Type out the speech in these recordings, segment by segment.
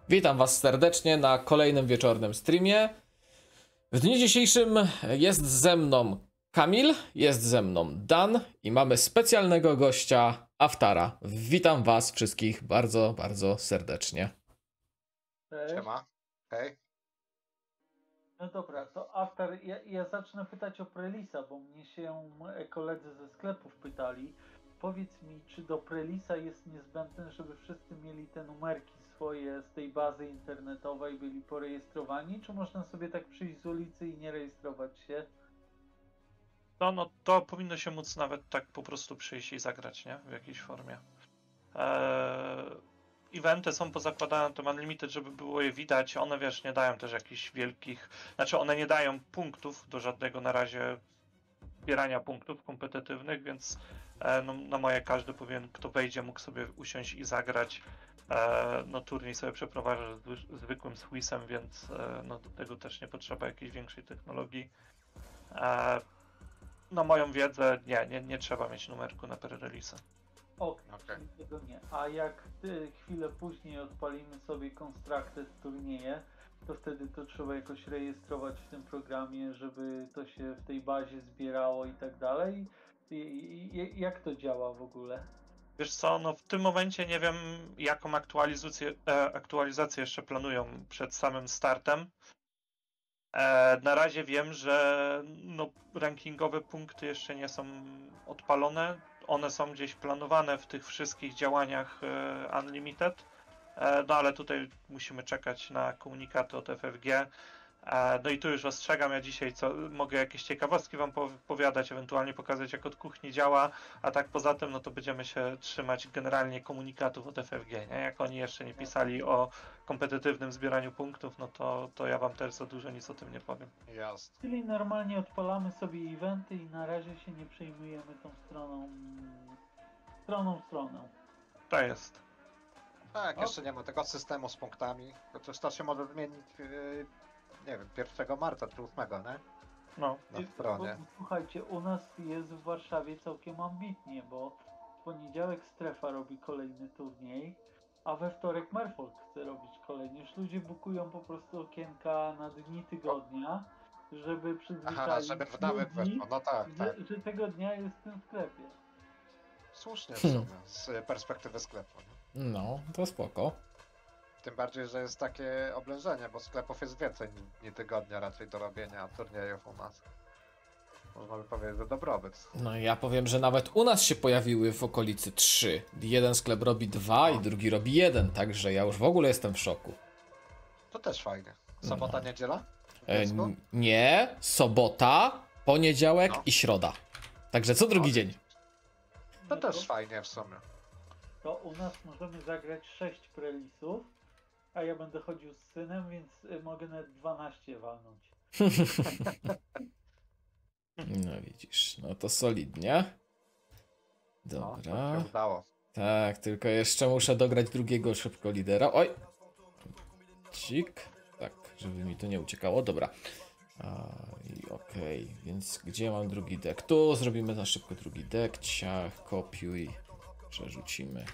Witam Was serdecznie na kolejnym wieczornym streamie. W dniu dzisiejszym jest ze mną Kamil, jest ze mną Dan i mamy specjalnego gościa Aftara. Witam Was wszystkich bardzo, bardzo serdecznie. Cześć. Siema. Hej. No dobra, to Aftar, ja zacznę pytać o Prelisa, bo mnie się koledzy ze sklepów pytali. Powiedz mi, czy do Prelisa jest niezbędne, żeby wszyscy mieli te numerki swoje z tej bazy internetowej, byli porejestrowani, czy można sobie tak przyjść z ulicy i nie rejestrować się? No to powinno się móc nawet tak po prostu przyjść i zagrać, nie? W jakiejś formie. Eventy są pozakładane na tym Unlimited, żeby było je widać. One, wiesz, nie dają też jakichś wielkich... Znaczy, one nie dają punktów do żadnego na razie zbierania punktów kompetytywnych, więc no moje każdy powinien, kto wejdzie, mógł sobie usiąść i zagrać. No turniej sobie przeprowadza zwykłym Swissem, więc no do tego też nie potrzeba jakiejś większej technologii. No moją wiedzę nie trzeba mieć numerku na pre-release. Okay. Tego nie. A jak chwilę później odpalimy sobie Constructed turnieje, to wtedy to trzeba jakoś rejestrować w tym programie, żeby to się w tej bazie zbierało i tak dalej. Jak to działa w ogóle? Wiesz co, no w tym momencie nie wiem, jaką aktualizację jeszcze planują przed samym startem. Na razie wiem, że no, rankingowe punkty jeszcze nie są odpalone. One są gdzieś planowane w tych wszystkich działaniach Unlimited. No ale tutaj musimy czekać na komunikaty od FFG. No i tu już ostrzegam, ja dzisiaj mogę jakieś ciekawostki wam opowiadać, ewentualnie pokazać, jak od kuchni działa, a tak poza tym no to będziemy się trzymać generalnie komunikatów od FFG, nie? Jak oni jeszcze nie pisali o kompetytywnym zbieraniu punktów, no to ja wam też za dużo nic o tym nie powiem. Jasne. Czyli normalnie odpalamy sobie eventy i na razie się nie przejmujemy tą stroną. To jest. Tak, jeszcze nie ma tego systemu z punktami, chociaż to się może zmienić, nie wiem, 1 marca czy 8, nie? No. Na stronie. Słuchajcie, u nas jest w Warszawie całkiem ambitnie, bo w poniedziałek Strefa robi kolejny turniej, a we wtorek Merfolk chce robić kolejny. Już ludzie bukują po prostu okienka na dni tygodnia, żeby przyzwyczaić Aha, żeby w nawyk weszło, no tak. że tego dnia jest w tym sklepie. Słusznie w sumie, z perspektywy sklepu, nie? No, to spoko. Tym bardziej, że jest takie oblężenie, bo sklepów jest więcej niż dni tygodnia raczej do robienia turniejów u nas. Można by powiedzieć, że dobrobyt. No ja powiem, że nawet u nas się pojawiły w okolicy 3. Jeden sklep robi 2 i drugi robi 1, także ja już w ogóle jestem w szoku. To też fajnie. Sobota, niedziela? Nie, sobota, poniedziałek i środa. Także co drugi dzień. To też fajnie w sumie. To u nas możemy zagrać 6 prelisów, a ja będę chodził z synem, więc mogę nawet 12 walnąć. No widzisz, no to solidnie. Dobra. No, to się udało. Tak, tylko jeszcze muszę dograć drugiego szybko lidera. Oj! Cik. Tak, żeby mi to nie uciekało. Dobra. I okej, więc gdzie mam drugi deck? Tu zrobimy na szybko drugi deck. Ciach, kopiuj. Przerzucimy.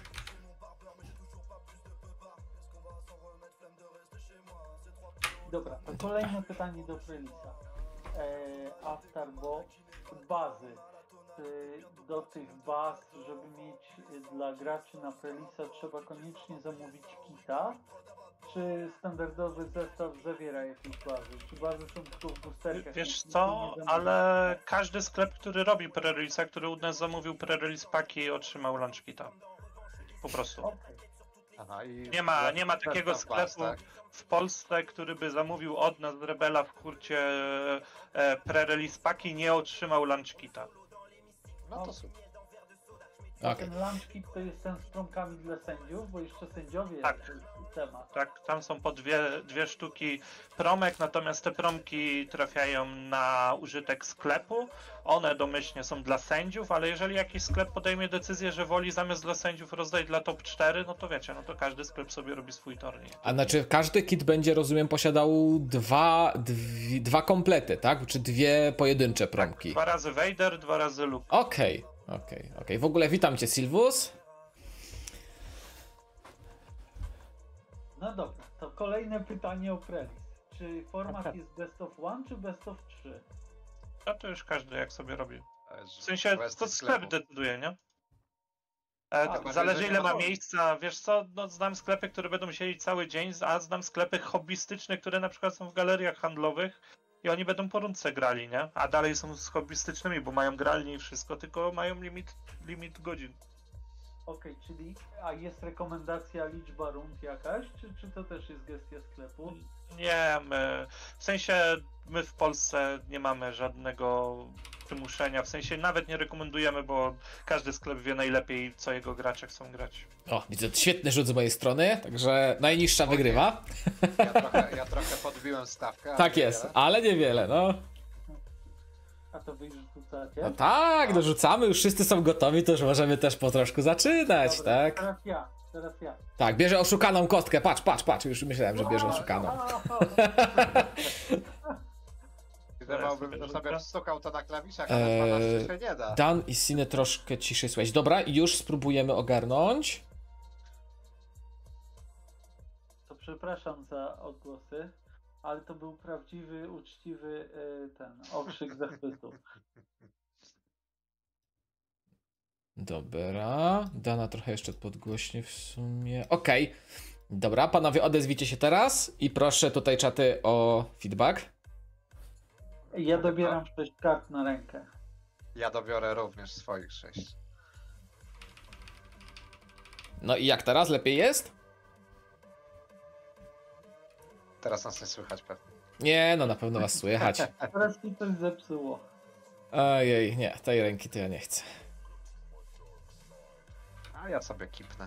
Dobra, to kolejne pytanie do Prelisa. Aftar, bo bazy. Do tych baz, żeby mieć dla graczy na Prelisa, trzeba koniecznie zamówić kita? Czy standardowy zestaw zawiera jakieś bazy? Czy bazy są tylko w boosterkach? Wiesz co, ale każdy sklep, który robi pre-release'a, który u nas zamówił pre-release paki, otrzymał launch kita. Po prostu. Okay. Aha, i Nie ma takiego sklepu tak? w Polsce, który by zamówił od nas Rebela w hurcie pre-release paki, nie otrzymał launch kita. No to super. A ten launch kit to jest ten z promkami dla sędziów, bo jeszcze sędziowie Tak. to jest temat. Tak, tam są po dwie sztuki promek, natomiast te promki trafiają na użytek sklepu. One domyślnie są dla sędziów, ale jeżeli jakiś sklep podejmie decyzję, że woli zamiast dla sędziów rozdać dla top 4, no to wiecie, no to każdy sklep sobie robi swój turniej. A znaczy każdy kit będzie, rozumiem, posiadał dwa komplety, tak? Czy dwie pojedyncze promki? Tak, 2 razy Vader, 2 razy Luke. Okej. W ogóle witam cię, Sylwus. No dobra, to kolejne pytanie o Prelis. Czy format jest best of one, czy best of 3? No to już każdy jak sobie robi. W W sensie to sklep decyduje, nie? Zależy ile ma miejsca, wiesz co, no, znam sklepy, które będą siedzieć cały dzień, a znam sklepy hobbystyczne, które na przykład są w galeriach handlowych i oni będą po rundce grali, nie? A dalej są z hobbystycznymi, bo mają gralnie i wszystko, tylko mają limit godzin. Okej, czyli a jest rekomendacja liczba rund jakaś, czy to też jest gestia sklepu? Nie, w sensie my w Polsce nie mamy żadnego przymuszenia, w sensie nawet nie rekomendujemy, bo każdy sklep wie najlepiej, co jego gracze chcą grać. O, widzę, świetny rzut z mojej strony, także najniższa wygrywa. Ja trochę podbiłem stawkę. Tak jest, ale niewiele, no. A to wy już rzucacie? No tak, dorzucamy, już wszyscy są gotowi, to już możemy też po troszku zaczynać, Dobra, tak? Teraz ja. Tak, bierze oszukaną kostkę, patrz, już myślałem, że bierze oszukaną. Gdybym to sobie stukał to na klawiszach, ale 12 się nie da. Dan i Sine troszkę ciszej słuchać. Dobra, i już spróbujemy ogarnąć. To przepraszam za odgłosy, ale to był prawdziwy, uczciwy okrzyk zachwytu. Dobra, Dana trochę jeszcze podgłośnie w sumie. Okej, dobra, panowie odezwijcie się teraz i proszę tutaj czaty o feedback. Ja dobieram 6 kart na rękę. Ja dobiorę również swoich 6. No i jak teraz? Lepiej jest? Teraz nas nie słychać pewnie. Nie, no na pewno was słychać. Teraz mi coś zepsuło. Ojej, nie, tej ręki to ja nie chcę. A ja sobie kipnę.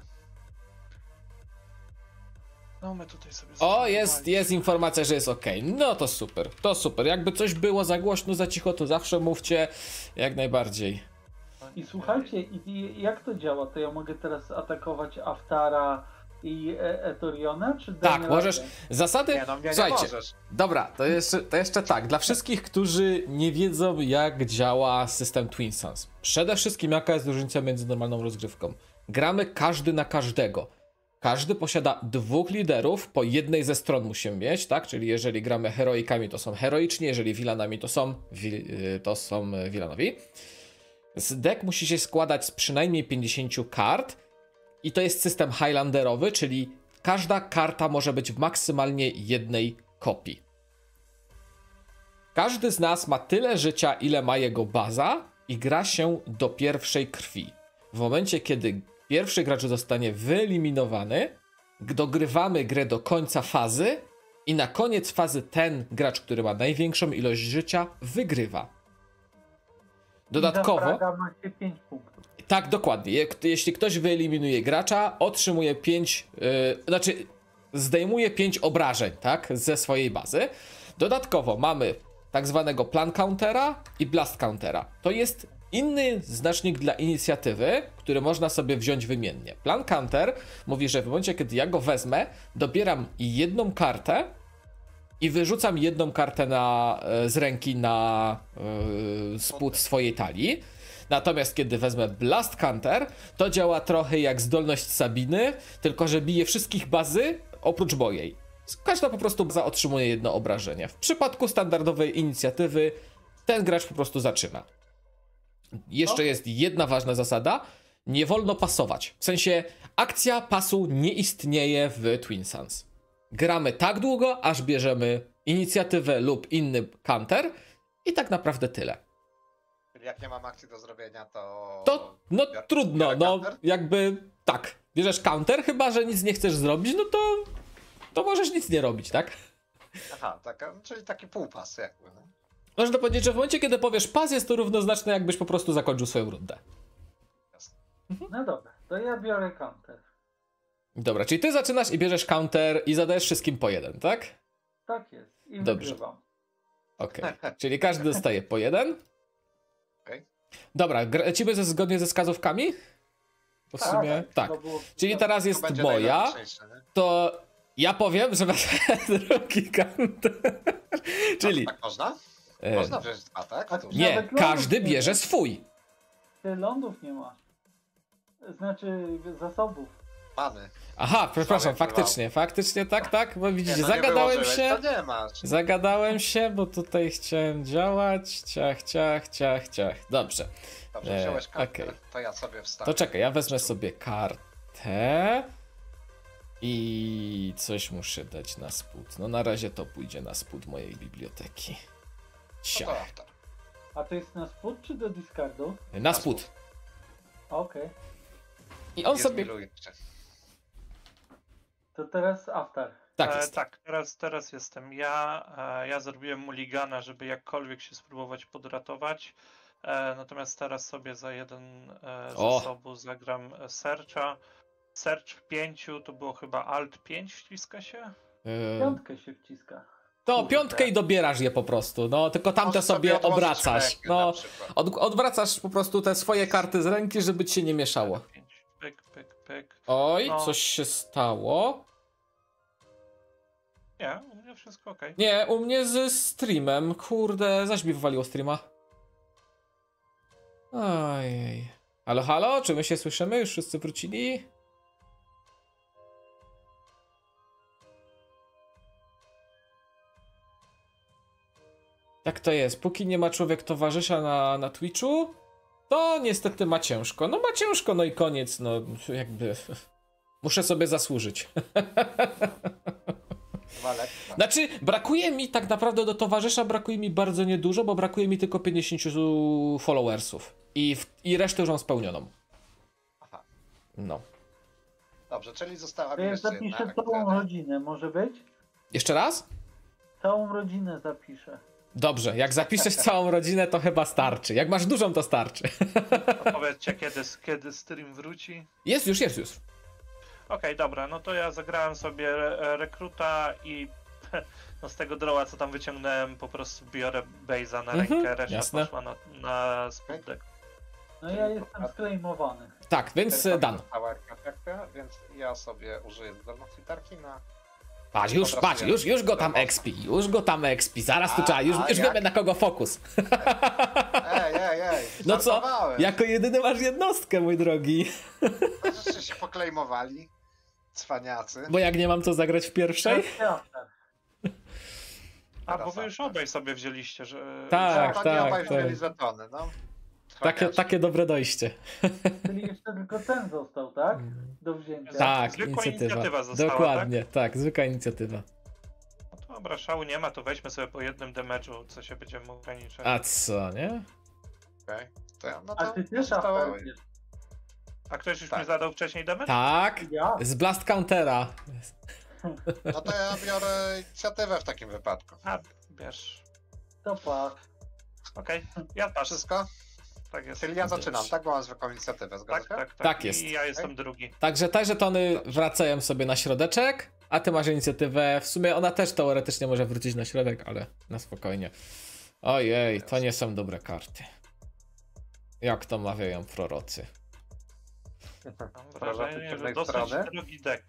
No my tutaj sobie... O, jest informacja, że jest ok. No to super. Jakby coś było za głośno, za cicho, to zawsze mówcie, jak najbardziej. I słuchajcie, i jak to działa? To ja mogę teraz atakować Aftara i Etoriona, czy Tak, dam możesz. radę? Zasady. Nie, no mnie nie Słuchajcie, możesz. dobra, to jeszcze tak. Dla wszystkich, którzy nie wiedzą, jak działa system Twin Suns. Przede wszystkim, jaka jest różnica między normalną rozgrywką. Gramy każdy na każdego. Każdy posiada 2 liderów, po jednej ze stron musimy mieć, tak? Czyli jeżeli gramy heroikami, to są heroiczni, jeżeli wilanami, to są wilanowi. Deck musi się składać z przynajmniej 50 kart i to jest system highlanderowy, czyli każda karta może być w maksymalnie jednej kopii. Każdy z nas ma tyle życia, ile ma jego baza i gra się do pierwszej krwi. W momencie, kiedy pierwszy gracz zostanie wyeliminowany, dogrywamy grę do końca fazy i na koniec fazy ten gracz, który ma największą ilość życia, wygrywa. Dodatkowo... Zapraga macie 5 punktów. Tak, dokładnie. Jeśli ktoś wyeliminuje gracza, otrzymuje 5... zdejmuje 5 obrażeń, tak? Ze swojej bazy. Dodatkowo mamy tak zwanego plan countera i blast countera. To jest inny znacznik dla inicjatywy, który można sobie wziąć wymiennie. Plan counter mówi, że w momencie, kiedy ja go wezmę, dobieram jedną kartę i wyrzucam jedną kartę z ręki na spód swojej talii. Natomiast kiedy wezmę Blast Counter, to działa trochę jak zdolność Sabiny, tylko że bije wszystkich bazy oprócz mojej. Każda po prostu baza otrzymuje jedno obrażenie. W przypadku standardowej inicjatywy ten gracz po prostu zaczyna. Jeszcze jest jedna ważna zasada. Nie wolno pasować. W sensie akcja pasu nie istnieje w Twin Suns. Gramy tak długo, aż bierzemy inicjatywę lub inny counter i tak naprawdę tyle. Czyli jak nie mam akcji do zrobienia, to... No trudno, biorę no counter? jakby tak. Bierzesz counter, chyba że nic nie chcesz zrobić, no to możesz nic nie robić, tak? Aha, czyli taki półpas jakby. No. Można powiedzieć, że w momencie, kiedy powiesz pas, jest to równoznaczne, jakbyś po prostu zakończył swoją rundę. No dobra, to ja biorę counter. Dobra, czyli ty zaczynasz i bierzesz counter i zadajesz wszystkim po 1, tak? Tak jest. I Dobrze. wygrywam. Okej. Czyli każdy dostaje po 1. Okej. Dobra, lecimy zgodnie ze wskazówkami? Bo w sumie tak. to było- Czyli teraz To jest będzie moja, najważniejsze, nie? to ja powiem, że wezmę drugi counter. Czyli Tak można? e, Można wziąć 2, tak? A To ty- nie, Nawet lądów każdy nie bierze ma. swój. Ty lądów nie masz. Znaczy zasobów. Pany. Aha, przepraszam, Sławek faktycznie, tak, bo widzicie, Nie, no nie zagadałem wyłożyłeś, się. To nie masz. Zagadałem się, bo tutaj chciałem działać. Ciach. Dobrze. Dobrze, wziąłeś kartę, okej. to ja sobie wstawię. To czekaj, ja wezmę sobie kartę. I coś muszę dać na spód. No na razie to pójdzie na spód mojej biblioteki. No to Ciach. after. A to jest na spód czy do discardu? Na spód. Okej. I on Nie sobie... zmilujcie. To teraz after. Tak jest. Tak, teraz jestem ja. Ja zrobiłem mulligana, żeby jakkolwiek się spróbować podratować. Natomiast teraz sobie za jeden O! zasobu zagram Searcha. Search w 5 to było chyba Alt 5 wciska się? Piątkę się wciska. No, piątkę i dobierasz je po prostu. No, tylko tamte Możesz sobie odłożyć obracasz. rękę na No, przykład. odwracasz po prostu te swoje karty z ręki, żeby ci się nie mieszało. 5. Pyk. Oj, No. coś się stało. Nie, u mnie wszystko ok. Nie, u mnie z streamem. Kurde, zaś mi wywaliło streama. Ojej. Halo, czy my się słyszymy? Już wszyscy wrócili? Tak to jest. Póki nie ma człowiek towarzysza na Twitchu, to niestety ma ciężko. No ma ciężko, no i koniec. No jakby... Muszę sobie zasłużyć. Walek. Znaczy, brakuje mi tak naprawdę do towarzysza, brakuje mi bardzo niedużo, bo brakuje mi tylko 50 followersów. I resztę już mam spełnioną. Aha. No. Dobrze, czyli została To mi ja jeszcze zapiszę jedna całą akcja. rodzinę, może być? Jeszcze raz? Całą rodzinę zapiszę. Dobrze, jak zapiszesz całą rodzinę, to chyba starczy. Jak masz dużą, to starczy. Powiedzcie, kiedy stream wróci. Jest już. Okej, dobra, no to ja zagrałem sobie rekruta i no z tego droła, co tam wyciągnąłem, po prostu biorę base'a na rękę, reszta jasne. poszła na spodek. No ja jestem sklejmowany. Tak, więc Teraz Dan. została akcja, więc ja sobie użyję zdolności Tarkina. Patrz, już go tam expi. Zaraz tu trzeba, już jak? wiemy na kogo fokus. Ej, No co? żartowałem. Jako jedyny masz jednostkę, mój drogi. Żeście się poklejmowali, cwaniacy. Bo jak nie mam to zagrać w pierwszej? Teraz after. A, bo wy już obaj sobie wzięliście, że... Tak, No, to nie tak, obaj tak. wzięli żetony, no. Takie dobre dojście. Czyli jeszcze tylko ten został, tak? Do wzięcia. Tak, Zwykła inicjatywa. inicjatywa została, Dokładnie, tak, zwykła inicjatywa. No to dobra, szału nie ma, to weźmy sobie po jednym damage'u, co się będziemy ograniczać. A co, nie? Okej. To ja, no A to ty też zostało- after wiesz. A ktoś już Tak. mi zadał wcześniej damage? Tak, Ja? z Blast Countera. No to ja biorę inicjatywę w takim wypadku. A, bierz. To patrz. Okej, ja patrzę, Wszystko? tak jest. Czyli ja zaczynam, tak? Bo mam zwykłą inicjatywę, zgadza Tak, się? tak. Tak jest. I ja jestem drugi. Także te żetony wracają sobie na środeczek, a ty masz inicjatywę. W sumie ona też teoretycznie może wrócić na środek, ale na spokojnie. Ojej, to nie są dobre karty. Jak to mawiają prorocy. Mam wrażenie, że przeciwnej dosyć strony. drogi deck.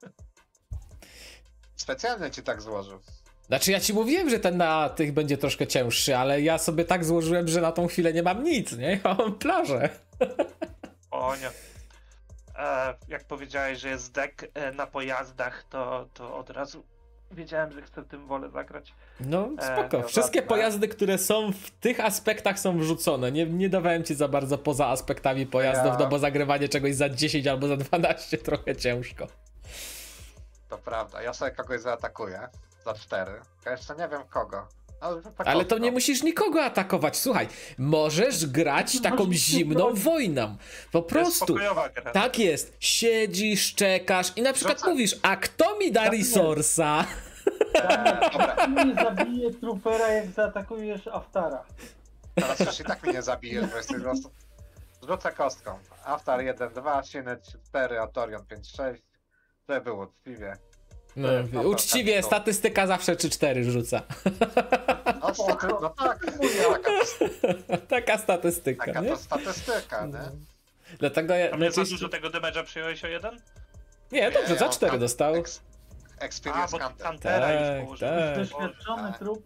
Specjalnie ci tak złożył. Znaczy ja ci mówiłem, że ten na tych będzie troszkę cięższy, ale ja sobie tak złożyłem, że na tą chwilę nie mam nic, nie? Ja mam plażę. O nie. Jak powiedziałeś, że jest deck na pojazdach, to od razu wiedziałem, że chcę tym wolę zagrać. No spoko. no Wszystkie dobra. pojazdy, które są w tych aspektach są wrzucone. Nie dawałem ci za bardzo poza aspektami pojazdów, Ja- no bo zagrywanie czegoś za 10 albo za 12 trochę ciężko. To prawda, ja sobie kogoś zaatakuję. Za 4. Ja jeszcze nie wiem kogo. Ale, Ale to nie musisz nikogo atakować. Słuchaj, możesz grać taką zimną wojną. Po To jest prostu. pokojowa gra. Tak jest. Siedzisz, czekasz i na przykład Rzucaj. mówisz, a kto mi da Tak jest. resource'a? Dobra, Ty nie zabije trupera, jak zaatakujesz aftara. teraz już i tak mnie nie zabijesz, bo jesteś los... Rzucę kostką. Aftar 1, 2, Sinet 4, Atorion 5, 6. To było uczciwie. No, No, uczciwie, to- statystyka zawsze 3-4 rzuca. No, no tak, Taka statystyka, taka nie? to statystyka, nie? Dlatego ja A mnie za najczęściej... dużo tego damage'a przyjąłeś o jeden? Nie, dobrze, za mam 4 tam dostał. A, Experience bo Counter. Kantera już Tak, położyłeś. tak. Doświadczony tak. trooper.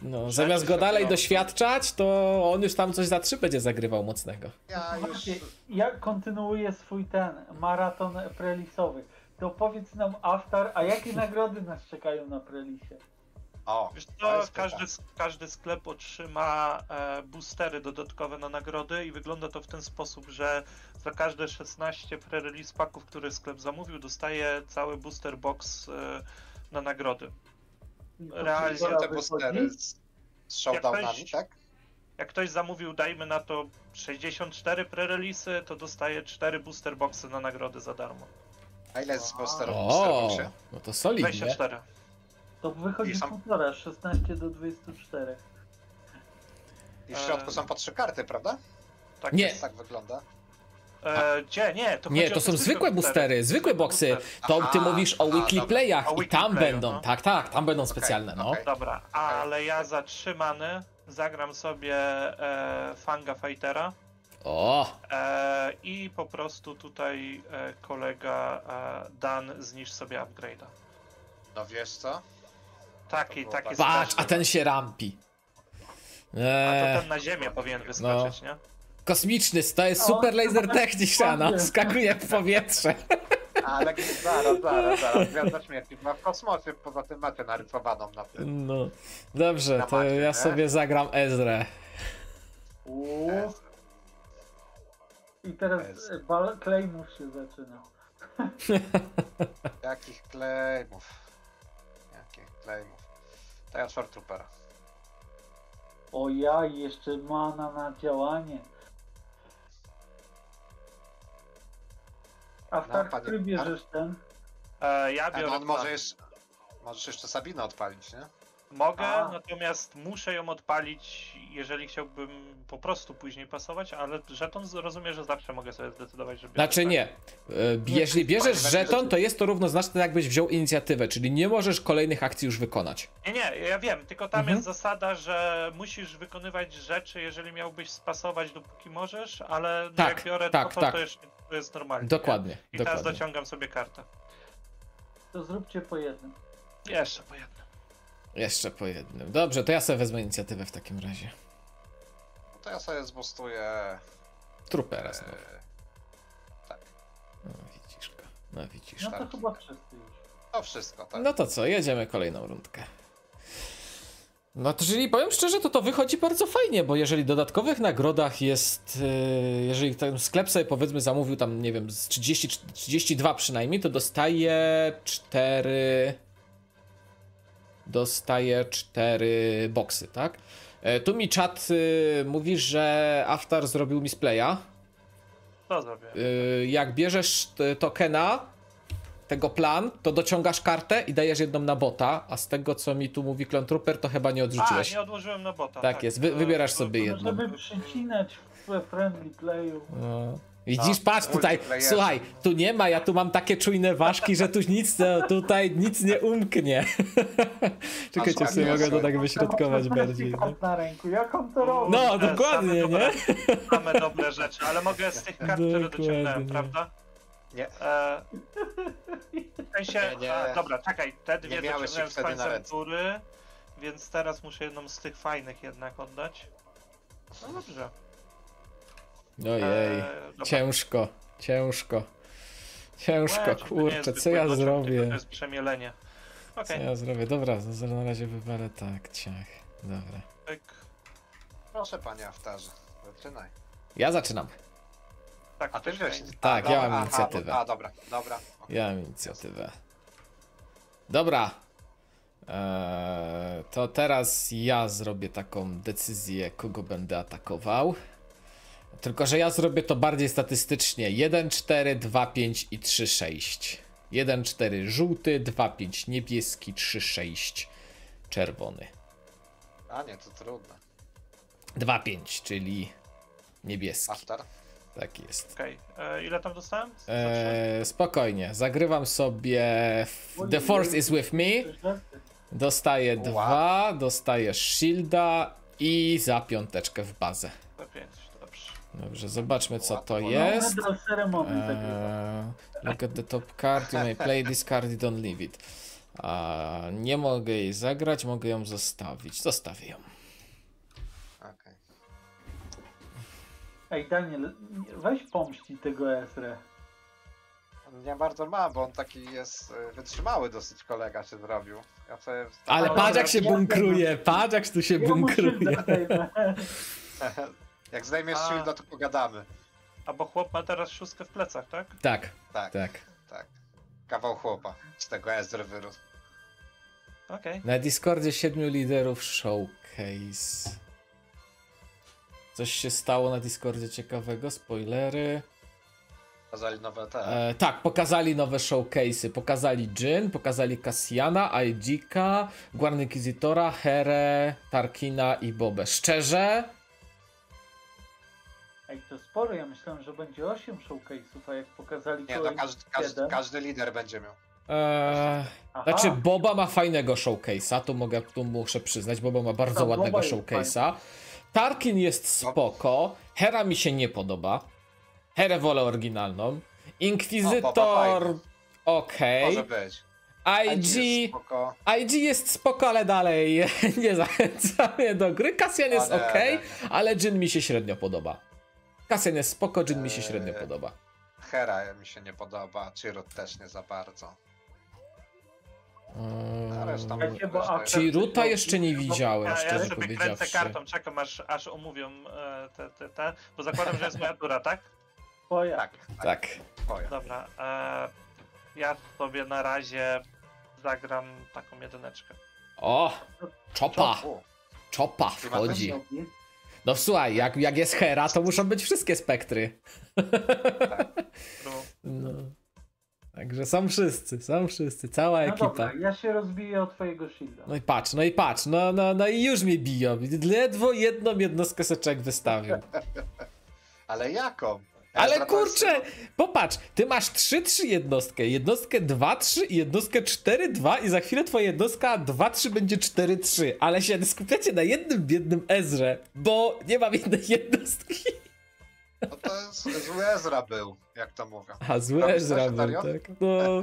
No, Rzeczy zamiast go się dalej biorą. doświadczać, to on już tam coś za 3 będzie zagrywał mocnego. Ja już... Właśnie, ja kontynuuję swój maraton prelisowy. To powiedz nam, Aftar, a jakie nagrody nas czekają na prelisie? O, Wiesz to co, jest każdy sklep otrzyma boostery dodatkowe na nagrody i wygląda to w ten sposób, że za każde 16 pre-release packów, które sklep zamówił, dostaje cały booster box na nagrody. Realnie pytanie. Te Wychodzi? boostery z showdownami, ktoś- tak? Jak ktoś zamówił, dajmy na to 64 pre-release'y, to dostaje 4 booster boxy na nagrody za darmo. A ile jest boosterów w O, boosterboxie? no to solidnie. 24. To wychodzi I są- półtora, 16 do 24. I w środku są po 3 karty, prawda? Tak Nie. jest. Tak wygląda. Gdzie? Nie, to Nie, chodzi o to te są zwykłe boostery, zwykłe boxy. To ty Aha, mówisz o weekly dobra. playach O i weekly tam playu, będą, no. tak, tam będą specjalne, no. okej. Dobra, ale ja zatrzymany zagram sobie Fanga Fightera O, i po prostu tutaj kolega Dan zniszcz sobie upgrade'a. No wiesz co? Taki Patrz, patrz, straszny. a ten się rampi. A to ten na ziemię powinien wyskoczyć, nie? Kosmiczny, to jest O, super laser to tak technician, powiem. skakuje w powietrze. Ale zaraz. Gwiazda śmierci ma w kosmosie, poza tym macie narysowaną na tym. No, dobrze, Na to macie, ja nie? sobie zagram Ezrę. Uuu. I teraz Jest. Claymów się zaczyna. Jakich claimów? Jakich claimów? To ja Short Troopera. O ja, jeszcze mana na działanie. Aftar, panie- który bierzesz ten? Ja A biorę no on może plan. jeszcze... Możesz jeszcze Sabinę odpalić, nie? Mogę, A. natomiast muszę ją odpalić, jeżeli chciałbym po prostu później pasować, ale żeton rozumiem, że zawsze mogę sobie zdecydować, że biorę Znaczy tak. nie, jeśli bierzesz żeton, to jest to równoznaczne jakbyś wziął inicjatywę, czyli nie możesz kolejnych akcji już wykonać. Nie, ja wiem, tylko tam Mhm. jest zasada, że musisz wykonywać rzeczy, jeżeli miałbyś spasować, dopóki możesz, ale no Tak, jak biorę tak, to, tak. to jest normalnie. Dokładnie, Nie? I teraz dokładnie. dociągam sobie kartę. To zróbcie po jednym. Jeszcze po jednym. Jeszcze po jednym. Dobrze, to ja sobie wezmę inicjatywę w takim razie. No to ja sobie zbustuję... Troopera znowu. Tak. No widzisz go, no widzisz. No to tak. chyba wszyscy już. To wszystko, tak. No to co, jedziemy kolejną rundkę. No to czyli powiem szczerze, to wychodzi bardzo fajnie, bo jeżeli dodatkowych nagrodach jest, jeżeli ten sklep sobie powiedzmy zamówił tam, nie wiem, z 30, 32 przynajmniej, to dostaje 4 boksy, tak? Tu mi czat mówi, że Aftar zrobił misplaya. Co zrobię? Jak bierzesz tokena, tego plan, to dociągasz kartę i dajesz jedną na bota, a z tego co mi tu mówi Clone Trooper, to chyba nie odrzuciłeś. Nie odłożyłem na bota. Tak jest, wybierasz sobie jedną. Żeby przycinać w friendly playu. No. Widzisz, No, patrz tutaj, multiplayer. słuchaj, tu nie ma, ja tu mam takie czujne ważki, że tu tutaj nic nie umknie. Czekajcie, A sobie nie, mogę to słuchaj. tak wyśrodkować bardziej. nie? Kart na ręku, jak on to robi? No, dokładnie, nie? Same dobre rzeczy, ale mogę z tych kart, które dociągnąłem, Dokładnie. prawda? Nie. W sensie, Nie. dobra, czekaj, te dwie miałeś dociągnąłem ich z wtedy na końcem ręce. góry, więc teraz muszę jedną z tych fajnych jednak oddać. No dobrze. Ojej, Dobra. ciężko. Ciężko, Łe, to nie kurczę, jest co ja zwykły dociąg, tylko zrobię? To jest przemielenie. Co Okej, ja zrobię? Dobra, na razie wywalę tak, ciach. Dobra. pyk. Proszę panie Aftarze, zaczynaj. Ja zaczynam. Tak, A ty wcześniej. wziąłeś... Tak, ja mam aha, inicjatywę. dobra. Okej. Ja mam inicjatywę. Dobra. To teraz ja zrobię taką decyzję, kogo będę atakował. Tylko że ja zrobię to bardziej statystycznie. 1, 4, 2, 5 i 3, 6. 1, 4 żółty, 2, 5 niebieski, 3, 6 czerwony. A nie, to trudne. 2, 5, czyli niebieski. Aftar? Tak jest. Okej, ile tam dostałem? Spokojnie, zagrywam sobie The Force is with me. Dostaję Wow. 2, dostaję shielda i za 5 w bazę. Za 5, dobrze. Dobrze, zobaczmy co to No, jest. Do ceremonii zagrywa. Look at the top card, you may play this card, don't leave it. Nie mogę jej zagrać, mogę ją zostawić. Zostawię ją. Okej. Ej, Daniel, weź pomści tego Ezrę. Nie bardzo ma, bo on taki jest wytrzymały dosyć, kolega się zrobił. Ja sobie... Ale patrz jak się bunkruje, patrz jak tu się Ja mu bunkruje. szyldę zdejmę. Jak zdejmiesz A. shielda, to pogadamy. A bo chłop ma teraz szóstkę w plecach, tak? Tak, Tak, tak. tak. Kawał chłopa. Z tego Ezry wyrósł. Okej. Na Discordzie 7 liderów showcase. Coś się stało na Discordzie ciekawego, spoilery. Pokazali nowe te. Tak, pokazali nowe showcase'y. Pokazali Jhin, pokazali Cassiana, Aegika, Guarda Inquisitora, Herę, Tarkina i Bobę. Szczerze? Ej, to sporo, ja myślałem, że będzie 8 showcase'ów, a jak pokazali Nie, no kolejny jeden. każdy lider będzie miał. Aha, Znaczy, Boba ma fajnego showcase'a, tu muszę przyznać. Boba ma bardzo Tak, ładnego Boba jest showcase'a. Tarkin jest spoko. Hera mi się nie podoba. Herę wolę oryginalną. Boba Inkwizytor fajny. okej. Może być. IG Spoko. IG jest spoko, ale dalej nie zachęca mnie do gry. Cassian jest O, nie, okej, nie. ale Jhin mi się średnio podoba. Cassian jest spoko, Jhin mi się średnio podoba. Hera mi się nie podoba, Chirrut też nie za bardzo. A reszta Wiecie, bo reszta aktor- jest- Chiruta jeszcze nie widziałem, Ja szczerze sobie kręcę powiedziawszy. kartą, czekam aż omówią te, bo zakładam, że jest moja tura, tak? twoja. Tak, Tak. twoja. Dobra, ja sobie na razie zagram taką jedyneczkę. O! Czopa! U, Czopa Ty masz wchodzi. Robi. No słuchaj, jak jest Hera, to muszą być wszystkie spektry. No. Także są wszyscy, cała No ekipa. dobra, ja się rozbiję od twojego shielda. No i patrz, no i już mnie biją. Ledwo jedną jednostkę seczek wystawił. Ale jaką? Ale Ezra to jest- kurczę, popatrz, ty masz 3-3 jednostkę 2-3 i jednostkę 4-2 i za chwilę twoja jednostka 2-3 będzie 4-3, ale się skupiacie na jednym biednym Ezrze, bo nie mam jednej jednostki. No to jest zły Ezra był, jak to mówią. A zły Robisz Ezra coś, był, Dario? tak? No...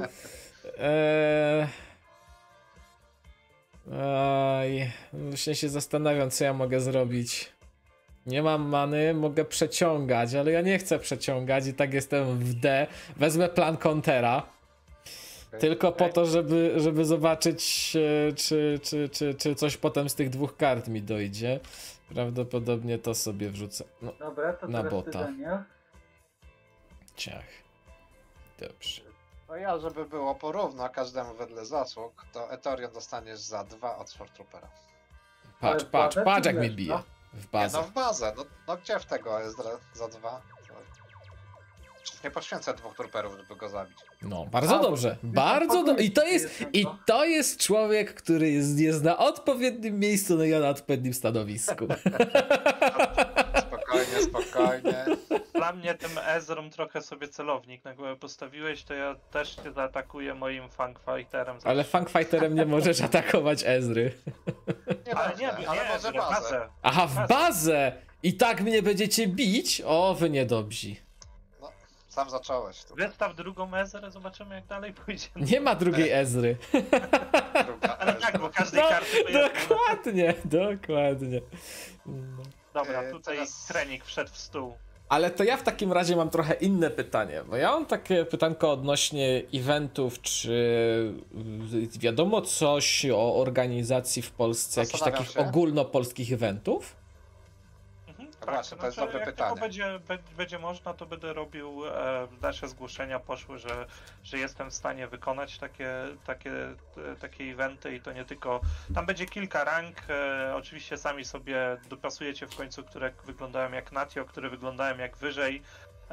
Właśnie się zastanawiam, co ja mogę zrobić. Nie mam many, mogę przeciągać, ale ja nie chcę przeciągać i tak jestem w D. Wezmę plan countera. Tylko po to, żeby zobaczyć, czy coś potem z tych dwóch kart mi dojdzie. Prawdopodobnie to sobie wrzucę. No, Dobra, to na teraz bota. ty, Daniel. ciach. Dobrze. No ja, żeby było porówno każdemu wedle zasług, to Etorion dostaniesz za 2 od Stormtroopera. Ale Patrz, w patrz, bazę patrz czy jak mnie wiesz, bije. no? W Nie, bazę. no w bazę, no gdzie w tego Ezra za 2? Nie poświęcę 2 trooperów, żeby go zabić. No, bardzo A, dobrze. bo- Bardzo spokojnie, dobrze. jestem, I no. to jest człowiek, który jest na odpowiednim miejscu, no i na odpowiednim stanowisku. Spokojnie, spokojnie. Dla mnie tym Ezrą trochę sobie celownik na głowę postawiłeś, to ja też cię zaatakuję moim Fangfighterem. Ale Fangfighterem nie możesz atakować Ezry. Nie Ale będzie, nie, ale nie, może Ezrę, bazę. Aha, w bazę! I tak mnie będziecie bić? O, wy niedobrzy. Sam zacząłeś. Tu. Wystaw drugą Ezrę, zobaczymy jak dalej pójdzie. Nie ma drugiej Ezry. Druga Ale Ezra. tak, bo każdej No, karty to jest... dokładnie. No. Dobra, tutaj Teraz- trening wszedł w stół. Ale to ja w takim razie mam trochę inne pytanie, bo ja mam takie pytanko odnośnie eventów, czy wiadomo coś o organizacji w Polsce, jakichś Zastanawiam takich się. ogólnopolskich eventów? Właśnie, to jest dobre jak pytanie. tylko będzie można, to będę robił, nasze zgłoszenia poszły, że jestem w stanie wykonać takie eventy i to nie tylko, tam będzie kilka rank, oczywiście sami sobie dopasujecie w końcu, które wyglądają jak Natio, które wyglądają jak wyżej.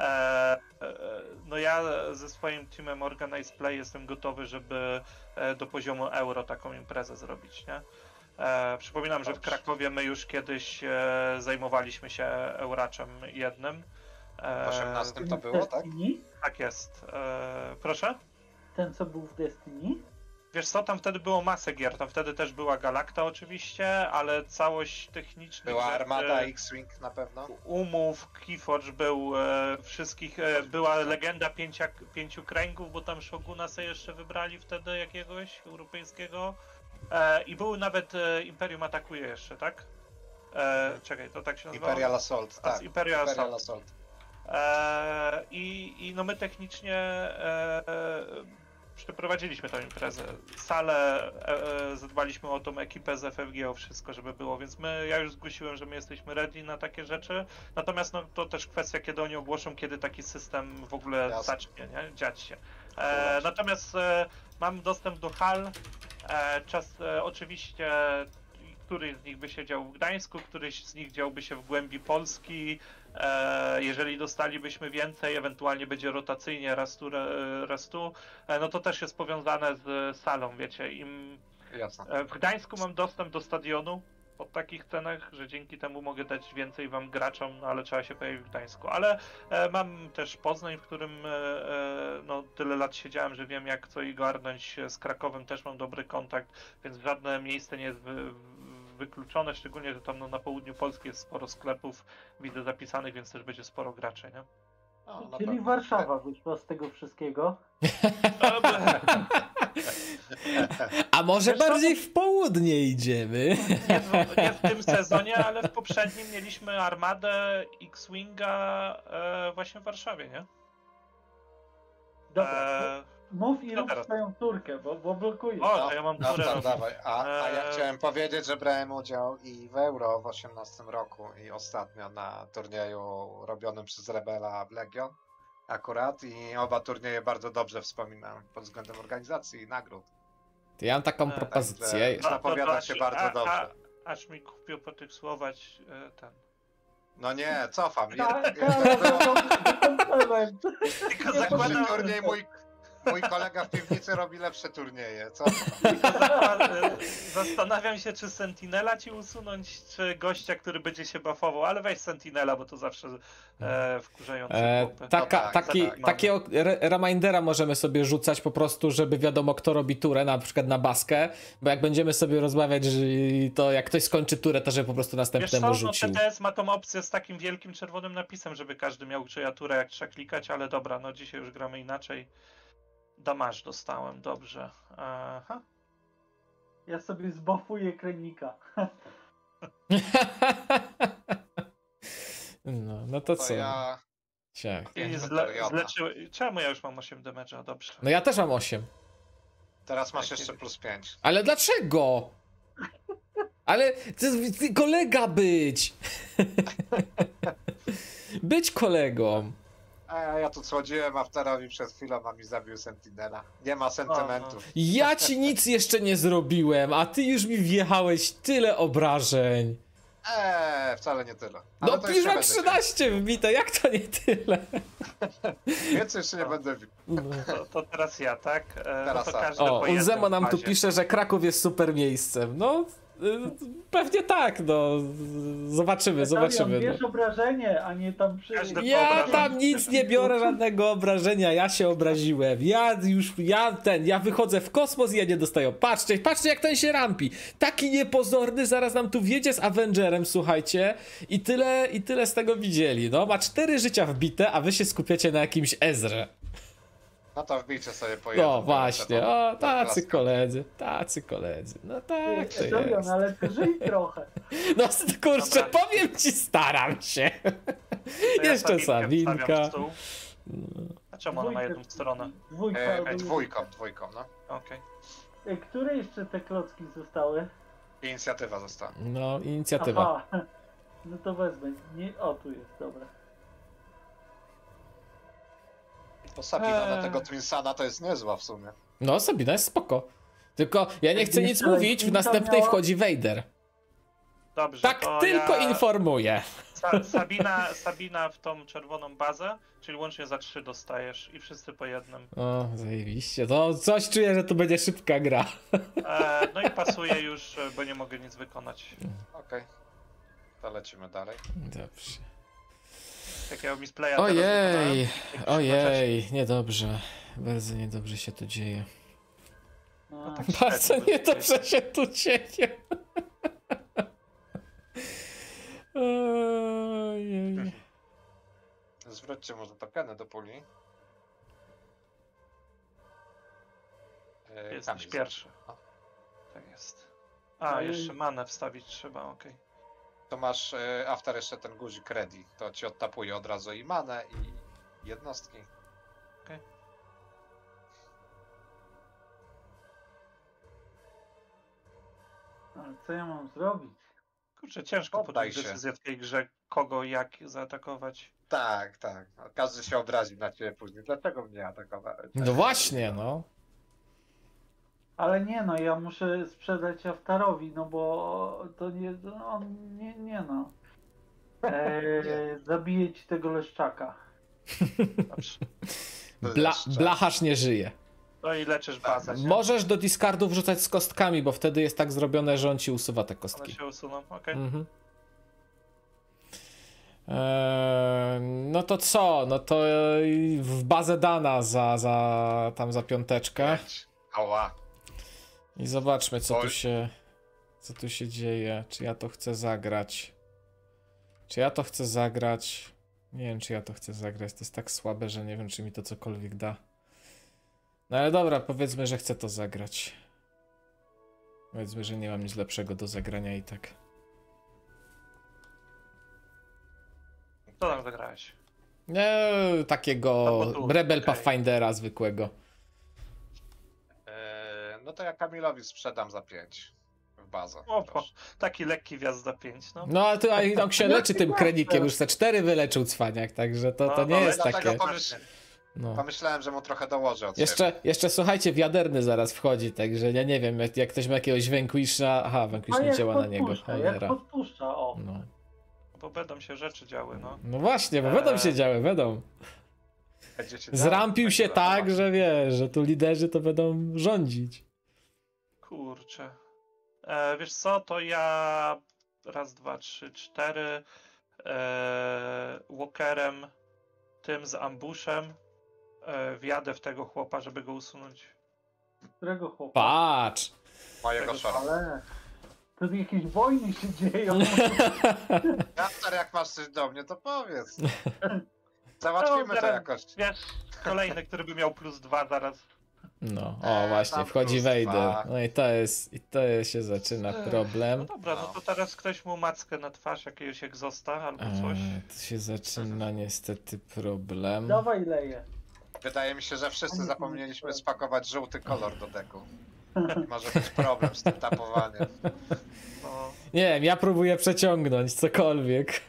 No ja ze swoim teamem Organize Play jestem gotowy, żeby do poziomu euro taką imprezę zrobić, nie? Przypominam, że w Dobrze. Krakowie my już kiedyś zajmowaliśmy się Euraczem jednym. W 18 to było, tak? Destiny? Tak jest. Proszę? Ten, co był w Destiny? Wiesz co, tam wtedy było masę gier, tam wtedy też była Galacta oczywiście, ale całość technicznych Była rzeczy, Armada, X-Wing na pewno. umów, Keyforge był, wszystkich, była legenda pięciu kręgów, bo tam Shoguna sobie jeszcze wybrali wtedy jakiegoś europejskiego i był nawet Imperium atakuje jeszcze, tak? Czekaj, to tak się nazywało? Imperial Assault, tak. Imperial Assault. Assault. I no my technicznie przeprowadziliśmy tę imprezę. Salę, zadbaliśmy o tą ekipę z FFG, o wszystko, żeby było, więc ja już zgłosiłem, że my jesteśmy ready na takie rzeczy. Natomiast no, to też kwestia, kiedy oni ogłoszą, kiedy taki system w ogóle zacznie, nie? Dziać się. Natomiast mam dostęp do hal. Oczywiście któryś z nich by się dział w Gdańsku, któryś z nich działby się w głębi Polski. Jeżeli dostalibyśmy więcej, ewentualnie będzie rotacyjnie raz tu, no to też jest powiązane z salą, wiecie. Jasne. W Gdańsku mam dostęp do stadionu po takich cenach, że dzięki temu mogę dać więcej wam graczom, no ale trzeba się pojawić w Gdańsku. Ale mam też Poznań, w którym no, tyle lat siedziałem, że wiem jak co i garnąć. Z Krakowem też mam dobry kontakt, więc żadne miejsce nie jest wykluczone, szczególnie, że tam no, na południu Polski jest sporo sklepów, widzę zapisanych, więc też będzie sporo graczy, nie? Czyli Warszawa wyszła z tego wszystkiego. A może Wiesz co? bardziej w południe idziemy? Nie w tym sezonie, ale w poprzednim mieliśmy Armadę X-Winga właśnie w Warszawie, nie? Dobra, mów i co rób teraz? swoją turkę, bo blokuję. O, że ja mam turę robić. Dawaj. A ja chciałem powiedzieć, że brałem udział i w Euro w 2018 roku i ostatnio na turnieju robionym przez Rebela w Legion akurat i oba turnieje bardzo dobrze wspominam pod względem organizacji i nagród. To ja mam taką propozycję. Także zapowiada się bardzo dobrze. Aż mi kupił po tych słowach ten. No nie, cofam. Komplement. Tylko Nie, zakładam, Turniej mój kolega w piwnicy robi lepsze turnieje. Co? zastanawiam się, czy Sentinela ci usunąć, czy gościa, który będzie się buffował, ale weź Sentinela, bo to zawsze wkurzające chłopy. Takiego remindera możemy sobie rzucać po prostu, żeby wiadomo kto robi turę, na przykład na baskę, bo jak będziemy sobie rozmawiać, że to jak ktoś skończy turę, to żeby po prostu Wiesz następnemu co, no rzucił. TTS ma tą opcję z takim wielkim czerwonym napisem, żeby każdy miał czyja turę, jak trzeba klikać, ale dobra, no dzisiaj już gramy inaczej. Damage dostałem, dobrze. Aha. Ja sobie zbafuję Krenika. No to To co? ja... Ciach. I Czemu ja już mam 8 damage'a? Dobrze. No ja też mam 8. Teraz masz jeszcze plus 5. Ale dlaczego? Ale ty kolega być! Być kolegą. A ja tu słodziłem Afterowi przed chwilą, a mi zabił Sentinela. Nie ma sentymentów. Ja ci nic jeszcze nie zrobiłem, a ty już mi wjechałeś tyle obrażeń. Wcale nie tyle. No to już jeszcze mam będę 13 wbite, jak to nie tyle? Więcej jeszcze nie będę bił. To teraz ja, tak? Teraz no to tak. każdy O, po jednym Unzemo nam tu bazie. pisze, że Kraków jest super miejscem. No, pewnie tak, no. Zobaczymy. Bierz obrażenie, a nie tam przy... Każdy- Ja tam nic nie biorę, żadnego obrażenia, ja się obraziłem. Ja wychodzę w kosmos i ja nie dostaję. Patrzcie jak ten się rampi. Taki niepozorny, zaraz nam tu wjedzie z Avengerem, słuchajcie. I tyle z tego widzieli. No, ma 4 życia wbite, a wy się skupiacie na jakimś Ezrze. No to wbijcie sobie po jednym. No właśnie, o, tacy klaska. koledzy. No tak to Dorian, jest. ale ty żyj trochę. No kurczę, Dobra. powiem ci, staram się. To ja Jeszcze Sabinkę Sabinka. wstawiam w stół. A czemu ona ma jedną stronę? Dwójka albo Dwójką, no. Okej. Które jeszcze te klocki zostały? Inicjatywa została. No, inicjatywa. Aha. No to wezmę. O, tu jest, dobra. To Sabina na tego Twinsana to jest niezła w sumie. No, Sabina jest spoko. Tylko ja nie chcę nic Jeszcze mówić, w Linka następnej miała- wchodzi Vader. Dobrze, Tak to tylko ja... informuję. Sabina w tą czerwoną bazę, czyli łącznie za 3 dostajesz i wszyscy po jednym. O, zajebiście. To coś czuję, że to będzie szybka gra. No i pasuje już, bo nie mogę nic wykonać. Okej. To lecimy dalej. Dobrze. Takiego misplaya Ojej, niedobrze. Bardzo niedobrze się to dzieje. A, tak Bardzo średnio nie bym dobrze się tu dzieje. Ojej. Zwróćcie może tokeny do puli. Jesteś Kamil, pierwszy. no. Tak jest. A, jeszcze manę wstawić trzeba, okej. To masz after jeszcze ten guzik ready. To ci odtapuje od razu i manę, i jednostki. ale co ja mam zrobić? Kurczę, ciężko Poddaj podjąć się. decyzję w tej grze, kogo, jak zaatakować. Tak, tak. No, każdy się obrazi na ciebie później. Dlaczego mnie atakowałeś? No właśnie, no. Ale nie no, ja muszę sprzedać Aftarowi, no bo to nie, no, on nie no. Zabiję ci tego leszczaka. Dobrze. Blacharz nie żyje. No i leczysz bazę. nie? Możesz do discardu wrzucać z kostkami, bo wtedy jest tak zrobione, że on ci usuwa te One kostki. się usuną, okej. Mhm. No to co? No to w bazę dana za piąteczkę. Ała. I zobaczmy, co Oj. tu się dzieje. Czy ja to chcę zagrać? Czy ja to chcę zagrać? Nie wiem, czy ja to chcę zagrać. To jest tak słabe, że nie wiem, czy mi to cokolwiek da. No ale dobra, powiedzmy, że chcę to zagrać. Powiedzmy, że nie mam nic lepszego do zagrania i tak. Co tam zagrałeś? Nie, takiego Albo tu, Rebel okej. Pathfindera zwykłego. No to ja Kamilowi sprzedam za 5 w bazę. O, proszę. taki lekki wjazd za 5, no. No ale on się leczy tym kredikiem, już te 4 wyleczył cwaniak, także to No, nie no, jest dlatego takie. pomyśl- No. Pomyślałem, że mu trochę dołożę od siebie. Jeszcze słuchajcie, wiaderny zaraz wchodzi, także ja nie wiem, jak ktoś ma jakiegoś Vanquisha. Aha, Vanquish A nie jak działa na niego. podpuszcza, jak Cholera. podpuszcza, o. No. Bo będą się rzeczy działy, no. No właśnie, bo będą się działy, będą. Będzie się Zrampił działo, się będzie tak, działo. że wiesz, że tu liderzy to będą rządzić. Kurczę. Wiesz co, to ja raz, dwa, trzy, cztery Walkerem, tym z ambuszem wjadę w tego chłopa, żeby go usunąć. Którego chłopa? Patrz! Mojego Tego szora. Ale to jakieś wojny się dzieją. After, jak masz coś do mnie, to powiedz. Załatwimy to teraz- jakoś. Wiesz, kolejny, który by miał +2 zaraz. No, o właśnie, tam wchodzi plus Vader. 2. No i to się zaczyna No problem. dobra, no to teraz ktoś mu mackę na twarz, jakiegoś egzosta albo coś. To się zaczyna niestety problem. Dawaj leje. Wydaje mi się, że wszyscy Ani zapomnieliśmy nie spakować żółty kolor do deku. Może być problem z tym tapowaniem. No, Nie wiem, ja próbuję przeciągnąć cokolwiek.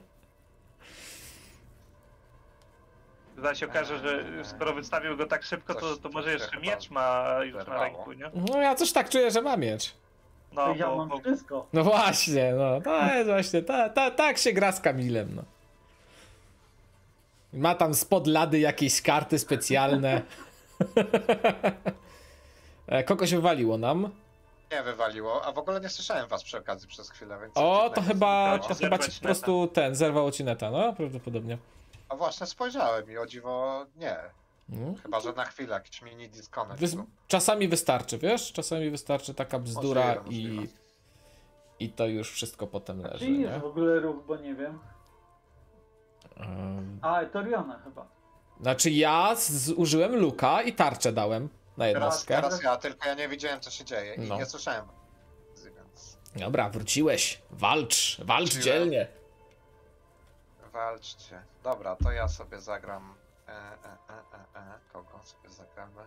zaraz się okaże, że skoro wystawił go tak szybko, to Coś może jeszcze chyba miecz ma już na zerwało. ręku, nie? No ja coś tak czuję, że ma miecz. No, Ja bo, mam bo wszystko. No właśnie, no to jest właśnie, tak się gra z Kamilem, no. Ma tam spod lady jakieś karty specjalne. Kogoś wywaliło nam. Nie wywaliło, a w ogóle nie słyszałem was przy okazji przez chwilę, więc... O, coś to dziwnego chyba, się to stało. chyba ci po prostu zerwało ci neta, no prawdopodobnie. A właśnie spojrzałem i o dziwo nie. No. Chyba, że na chwilę jakiś mini disconnect. był. Czasami wystarczy, wiesz? Czasami wystarczy taka bzdura Możliwe. i to już wszystko potem leży, Czy jest nie? w ogóle ruch, bo nie wiem. Ym, A, Etoriona chyba. Znaczy ja użyłem luka i tarczę dałem na Teraz, jednostkę. teraz ja, tylko ja nie widziałem co się dzieje i No. nie słyszałem. Więc Dobra, wróciłeś. Walcz Wróciłem. dzielnie. walczcie. Dobra, to ja sobie zagram... Kogo sobie zagramy?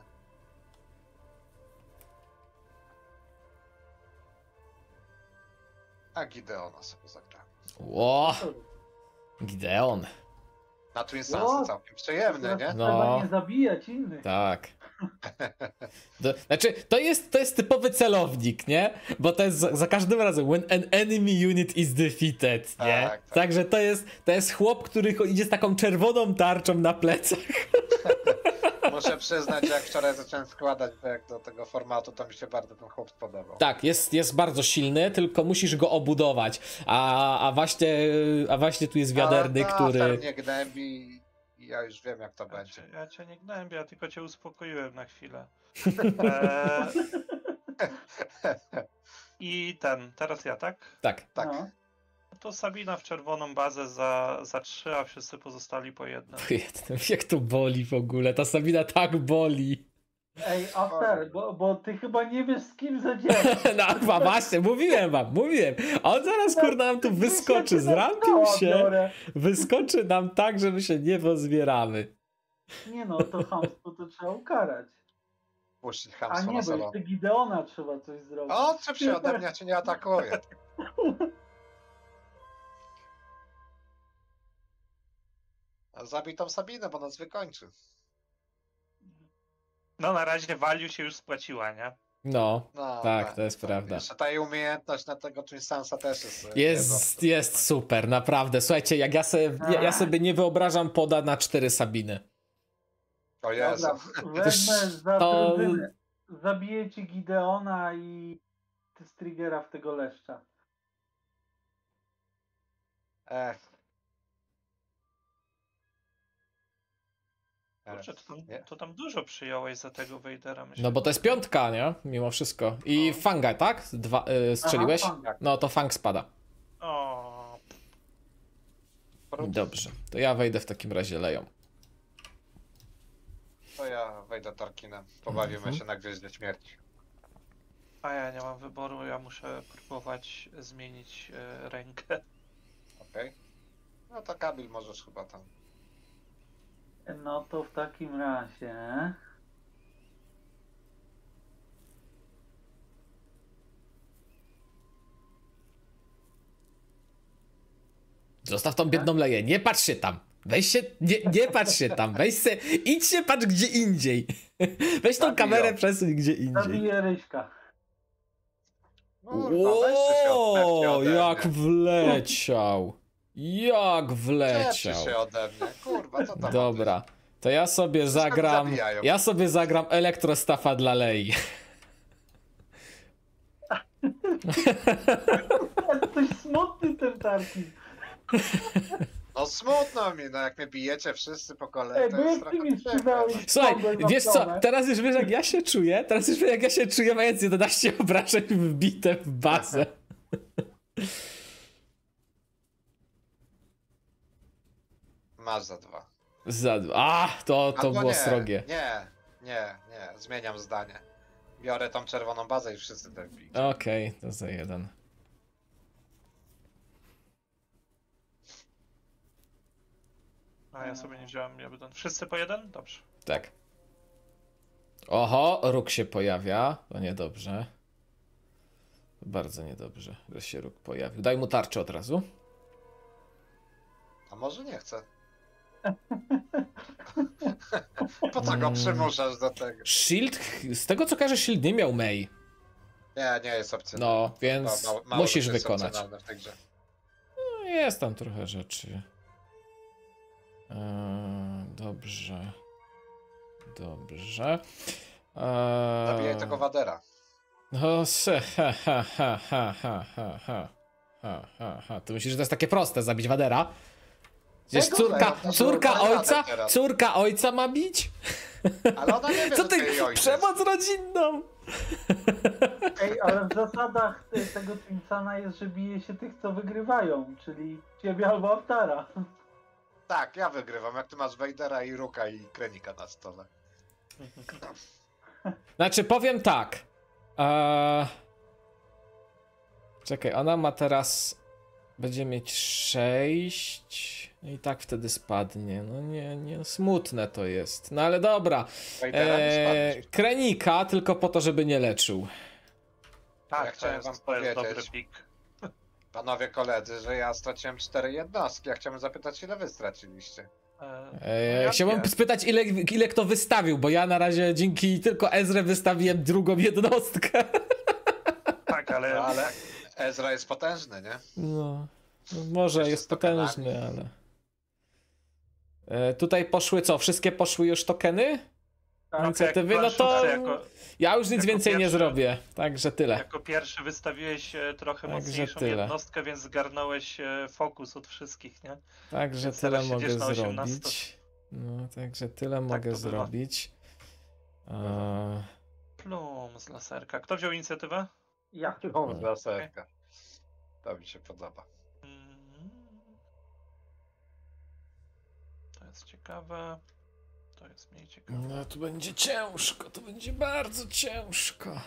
A Gideona sobie zagramy. Ło, Gideon. Na Twin Sunsy O! całkiem przyjemny, nie? No. Trzeba nie zabijać innych. Tak. Znaczy, to jest typowy celownik, nie? Bo to jest za każdym razem when an enemy unit is defeated, nie? Tak, tak. Także to jest chłop, który idzie z taką czerwoną tarczą na plecach. Muszę przyznać, że jak wczoraj zacząłem składać do tego formatu, to mi się bardzo ten chłop podobał. Tak, jest bardzo silny, tylko musisz go obudować. A właśnie tu jest wiaderny, Ale który... mnie gnębi i ja już wiem jak to będzie. ja cię nie gnębię, ja tylko cię uspokoiłem na chwilę. I teraz ja, tak? Tak. Tak. No. No to Sabina w czerwoną bazę za 3, a wszyscy pozostali po 1. Jak to boli w ogóle, ta Sabina tak boli. Ej, After, bo ty chyba nie wiesz z kim zadzierasz. No chyba właśnie, mówiłem. On zaraz kurna nam tu wyskoczy, zrampił się, wyskoczy nam tak, że my się nie pozbieramy. Nie no, to chamstwo to trzeba ukarać. Puścić A chamstwo nie, na bo sobą. jeszcze Gideona trzeba coś zrobić. Odczep się ode mnie, ja cię nie atakuję. Zabij tą Sabinę, bo nas wykończy. No na razie value się już spłaciła, nie? No, No, tak, to jest prawda. Jeszcze ta jej umiejętność na tego Twinsansa też jest... Jest super, naprawdę. Słuchajcie, jak ja sobie nie wyobrażam poda na 4 Sabiny. O Jezu. Dobra, wezmę za To- drużynę. Zabiję ci Gideona i ty z Triggera w tego leszcza. Ech. Kurczę, Nie. to tam dużo przyjąłeś za tego Vadera, myślę. No bo to jest 5, nie? Mimo wszystko. I Fanga, tak? Strzeliłeś? Aha, Fanga. No to Fang spada. O, Dobrze, to ja wejdę w takim razie Leją. To ja wejdę Tarkinem. Pobawimy się na Gwieździe Śmierci. a ja nie mam wyboru, ja muszę próbować zmienić rękę. Okej. No to Kabil możesz chyba tam. No to w takim razie... Zostaw tą biedną Leję, nie patrz się tam. Weź się, nie patrz się tam. Idź się patrz gdzie indziej. Weź tą Zabij kamerę, ją. przesuń gdzie indziej. Zabiję Ryśka. Kurwa, weźcie się odpewcie O, ode jak mnie. wleciał. Jak Ciepcie wleciał. się ode mnie. Kurwa, co tam? Dobra, to ja sobie zagram. zabijają. Ja sobie zagram Elektrostafa dla Lei. Coś smutny ten Tarkin. No smutno mi, no jak mnie bijecie wszyscy po kolei, Ej, to bo jest jak trochę ty mi przykre. sprzedałeś Słuchaj, bombę wiesz co, zapłonę. teraz już wiesz jak ja się czuję, mając 11 obrażeń wbite w bazę. Masz za 2. To Albo było nie, srogie. Nie, zmieniam zdanie. Biorę tą czerwoną bazę i wszyscy tak biją. Okej, to za 1. A ja sobie nie wziąłem Jabłon. Wszyscy po 1? Dobrze. Tak. Oho, róg się pojawia. To niedobrze. Bardzo niedobrze, że się róg pojawił. Daj mu tarczę od razu. A może nie chcę. Po co go przymuszasz do tego? Shield, z tego co każe, Shield nie miał Mei. Nie jest opcjonalny. No, więc Mało musisz rzeczy jest wykonać. opcjonalne w tej grze. No, jest tam trochę rzeczy. Dobrze. Dobrze. Zabijaj tego Wadera. No, Ty myślisz, że to jest takie proste, zabić Wadera? Przecież Tego Leja, to córka było ojca, teraz. córka ojca ma bić? Ale ona nie wie, Co że ty, to jej ojciec. przemoc rodzinną! Ej, ale w zasadach tego Twinsana jest, że bije się tych, co wygrywają, czyli ciebie albo Aftara. Tak, ja wygrywam. Jak ty masz Vadera i Ruka i Krenika na stole. Znaczy, powiem tak. Czekaj, ona ma teraz... Będzie mieć 6... I tak wtedy spadnie. No nie, smutne to jest. No ale dobra. Vadera nie spadniesz. Krenika tylko po to, żeby nie leczył. Tak, Ja chciałem wam to jest dobry powiedzieć. pik. Panowie koledzy, że ja straciłem 4 jednostki. Ja chciałem zapytać, ile wy straciliście. Ja Chciałbym wiem. spytać, ile kto wystawił, bo ja na razie dzięki tylko Ezre wystawiłem drugą jednostkę. Tak, ale No, ale Ezra jest potężny, nie? No, może Jeszcze jest z tokenami. potężny, ale... Tutaj poszły co? Wszystkie poszły już tokeny? Tak, Inicjatywy? jak No to Blanchard jako- ja już nic jako więcej nie pierwszy- zrobię, także tyle. Jako pierwszy wystawiłeś trochę Także mocniejszą tyle. jednostkę, więc zgarnąłeś fokus od wszystkich, nie? Także Więc tyle teraz mogę siedzisz na 18. zrobić. No, także tyle mogę to bywa. zrobić. Plum z laserka. Kto wziął inicjatywę? Ja. Plum z laserka. To mi się podoba. Mm. To jest ciekawe. To jest mniej ciekawe. No tu będzie ciężko, to będzie bardzo ciężko.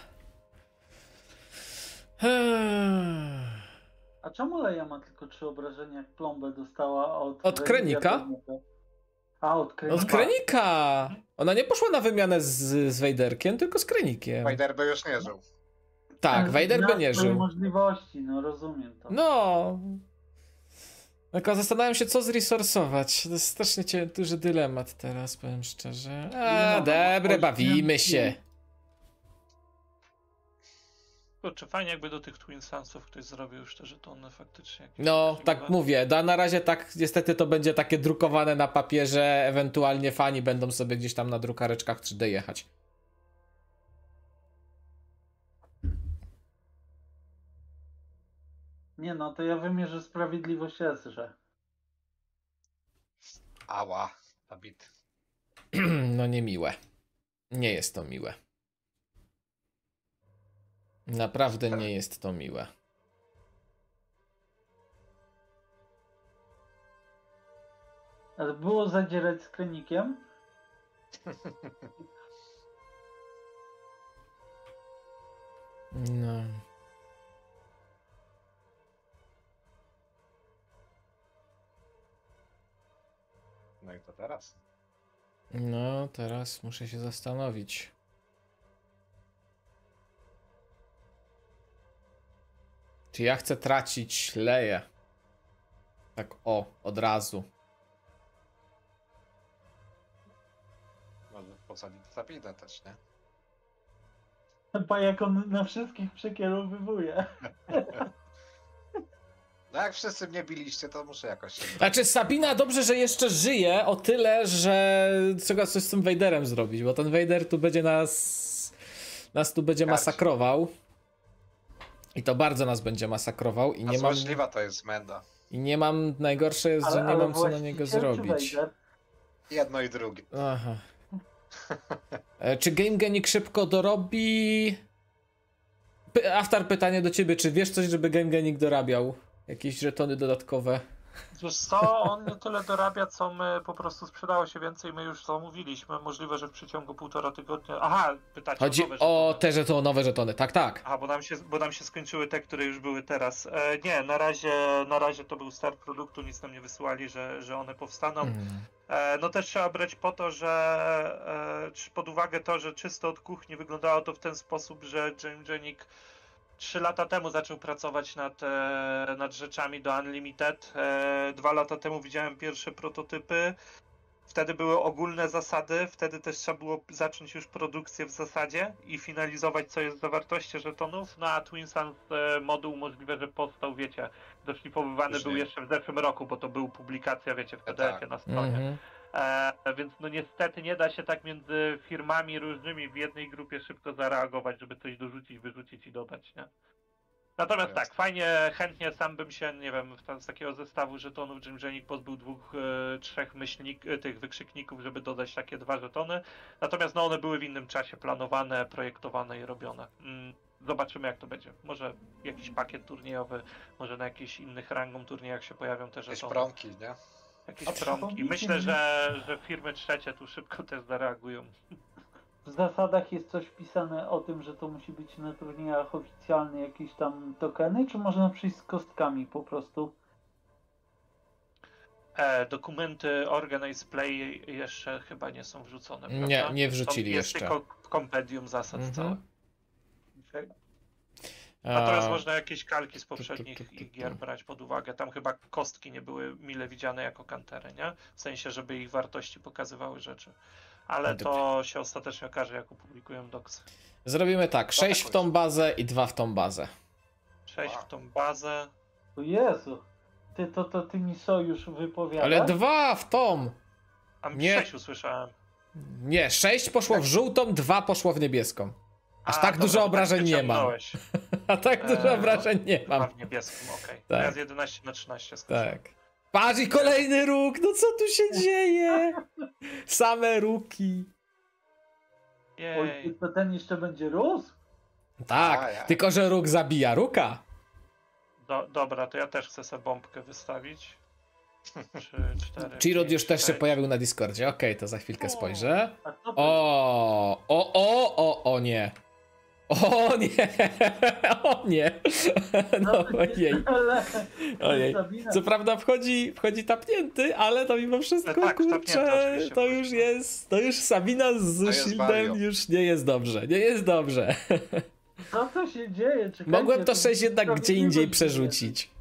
A czemu Leia ma tylko 3 obrażenia, jak plombę dostała Od Krenika? A, od Krenika. Od Krenika! Ona nie poszła na wymianę z Wejderkiem, tylko z Krenikiem. Vader by już nie żył. Tak, Wejder by nie żył. możliwości, no rozumiem to. No. Tylko zastanawiam się, co zresursować. To jest strasznie duży dylemat teraz, powiem szczerze. Dobre, bawimy się. Kurczę, fajnie jakby do tych Twin Sunsów ktoś zrobił już te żetony faktycznie. jakieś No, możliwe. tak mówię. Na razie tak, niestety to będzie takie drukowane na papierze. Ewentualnie fani będą sobie gdzieś tam na drukareczkach 3D jechać. Nie no, to ja wymierzę sprawiedliwość Ezrze. Ała, zabity. No niemiłe. Nie jest to miłe. Naprawdę nie jest to miłe. Ale było zadzierać z Krenikiem? No. No i to teraz. No, teraz muszę się zastanowić. Czy ja chcę tracić Leję? Tak od razu. Może posadzić Sabinę też, nie? Chyba jak on na wszystkich przekierowywuje. No jak wszyscy mnie biliście, to muszę jakoś się... Znaczy Sabina dobrze, że jeszcze żyje o tyle, że trzeba coś z tym Wejderem zrobić, bo ten Wejder tu będzie nas tu będzie masakrował. I to bardzo nas będzie masakrował i A nie mam... złośliwa to jest Menda. I nie mam, najgorsze jest, że nie mam co na niego zrobić. Jedno i drugie. Aha. Czy Game Genic szybko dorobi? Aftar, pytanie do ciebie, czy wiesz coś, żeby Game Genic dorabiał? Jakieś żetony dodatkowe? Wiesz co, on nie tyle dorabia, co my po prostu sprzedało się więcej, my już zamówiliśmy. Możliwe, że w przeciągu 1,5 tygodnia... Aha, pytacie Chodzi o nowe o żetony. te żetony, nowe żetony, tak. Aha, bo nam się skończyły te, które już były teraz. Nie, na razie to był start produktu, nic nam nie wysyłali, że one powstaną. No też trzeba brać po to, że pod uwagę to, że czysto od kuchni wyglądało to w ten sposób, że Game Genic 3 lata temu zaczął pracować nad rzeczami do Unlimited. 2 lata temu widziałem pierwsze prototypy. Wtedy były ogólne zasady, wtedy też trzeba było zacząć już produkcję w zasadzie i finalizować, co jest w zawartości żetonów. No a Twin Suns moduł możliwe, że powstał, wiecie, doszlifowywany był jeszcze w zeszłym roku, bo to był publikacja, wiecie, w PDF-ie na stronie. Więc no niestety nie da się tak między firmami różnymi w jednej grupie szybko zareagować, żeby coś dorzucić, wyrzucić i dodać, nie? Natomiast tak, fajnie, chętnie sam bym się, nie wiem, z takiego zestawu żetonów Game Genic pozbył 2, 3 tych wykrzykników, żeby dodać takie 2 żetony. Natomiast no one były w innym czasie planowane, projektowane i robione. Zobaczymy, jak to będzie. Może jakiś pakiet turniejowy, może na jakichś innych rangom turniejach się pojawią te żetony. Jakieś promki, nie? Jakieś promki. Myślę, że firmy trzecie tu szybko też zareagują. W zasadach jest coś wpisane o tym, że to musi być na turniejach oficjalne jakieś tam tokeny, czy można przyjść z kostkami po prostu? Dokumenty Organize Play jeszcze chyba nie są wrzucone, prawda? Nie wrzucili jest jeszcze. tylko kompendium zasad całe. Okay. A Natomiast można jakieś kalki z poprzednich gier brać pod uwagę. Tam chyba kostki nie były mile widziane jako kantery, nie? W sensie, żeby ich wartości pokazywały rzeczy. Ale to się ostatecznie okaże, jak opublikują doksy. Zrobimy tak, 6 w tą bazę i 2 w tą bazę. 6 w tą bazę. O Jezu, ty mi sojusz wypowiadasz? Ale 2 w tą! A Nie. 6 usłyszałem. Nie, 6 poszło w żółtą, 2 poszło w niebieską. Aż tak dobra, dużo to obrażeń nie mam. wyciągnąłeś. A tak dużo obrażeń nie Chyba mam. w niebieskim, okej. Tak. Ja z 11 na 13 skończyłem. Tak. Patrz i kolejny róg, no co tu się dzieje? Same ruki. Jej. Oj, to ten jeszcze będzie rósł? Tak, Ajaj. tylko że róg zabija ruka. Dobra, to ja też chcę sobie bombkę wystawić. 3, 4, Chirut 5, już też się 6. pojawił na Discordzie. Okej, to za chwilkę spojrzę. A co to O nie. O nie. O nie. No ojej. Ale Ojej. Sabina, Co prawda wchodzi tapnięty, ale to mimo wszystko, Tak, tapnięty kurczę, oczywiście to wchodzi, już no. jest, to już Sabina z jest shieldem Mario. już nie jest dobrze, nie jest dobrze. co to się dzieje? Czekajcie, Mogłem to 6 jest jednak gdzie sprawiedliwość indziej jest. przerzucić.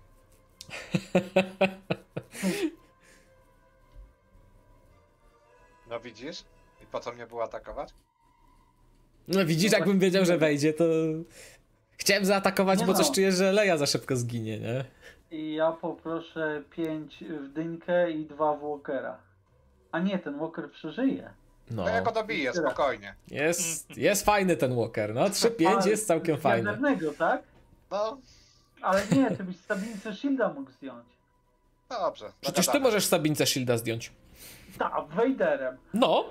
No widzisz? I po co mnie było atakować? No widzisz, No jakbym wiedział, że wejdzie, to... Chciałem zaatakować, Nie bo no. coś czuję, że Leia za szybko zginie, nie? I ja poproszę 5 w dynkę i 2 w walkera. A nie, ten walker przeżyje. No, No ja go dobiję, spokojnie. jest fajny ten Walker, no 3-5 Ale jest całkiem z fajny. ядерnego, tak? No, Ale nie, ty byś Sabince Shielda mógł zdjąć. dobrze. Przecież ty dogadamy. możesz Sabince Shielda zdjąć. Tak, Vaderem. No,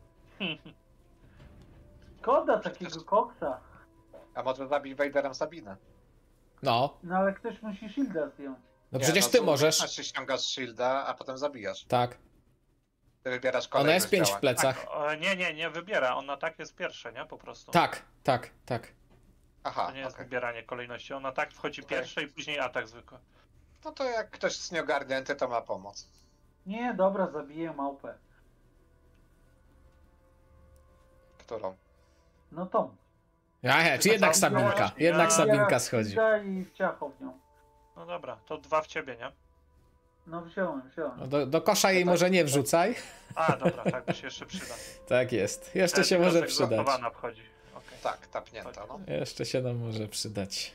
Szkoda takiego koksa. A może zabić Vaderem Sabinę? no. No ale ktoś musi Shielda zdjąć. No Nie, przecież no ty z możesz. umiejętności ściągasz shielda, a potem zabijasz. Tak. Ty wybierasz Ona kolejność jest 5 w działań. plecach. Tak, nie wybiera. Ona tak jest pierwsze, nie? Po prostu. Tak. Aha, To nie jest okej. wybieranie kolejności. Ona tak wchodzi Okej. pierwsze i później atak zwykły. No to jak ktoś jest nieogarnięty, to ma pomoc. Nie, dobra, zabiję małpę. Którą? No tą. Czy jednak co? Sabinka? Ja- Jednak ja- Sabinka schodzi. Shielda i wciachał w nią. No dobra, to 2 w ciebie, nie? No wziąłem. No do kosza jej może nie wrzucaj. A, dobra, tak, by się jeszcze przyda. Tak jest. Jeszcze się Tylko może tak przydać. zachowana wchodzi. Okej. Tak, tapnięta, no. Jeszcze się nam może przydać.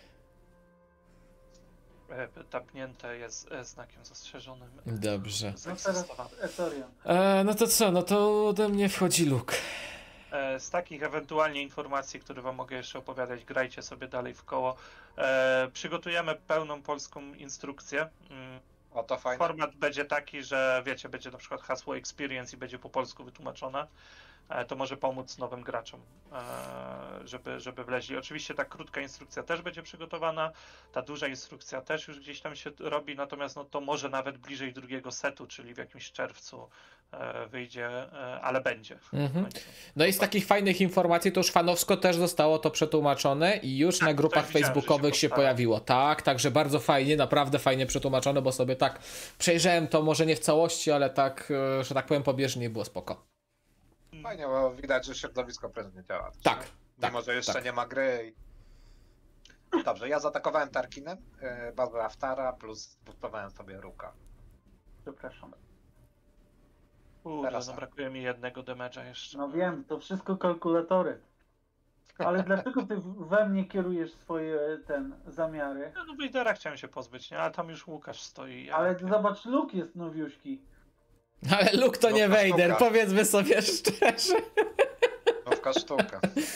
Tapnięte jest znakiem zastrzeżonym. Dobrze. No teraz Zainteresowane. Etorian. No to co? No to ode mnie wchodzi Luke. Z takich ewentualnie informacji, które wam mogę jeszcze opowiadać, grajcie sobie dalej w koło. Przygotujemy pełną polską instrukcję. O, to fajne. Format będzie taki, że wiecie, będzie na przykład hasło experience i będzie po polsku wytłumaczone. To może pomóc nowym graczom, żeby wleźli. Oczywiście ta krótka instrukcja też będzie przygotowana, ta duża instrukcja też już gdzieś tam się robi, natomiast no to może nawet bliżej drugiego setu, czyli w jakimś czerwcu wyjdzie, ale będzie. Mhm. No i z takich fajnych informacji to już fanowsko też zostało to przetłumaczone i już Tak, na grupach tutaj widziałem, że facebookowych się się postaram. pojawiło. Tak, także bardzo fajnie, naprawdę fajnie przetłumaczone, bo sobie tak przejrzałem to może nie w całości, ale tak, że tak powiem pobieżnie było spoko. Fajnie, bo widać, że środowisko prężnie działa. Tak, Mimo, że jeszcze tak. nie ma gry. Dobrze, ja zaatakowałem Tarkinem, bazę Aftara, plus boostowałem sobie Ruka. Przepraszam. Kurde, Teraz no tak. brakuje mi jednego damage'a jeszcze. No wiem, to wszystko kalkulatory. Ale dlaczego ty we mnie kierujesz swoje zamiary? No Vadera chciałem się pozbyć, nie? Ale tam już Łukasz stoi. Ja Ale zobacz, Luke jest nowiuśki. Ale Luke to nie No, to Vader, sztuka. powiedzmy sobie szczerze. Nówka sztuka.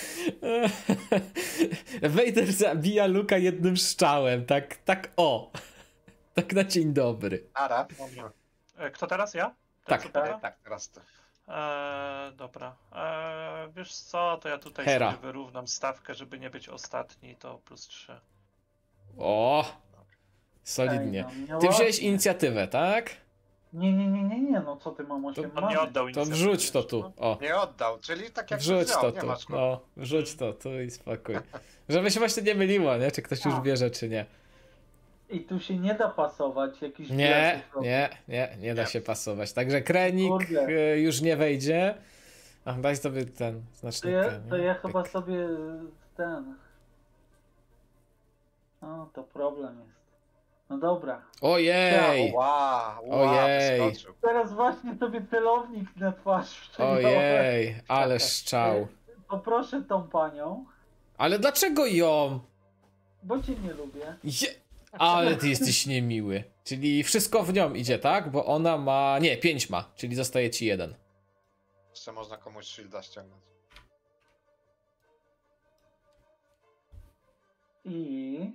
Vader zabija Luka jednym strzałem, tak o. Tak na dzień dobry. Ara? Kto teraz? Ja? Tak. Co pyta? Tak, teraz ty. Dobra. Wiesz co, to ja tutaj Hera. sobie wyrównam stawkę, żeby nie być ostatni, to +3. O, solidnie. Ej, no, Ty wziąłeś ładnie. inicjatywę, tak? Nie, no co ty mam 8 On nie oddał To inicjatywy wrzuć to jeszcze, tu. no. O, Nie oddał, czyli tak jak wrzuć wziął, to nie tu. masz go. No, wrzuć to tu i spokój. Żeby się właśnie nie myliło, nie? Czy ktoś już A. bierze, czy nie. I tu się nie da pasować jakiś Nie, błędów. nie da się pasować. Także krenik Kurde. już nie wejdzie. Ach, daj sobie ten To znacznik. ja chyba sobie O, to problem jest. No dobra. Ojej! Wow, Ojej. wyskoczył. Teraz właśnie sobie celownik na twarz wszczęliłem. Ojej, ale szczał. Poproszę tą panią, Ale dlaczego ją? bo cię nie lubię. Ale ty jesteś niemiły. Czyli wszystko w nią idzie, tak? Bo ona ma... Nie, 5 ma, czyli zostaje ci 1. Jeszcze można komuś shielda ściągnąć. I...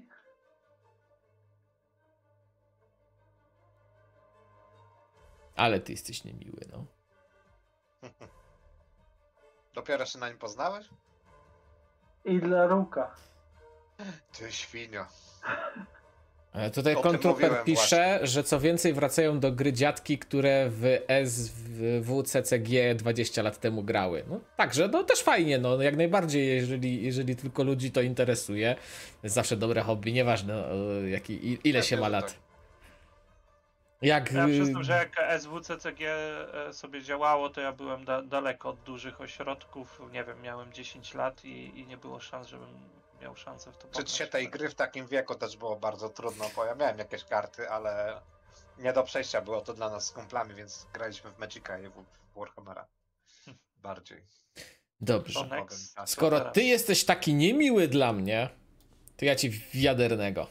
Ale ty jesteś niemiły, no. Dopiero się na nim poznałeś? I dla Ruka. Ty świnio. Tutaj O tym Controoper mówiłem pisze, że co więcej wracają do gry dziadki, które w SWCCG 20 lat temu grały. No także no też fajnie, no jak najbardziej, jeżeli tylko ludzi to interesuje. Jest zawsze dobre hobby, nieważne ile się ma Pewnie, że lat. tak. Jak... Ja przyznam, że jak SWCCG sobie działało, to ja byłem daleko od dużych ośrodków. Nie wiem, miałem 10 lat i nie było szans, żebym miał szansę w to Czyć pograć. się tej gry w takim wieku też było bardzo trudno, bo ja miałem jakieś karty, ale nie do przejścia było to dla nas z kumplami, więc graliśmy w Magica i w Warhammera. Bardziej. Dobrze. To next. Skoro teraz? ty jesteś taki niemiły dla mnie, to ja ci wiadernego.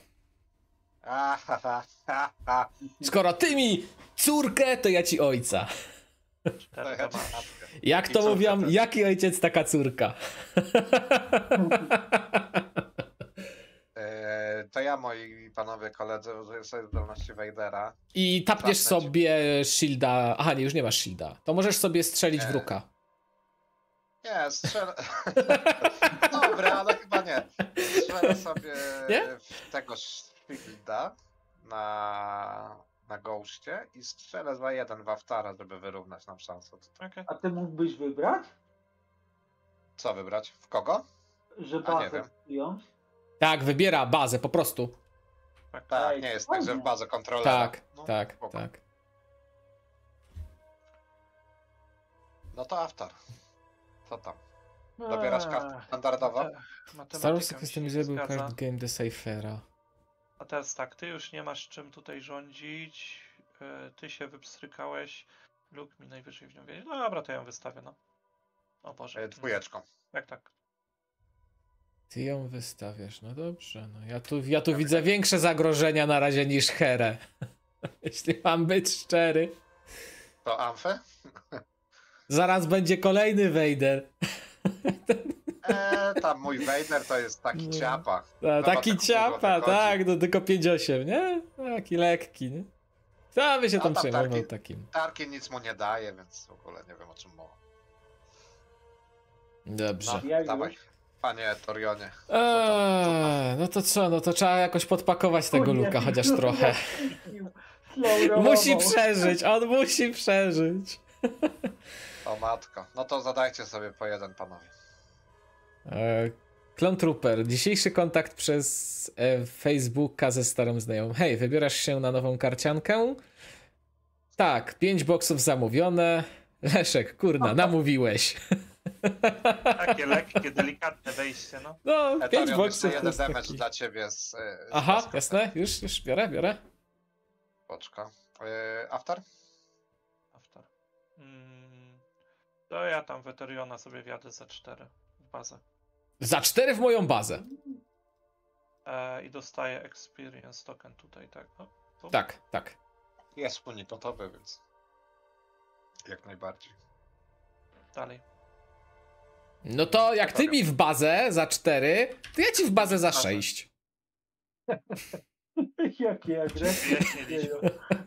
Skoro ty mi córkę, to ja ci ojca. Cztery ja to masz. matkę. Jak I to córkę mówią, też. jaki ojciec, taka córka. To ja, moi panowie koledzy, użyję sobie zdolności Vadera. I tapniesz Zapnę ci. sobie shielda. Aha, nie, już nie masz shielda. To możesz sobie strzelić w Nie. ruka. Nie, strzelę. Dobra, ale chyba nie. Strzelę sobie Nie? w tego shielda na goście i strzelę za jeden w Aftara, żeby wyrównać nam szansę. Okej. A ty mógłbyś wybrać, Co wybrać? W kogo? że A, nie bazę wiem. przyjąć? Tak, wybiera bazę, po prostu. Tak, Ej, nie jest tak, że w fajnie. bazę kontrolera. Tak, No, tak, spoko. tak. No to Aftar. Co tam? Dobierasz kartę standardowo? Star Wars Customizable Card Card Game Deciphera. A teraz tak, ty już nie masz czym tutaj rządzić. Ty się wypstrykałeś. Luke mi najwyżej w nią wiedzie. No dobra, to ja ją wystawię, no. O Boże. Dwójeczką. Tak. Ty ją wystawiasz, no dobrze. No ja tu widzę większe zagrożenia na razie niż Herę. Jeśli mam być szczery. To Amfę? Zaraz będzie kolejny Vader. Tam mój Vader to jest taki No. ciapa. Taki tak ciapa, długo wychodzi. tak, no tylko 5-8, nie? Taki lekki, nie? Kto by się A tam tam przejmował taki- takim? Tarkin nic mu nie daje, więc w ogóle nie wiem o czym mowa. Dobrze. Ja już. Dawaj, panie Torionie. No to co, no to trzeba jakoś podpakować tego Kurde, Luka, chociaż kurde. trochę. Slowrował. Musi przeżyć, on musi przeżyć. O matko. No to zadajcie sobie po jeden, panowie. Clone Trooper. Dzisiejszy kontakt przez Facebooka ze starą znajomą. Hej, wybierasz się na nową karciankę? Tak, 5 boksów zamówione. Leszek, kurna, namówiłeś. Takie lekkie, delikatne wejście, no. No, 5 Etorion, jeszcze boksów to jeden jest damage taki... dla ciebie z Aha, Baska. jasne, już biorę. Poczka. After? After. To ja tam Weteriona sobie wjadę za 4 w bazę. Za 4 w moją bazę. I dostaję experience token tutaj, tak? No, tu. Tak. Jest unitotowy, więc jak najbardziej. Dalej. No to jak ty mi w bazę za 4, to ja ci w bazę za 6. Jakie agresje. Wyjaśniliśmy.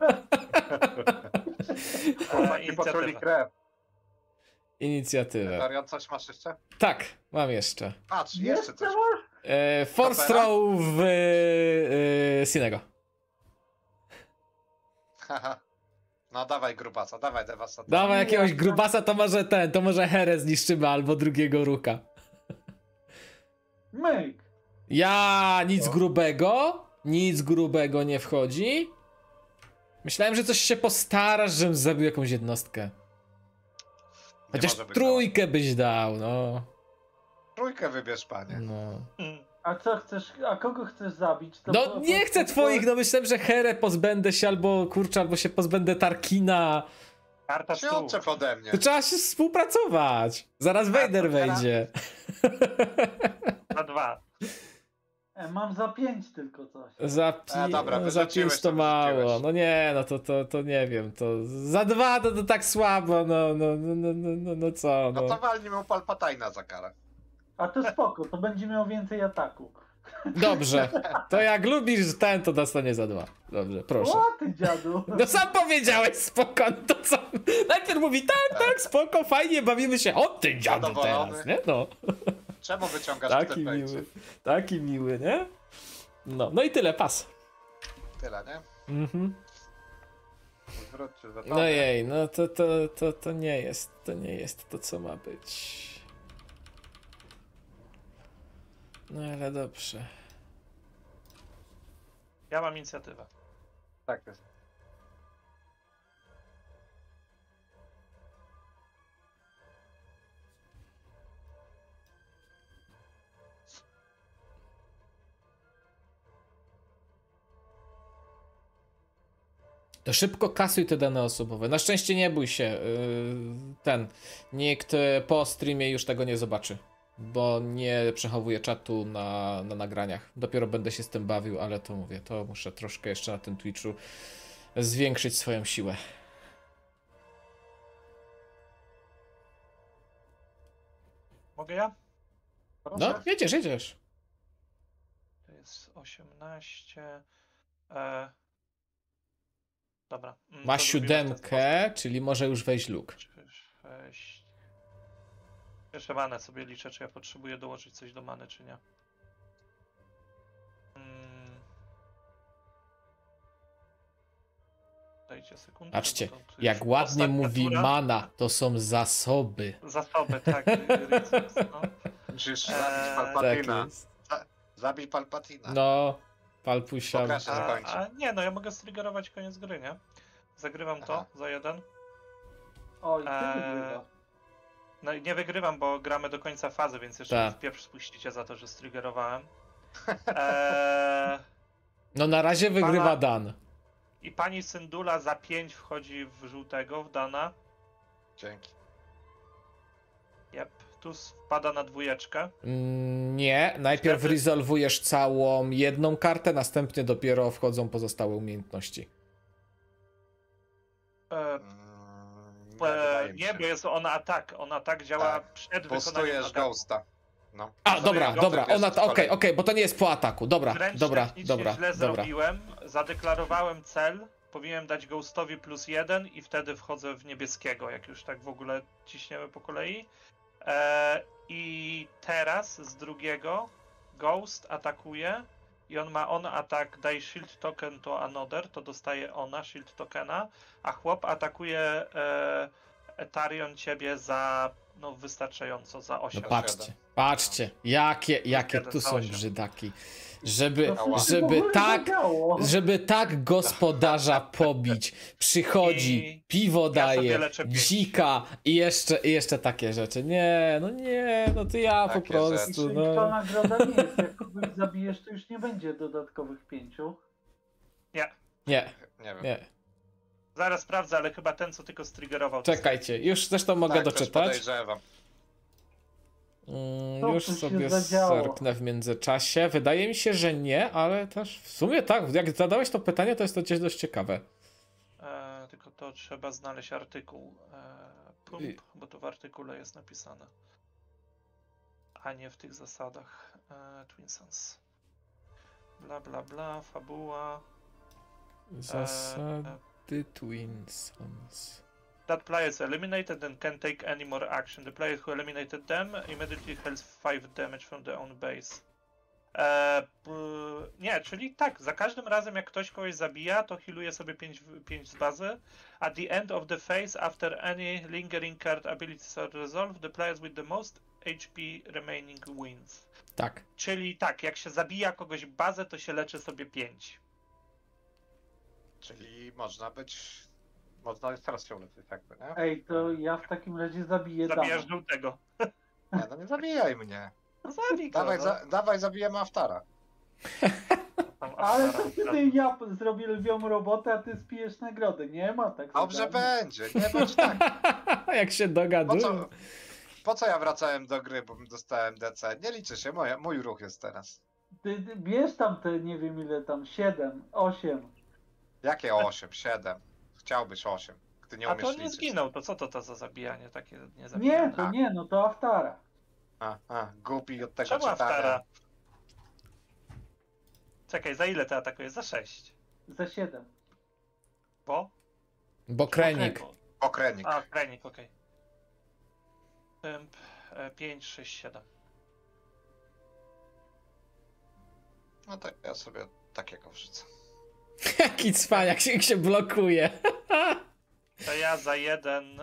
Chłopaki poczuli Inicjatywa. krew. Inicjatywę. Etorion, coś masz jeszcze? Tak, mam jeszcze. Patrz, jeszcze Jeszcze coś. masz? Force Opera? Throw w Sinego. Haha. No dawaj grubasa, dawaj dewastator. Dawaj jakiegoś Nie, grubasa, to może Herę zniszczymy, albo drugiego Ruka. Myk. Nic grubego nie wchodzi. Myślałem, że coś się postarasz, żebym zabił jakąś jednostkę. Nie Chociaż może być trójkę byś dał, no. Trójkę wybierz, panie. No, A co chcesz, a kogo chcesz zabić? To no nie chcę twoich, no myślałem, że Herę pozbędę się albo się pozbędę Tarkina. Karta Się stół. odczep ode mnie. To trzeba się współpracować. Zaraz Vader wejdzie. Na 2. Mam za 5 tylko coś. dobra, no, za wyrzuciłeś 5 to to, mało. wyrzuciłeś. No nie, no to nie wiem. To za 2 to tak słabo, no co, No no. to walnij mu Palpatina za karę. A to spoko, to będzie miał więcej ataku. Dobrze. To jak lubisz ten, to dostanie za 2. Dobrze, proszę. O, ty dziadu. No sam powiedziałeś, spoko, no to co? Najpierw mówi, tak, spoko, fajnie, bawimy się. O, ty dziadu Zadowolony. teraz, nie? No. Czemu wyciągasz Taki te miły, taki miły, nie? No i tyle, pas. Tyle, nie? Mhm. Zwróćcie za to. No jej, no to nie jest to, co ma być. No ale dobrze. Ja mam inicjatywę. Tak jest. To szybko kasuj te dane osobowe. Na szczęście nie bój się. Nikt po streamie już tego nie zobaczy. Bo nie przechowuję czatu na nagraniach. Dopiero będę się z tym bawił, ale to mówię, to muszę troszkę jeszcze na tym Twitchu zwiększyć swoją siłę. Mogę ja? No, jedziesz. To jest 18. Dobra. Masz to zrobimy w ten 7, czyli może już wejść Luke. sposób. 6. Jeszcze manę sobie liczę, czy ja potrzebuję dołożyć coś do many, czy nie. Dajcie sekundę. Patrzcie, bo to tu jak już ładnie ostatnia mówi tura. mana, to są zasoby. Zasoby, tak. resource, no. Musisz zabić Tak Palpatina. jest. Zabij Palpatina. No, Palpusia. Dobra, się zakończy. A nie, no ja mogę striggerować koniec gry, nie? Zagrywam to Aha. za 1. Oj, ty wygrywa. No i nie wygrywam, bo gramy do końca fazy, więc jeszcze Tak. mi w pieprz spuścicie za to, że striggerowałem. No na razie wygrywa Pana- Dan. I pani Syndula za 5 wchodzi w żółtego, w Dana. Dzięki. Jep, tu wpada na 2. Nie, najpierw Wtedy- rezolwujesz całą jedną kartę, następnie dopiero wchodzą pozostałe umiejętności. Nie, wydaje mi Nie, się. bo jest on atak. On atak działa Tak. przed wykonaniem Boostujesz ataku. Ghosta. No. A, Sobie dobra, Ghostem dobra, jest ona w to, okej, kolei. bo to nie jest po ataku. Dobra, Wręcz dobra, technicznie dobra, źle dobra. zrobiłem. Zadeklarowałem cel. Powinienem dać Ghostowi +1 i wtedy wchodzę w niebieskiego, jak już tak w ogóle ciśniemy po kolei. I teraz z drugiego Ghost atakuje i on ma atak, daj shield token to another, to dostaje ona shield tokena, a chłop atakuje Etarion ciebie za wystarczająco, za 8. No patrzcie, jakie tu są 8. brzydaki. To się w ogóle zadziało. Żeby tak gospodarza pobić, przychodzi, piwo ja sobie daje, leczę 5. dzika i jeszcze takie rzeczy. Nie, no to ja po Takie prostu, Czyli to no. nagroda nie jest. Jak kogoś zabijesz, to już nie będzie dodatkowych 5. Nie, Nie, Nie wiem. nie. zaraz sprawdzę, ale chyba ten, co tylko striggerował. Czekajcie, już zresztą mogę Tak, też doczytać. podejrzewam. Co Już tu się sobie zadziało? zerknę w międzyczasie. Wydaje mi się, że nie, ale też w sumie tak. Jak zadałeś to pytanie, to jest to dość ciekawe. Tylko to trzeba znaleźć artykuł. Pump, bo to w artykule jest napisane. A nie w tych zasadach. Twin Sons. Bla bla bla, fabuła. Zasady Twin Sons. That player is eliminated and can't take any more action. The player who eliminated them immediately has 5 damage from their own base. Nie, czyli tak, za każdym razem jak ktoś kogoś zabija, to healuje sobie 5 z bazy. At the end of the phase, after any lingering card abilities are resolved, the players with the most HP remaining wins. Tak. Czyli tak, jak się zabija kogoś bazę, to się leczy sobie 5. Czyli można teraz się uleczyć, jakby, nie? Ej, to ja w takim razie zabiję Zabijasz damę. żółtego. Nie, no nie zabijaj mnie. No zabij go, Dawaj, no. dawaj zabijemy Aftara. Tam Ale Aftara, to wtedy ja zrobię lwią robotę, a ty spijesz nagrodę. Nie ma tak. Dobrze za darmo. będzie, nie bądź tak. Jak się dogadują. Po co ja wracałem do gry, bo dostałem DC? Nie liczy się, mój ruch jest teraz. Ty bierz tam te, nie wiem ile tam, 7, 8. Jakie 8, 7? Chciałbyś 8, gdy nie A umiesz to nie liczyć. zginął, to co to za zabijanie takie Nie, niezabijane? to nie, no to Aftara. Głupi od tego Czemu czytania. Aftara? Czekaj, za ile ty atakujesz? Za 6. Za 7. Bo? Bo krenik. Okrenik. A, krenik, okej. 5, 6, 7. No to ja sobie takiego wrzucę. Jaki cwaniak się blokuje. To ja za 1...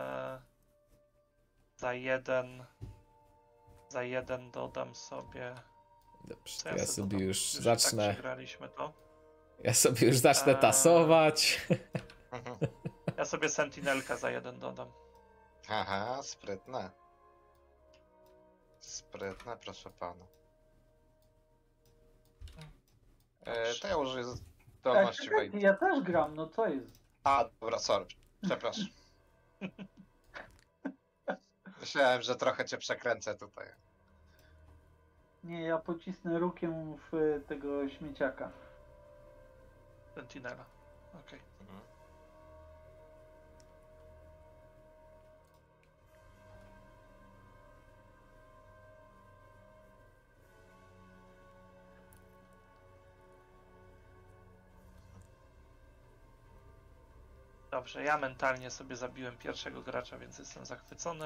Za jeden dodam sobie... Dobrze, Co to ja sobie dodam? już Tak zacznę. przegraliśmy to. Ja sobie już zacznę tasować. Ja sobie Sentinelka za 1 dodam. Aha, sprytne. Sprytne, proszę pana. To ja użyję zdolności Czekaj, wejścia. ja też gram, no co jest? A, dobra, sorry. Przepraszam. Myślałem, że trochę cię przekręcę tutaj. Nie, ja pocisnę rukiem w tego śmieciaka. Sentinela. Okej. Mhm. Dobrze, ja mentalnie sobie zabiłem pierwszego gracza, więc jestem zachwycony.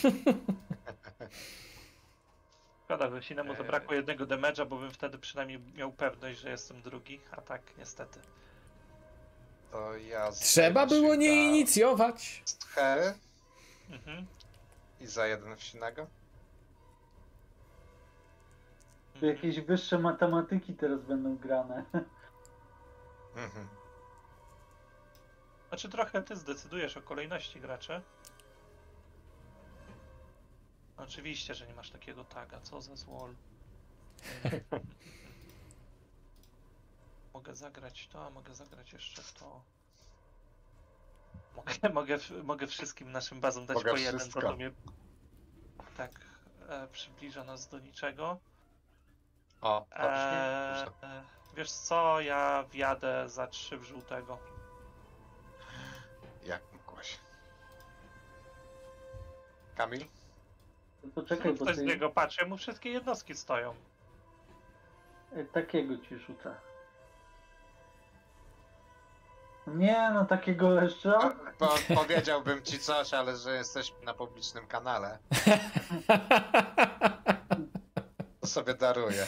Szkoda, że Sinemu zabrakło jednego damage'a, bo bym wtedy przynajmniej miał pewność, że jestem drugi, a tak niestety. To ja Trzeba zdejmę było się nie na inicjować. Schery Mhm. i za 1 wsinego. Jakieś wyższe matematyki teraz będą grane. Mhm. Znaczy trochę ty zdecydujesz o kolejności graczy. Oczywiście, że nie masz takiego taga, co za złol. Mogę zagrać to, a mogę zagrać jeszcze to. Mogę wszystkim naszym bazom dać Mogę po jeden, wszystko. bo to mnie tak przybliża nas do niczego. O, dobrze. Wiesz co, ja wjadę za 3 w żółtego. Jak mogłeś? Kamil? No to czekaj, bo Ktoś z ty niego patrzy, mu wszystkie jednostki stoją. takiego ci rzucę. Nie, no takiego leszcza. Powiedziałbym ci coś, ale że jesteśmy na publicznym kanale. To sobie daruję.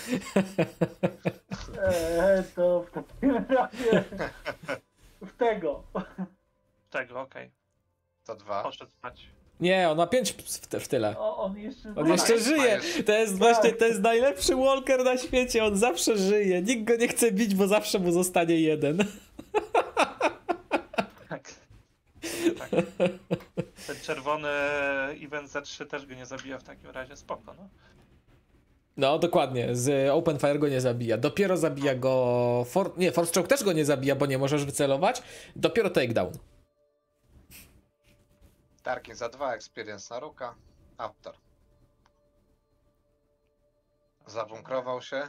To w takim razie w tego. Tego, okej. To 2. Poszedł spać. Nie, on ma 5 w tyle. On jeszcze On jeszcze jest, żyje. jest. To jest właśnie, to jest najlepszy walker na świecie. On zawsze żyje. Nikt go nie chce bić, bo zawsze mu zostanie 1. Tak. Tak. Ten czerwony event za 3 też go nie zabija w takim razie, spoko, no. No, dokładnie. Z Open Fire go nie zabija. Dopiero zabija go... Force Choke też go nie zabija, bo nie możesz wycelować. Dopiero takedown. Tarkin za 2, experience na ruka. Autor. Zabunkrował się.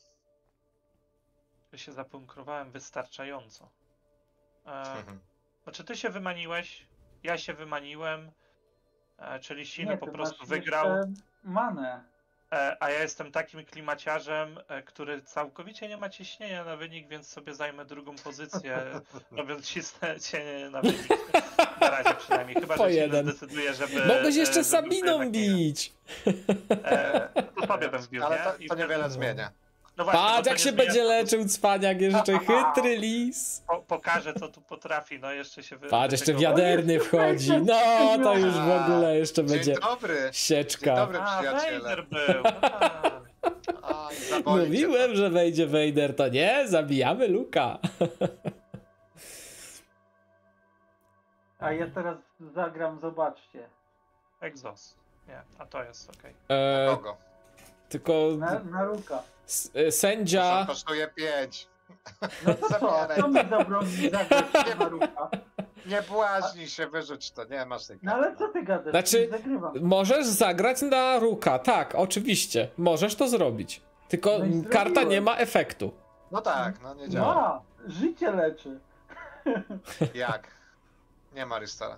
Ty się zapunkrowałem wystarczająco. Mhm. Znaczy ty się wymaniłeś, ja się wymaniłem, czyli Siny Nie, po ty prostu masz wygrał, jeszcze manę. a ja jestem takim klimaciarzem, który całkowicie nie ma ciśnienia na wynik, więc sobie zajmę drugą pozycję, robiąc ciśnienie na wynik. Na razie przynajmniej, chyba Po że Siny jeden. zdecyduje, żeby... Mogłeś jeszcze żeby Sabiną jednak nie. bić. To sobie bym wbił, Ale nie? to I niewiele wtedy- zmienia. No właśnie, bo Patrz to jak nie się zmienia będzie statusu. leczył cwaniak, jeszcze chytry lis. Pokaże co tu potrafi, no jeszcze się Patrz, jeszcze wytygował. wiaderny wchodzi. No, to już w ogóle jeszcze będzie Dzień dobry. Dzień sieczka. dobry, A, przyjaciele. Vader był. A, i zaboli cię Mówiłem, że wejdzie Vader, to nie, zabijamy Luka. A ja teraz zagram, zobaczcie. Exos. Nie, a to jest okej. to. Kogo? Tylko Na ruka. sędzia... To kosztuje 5. No to co? Kto mi zabroni zagrać na ruka? Nie błaźnij się, wyrzuć to, nie masz tej No ale co ty gadasz? Znaczy- Nie zagrywam. Możesz zagrać na Ruka, tak, oczywiście. Możesz to zrobić. Tylko No i karta zrobiłem. nie ma efektu. No tak, no nie działa. Ma! Życie leczy. Jak? Nie ma Ristora.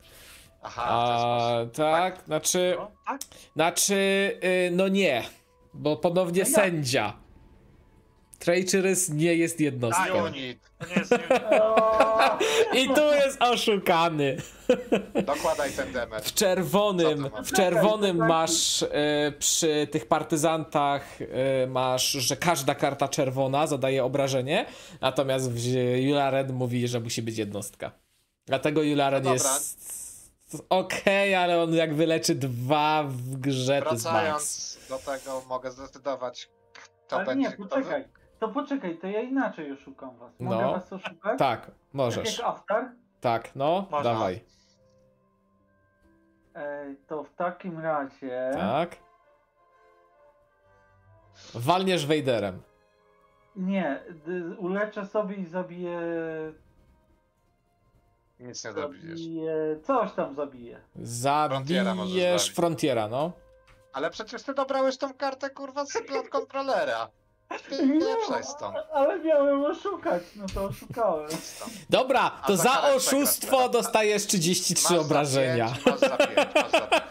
Aha, w ten A, sposób. tak, znaczy, No, tak? no nie. bo ponownie No ja. sędzia. Treacherous nie jest jednostką. Unit. To nie jest unit. O, I tu jest oszukany. Dokładaj ten damage. W czerwonym, Co to ma w być? czerwonym Czekaj, masz przy tych partyzantach masz, że każda karta czerwona zadaje obrażenie, natomiast Yularen mówi, że musi być jednostka. Dlatego Yularen No dobra. jest okej, ale on jak wyleczy 2 w grze, to jest max. Wracając do tego, mogę zdecydować, kto ale będzie. nie, poczekaj. To poczekaj, to ja inaczej oszukam was. Mogę No. was oszukać? Tak, Tak możesz. jak Aftar? Tak, no, Można. dawaj. To w takim razie... Tak. Walniesz Vaderem. Nie, uleczę sobie i zabiję... Nic nie zabijesz. Coś tam zabiję. Frontiera możesz Zabijesz zabić. Frontiera, no. Ale przecież ty dobrałeś tą kartę, kurwa, z kontrolera. Ty pieprzaj stąd. Ale miałem oszukać, no to oszukałem. Dobra, A to za za karę oszustwo przegrasz. dostajesz 33 Masz za obrażenia. 5, masz za 5, masz za 5.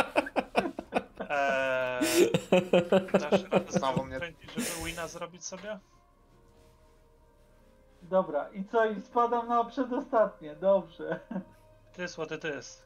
Dasz radę Znowu mnie- skręcić, żeby wina zrobić sobie? Dobra, i co? I spadam na przedostatnie, dobrze. Ty jest what it is.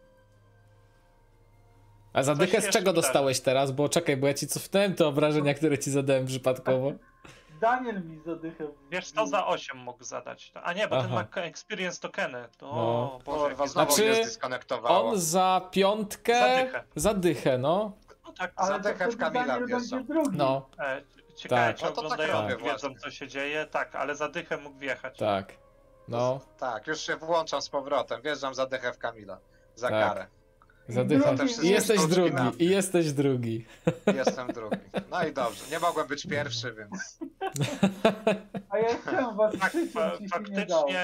A zadychę z jeszcze czego wydarzy. dostałeś teraz? Bo czekaj, bo ja ci cofnąłem te obrażenia, które ci zadałem przypadkowo. Daniel mi zadychę. Wiesz co, za 8 mógł zadać. A nie, bo ten Aha. ma experience tokeny. To, No. Boże, Kurwa, jakie znowu Znaczy, mnie zdyskonektowało. On za 5 Zadychę. zadychę, no. No tak, Ale Zadychę to w wtedy Kamila Daniel wjeżdżam. będzie drugi. No, ciekawe, Tak. czy No to tak oglądający robię wiedzą, właśnie. co się dzieje. Tak, ale zadychę mógł wjechać. tak. No, Tak, już się włączam z powrotem. Wjeżdżam za dychę w Kamila. Za Tak. karę. zadychę. drugi- I jesteś sztuczki drugi, na- i jesteś drugi. Jestem drugi. No i dobrze. Nie mogłem być pierwszy, więc... A ja chciałem was Tak, krzyczeć i się nie dało. faktycznie.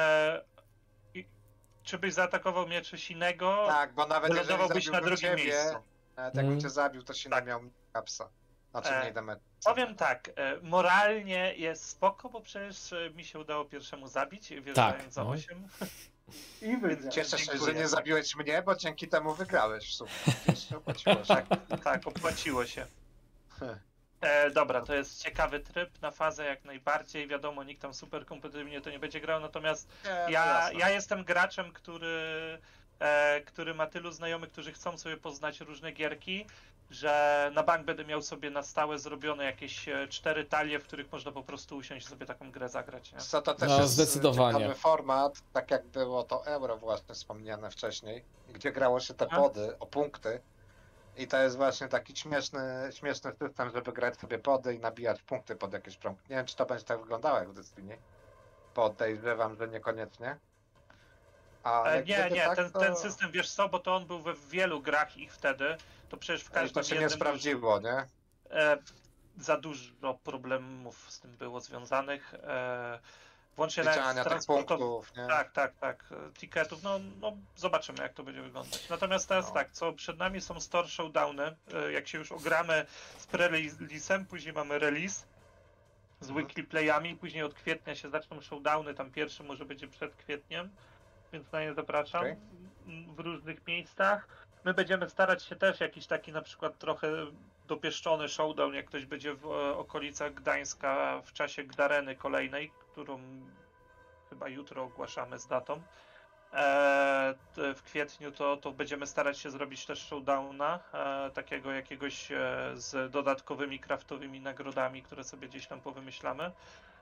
Czy byś zaatakował mnie coś innego? Tak, bo nawet jeżeli Wylądowałbyś na zabiłbym drugim ciebie, miejscu. nawet jakbym Mm. cię zabił, to się Tak. nie miał kapsa. Znaczy E, mniej damage. Powiem tak, moralnie jest spoko, bo przecież mi się udało pierwszemu zabić, wjeżdżając za no. 8. I wygrał. Cieszę się, że dziękuję. nie zabiłeś mnie, bo dzięki temu wygrałeś w sumie. Widzisz, opłaciło się. Tak, opłaciło się. Dobra, to jest ciekawy tryb na fazę jak najbardziej. Wiadomo, nikt tam super kompetywnie to nie będzie grał, natomiast Nie, no ja jasne. jestem graczem, który ma tylu znajomych, którzy chcą sobie poznać różne gierki, że na bank będę miał sobie na stałe zrobione jakieś 4 talie, w których można po prostu usiąść i sobie taką grę zagrać. Nie? Co to też No, jest zdecydowanie. ciekawy format, tak jak było to Euro właśnie wspomniane wcześniej, gdzie grało się te pody o punkty. I to jest właśnie taki śmieszny system, żeby grać sobie pody i nabijać punkty pod jakieś promki. Nie wiem, czy to będzie tak wyglądało jak w Destiny. Podejrzewam, że niekoniecznie. Ale Nie, gdyby nie, tak, ten system, wiesz co, bo to on był we wielu grach ich wtedy, to przecież w I każdym to się nie jednym sprawdziło, nie? za dużo problemów z tym było związanych. Włącznie nawet Wyciągania z tych transportem. punktów, nie? Tak, ticketów, no zobaczymy jak to będzie wyglądać. Natomiast teraz No. tak, co przed nami są store showdowny, jak się już ogramy z pre-release'em, później mamy release z Mhm. weekly playami, później od kwietnia się zaczną showdowny, tam pierwszy może będzie przed kwietniem, więc na nie zapraszam Okej. w różnych miejscach. My będziemy starać się też jakiś taki na przykład trochę dopieszczony showdown, jak ktoś będzie w okolicach Gdańska w czasie Gdareny kolejnej, którą chyba jutro ogłaszamy z datą. W kwietniu to będziemy starać się zrobić też showdowna, takiego jakiegoś z dodatkowymi craftowymi nagrodami, które sobie gdzieś tam powymyślamy.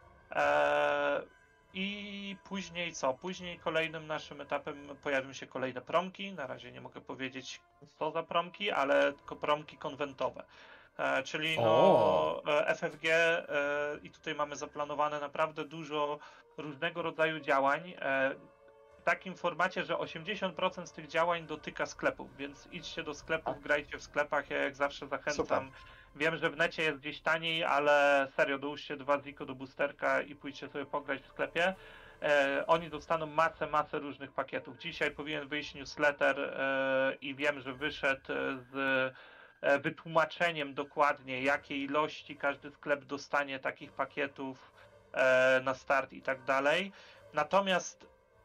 I później co? Później kolejnym naszym etapem pojawią się kolejne promki. Na razie nie mogę powiedzieć co za promki, ale tylko promki konwentowe. Czyli no FFG i tutaj mamy zaplanowane naprawdę dużo różnego rodzaju działań. W takim formacie, że 80% z tych działań dotyka sklepów, więc idźcie do sklepów, grajcie w sklepach, ja jak zawsze zachęcam. Super. Wiem, że w necie jest gdzieś taniej, ale serio, dołóżcie 2 ziko do boosterka i pójdźcie sobie pograć w sklepie. Oni dostaną masę różnych pakietów. Dzisiaj powinien wyjść newsletter i wiem, że wyszedł z wytłumaczeniem dokładnie, jakiej ilości każdy sklep dostanie takich pakietów na start i tak dalej. Natomiast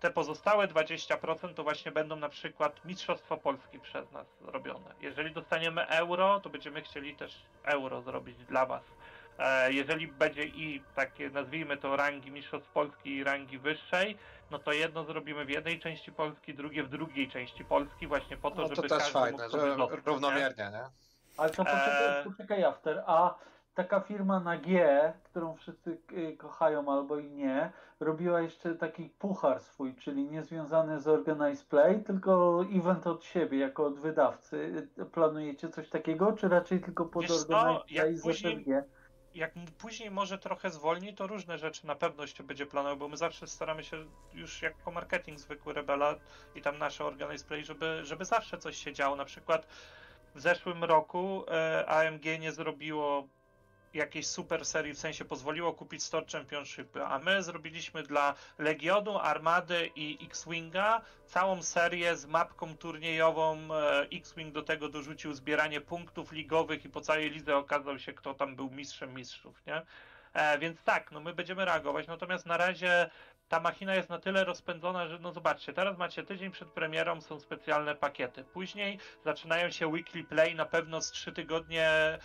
te pozostałe 20% to właśnie będą na przykład Mistrzostwa Polski przez nas robione. Jeżeli dostaniemy euro, to będziemy chcieli też euro zrobić dla was. Jeżeli będzie i takie, nazwijmy to, rangi Mistrzostw Polski i rangi wyższej, no to jedno zrobimy w jednej części Polski, drugie w drugiej części Polski, właśnie po to, No to żeby też każdy fajne, mógł sobie że dostać, nie? równomiernie, nie? Ale to poczekaj After, a taka firma na G, którą wszyscy kochają albo i nie, robiła jeszcze taki puchar swój, czyli niezwiązany z Organized Play, tylko event od siebie, jako od wydawcy. Planujecie coś takiego, czy raczej tylko pod Wiesz co, Organized jak Play z później- FFG? Jak później może trochę zwolni, to różne rzeczy na pewno się będzie planował, bo my zawsze staramy się już jako marketing zwykły Rebela i tam nasze Organized Play, żeby zawsze coś się działo. Na przykład w zeszłym roku AMG nie zrobiło jakiejś super serii, w sensie pozwoliło kupić Store Championshipy, a my zrobiliśmy dla Legionu, Armady i X-Winga całą serię z mapką turniejową. X-Wing do tego dorzucił zbieranie punktów ligowych i po całej lidze okazał się, kto tam był mistrzem mistrzów, nie? Więc tak, no my będziemy reagować, natomiast na razie ta machina jest na tyle rozpędzona, że no zobaczcie, teraz macie tydzień przed premierą, są specjalne pakiety. Później zaczynają się weekly play, na pewno z 3 tygodnie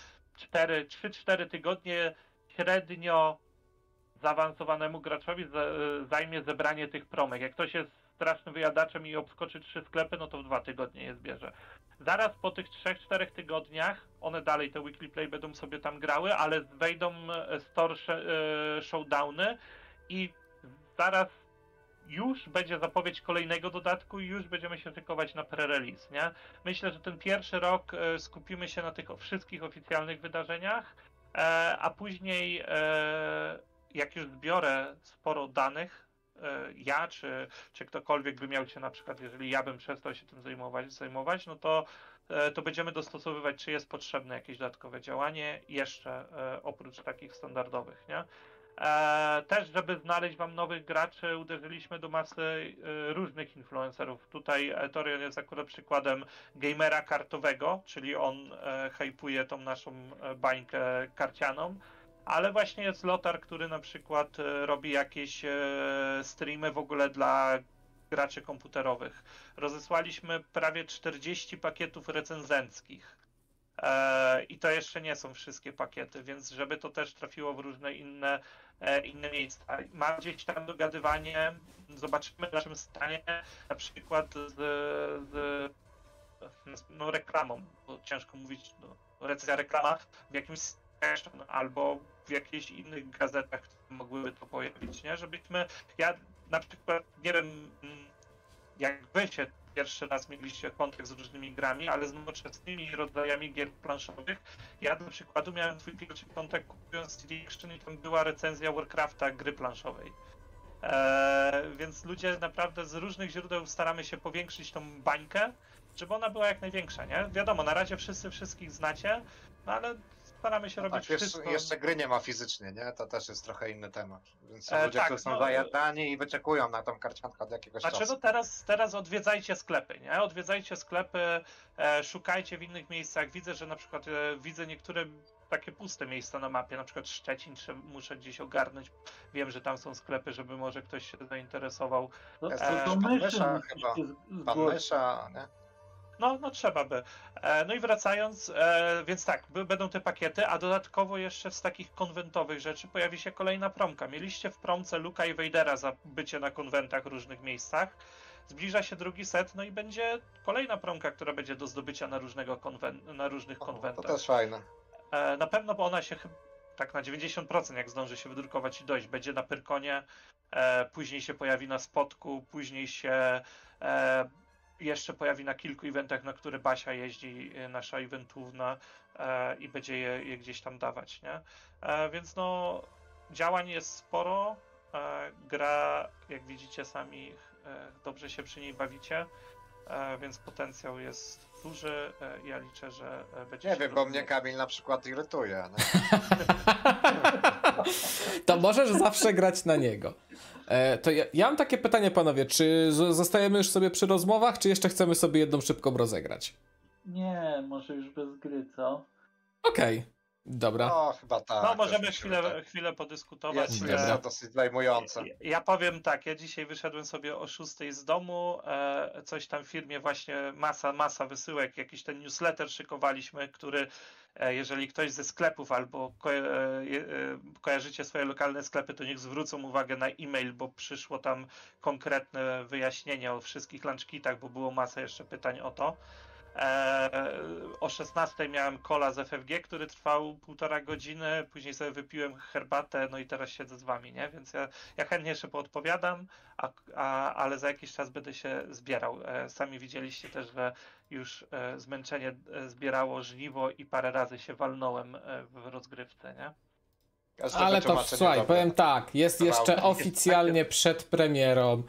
3-4 tygodnie średnio zaawansowanemu graczowi zajmie zebranie tych promek. Jak ktoś jest strasznym wyjadaczem i obskoczy 3 sklepy, no to w 2 tygodnie je zbierze. Zaraz po tych 3-4 tygodniach, one dalej te weekly play będą sobie tam grały, ale wejdą store showdowny i zaraz już będzie zapowiedź kolejnego dodatku i już będziemy się szykować na pre-release, nie? Myślę, że ten pierwszy rok skupimy się na tych wszystkich oficjalnych wydarzeniach, a później jak już zbiorę sporo danych, ja czy ktokolwiek by miał się, na przykład jeżeli ja bym przestał się tym zajmować, no to będziemy dostosowywać, czy jest potrzebne jakieś dodatkowe działanie jeszcze oprócz takich standardowych, nie? Też, żeby znaleźć wam nowych graczy, uderzyliśmy do masy różnych influencerów. Tutaj Torion jest akurat przykładem gamera kartowego, czyli on hypuje tą naszą bańkę karcianą, ale właśnie jest Lotar, który na przykład robi jakieś streamy w ogóle dla graczy komputerowych. Rozesłaliśmy prawie 40 pakietów recenzenckich. I to jeszcze nie są wszystkie pakiety, więc żeby to też trafiło w różne inne miejsca. Mam gdzieś tam dogadywanie, zobaczymy w naszym stanie, na przykład z reklamą, bo ciężko mówić, recenzja reklama w jakimś station albo w jakichś innych gazetach, które mogłyby to pojawić, nie? Żebyśmy, ja na przykład, nie wiem, jak wy się pierwszy raz mieliście kontakt z różnymi grami, ale z nowoczesnymi rodzajami gier planszowych. Ja do przykładu miałem swój pierwszy kontakt kupując CD Action i tam była recenzja Warcrafta, gry planszowej. Więc ludzie naprawdę z różnych źródeł staramy się powiększyć tą bańkę, żeby ona była jak największa, nie? Wiadomo, na razie wszyscy wszystkich znacie, no ale staramy się robić wszystko. Jeszcze gry nie ma fizycznie, nie? To też jest trochę inny temat. Więc są ludzie, tak, którzy są zajadani i wyczekują na tą karciankę od jakiegoś Znaczy, czasu. no teraz odwiedzajcie sklepy, nie? Odwiedzajcie sklepy, szukajcie w innych miejscach. Widzę, że na przykład widzę niektóre takie puste miejsca na mapie, na przykład Szczecin, muszę gdzieś ogarnąć. Wiem, że tam są sklepy, żeby może ktoś się zainteresował. Jest To pan myślę, Mysza chyba. Pan Mysza, nie? No trzeba by. No i wracając, więc tak, będą te pakiety, a dodatkowo jeszcze z takich konwentowych rzeczy pojawi się kolejna promka. Mieliście w promce Luka i Vadera za bycie na konwentach w różnych miejscach. Zbliża się drugi set, no i będzie kolejna promka, która będzie do zdobycia na różnych konwentach. To też fajne. Na pewno, bo ona się chyba tak na 90%, jak zdąży się wydrukować i dojść, będzie na Pyrkonie, później się pojawi na Spotku, później się jeszcze pojawi na kilku eventach, na które Basia jeździ, nasza eventówna, i będzie je gdzieś tam dawać, nie? Więc no, działań jest sporo, gra, jak widzicie sami, dobrze się przy niej bawicie, więc potencjał jest duży. Ja liczę, że będzie Nie się wiem, bo rozwijać. mnie Kamil na przykład irytuje. Nie? To możesz zawsze grać na niego. To ja mam takie pytanie, panowie, czy zostajemy już sobie przy rozmowach, czy jeszcze chcemy sobie jedną szybką rozegrać? Nie, może już bez gry, co? Okej. Dobra. No, chyba tak. No też możemy mi się wydaje. chwilę podyskutować. Jest, Dobra. jest to dosyć zajmujące. Ja powiem tak, ja dzisiaj wyszedłem sobie o 6 z domu, coś tam w firmie właśnie masa wysyłek, jakiś ten newsletter szykowaliśmy, który jeżeli ktoś ze sklepów albo kojarzycie swoje lokalne sklepy, to niech zwrócą uwagę na e-mail, bo przyszło tam konkretne wyjaśnienie o wszystkich lunchkitach, bo było masa jeszcze pytań o to. O 16 miałem kola z FFG, który trwał 1,5 godziny, później sobie wypiłem herbatę, no i teraz siedzę z wami, nie? Więc ja chętnie jeszcze poodpowiadam, ale za jakiś czas będę się zbierał. Sami widzieliście też, że już zmęczenie zbierało żniwo i parę razy się walnąłem w rozgrywce, nie? Każde Ale to wytłumaczenie słuchaj, dobre. powiem tak, jest jeszcze Prawda. oficjalnie przed premierą,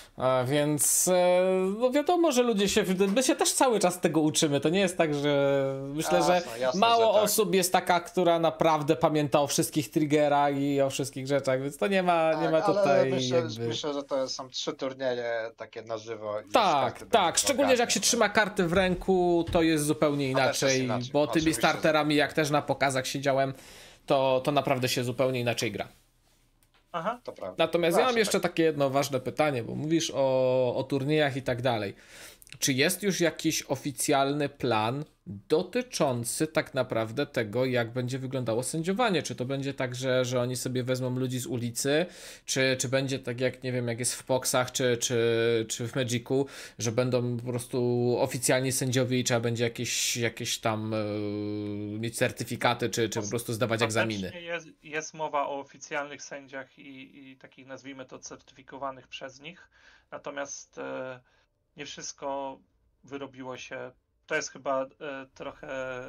więc no wiadomo, że my się też cały czas tego uczymy, to nie jest tak, że myślę, że Jasne, mało że tak. osób jest taka, która naprawdę pamięta o wszystkich triggerach i o wszystkich rzeczach, więc to nie ma Ale tutaj myślę, że to są 3 turnieje takie na żywo. I Tak, każdy tak, będzie szczególnie, że jak się ogarniał. trzyma karty w ręku, to jest zupełnie To też jest inaczej, inaczej, bo tymi oczywiście. starterami, jak też na pokazach siedziałem, to naprawdę się zupełnie inaczej gra. Aha. To prawda. Natomiast ja mam Zawsze jeszcze tak. takie jedno ważne pytanie, bo mówisz o turniejach i tak dalej. Czy jest już jakiś oficjalny plan dotyczący tak naprawdę tego, jak będzie wyglądało sędziowanie? Czy to będzie tak, że oni sobie wezmą ludzi z ulicy, czy będzie tak jak, nie wiem, jak jest w Poxach, czy w Magicu, że będą po prostu oficjalni sędziowie i trzeba będzie jakieś tam mieć certyfikaty, czy po prostu zdawać egzaminy? Ostatecznie jest mowa o oficjalnych sędziach i takich, nazwijmy to, certyfikowanych przez nich. Natomiast nie wszystko wyrobiło się. To jest chyba trochę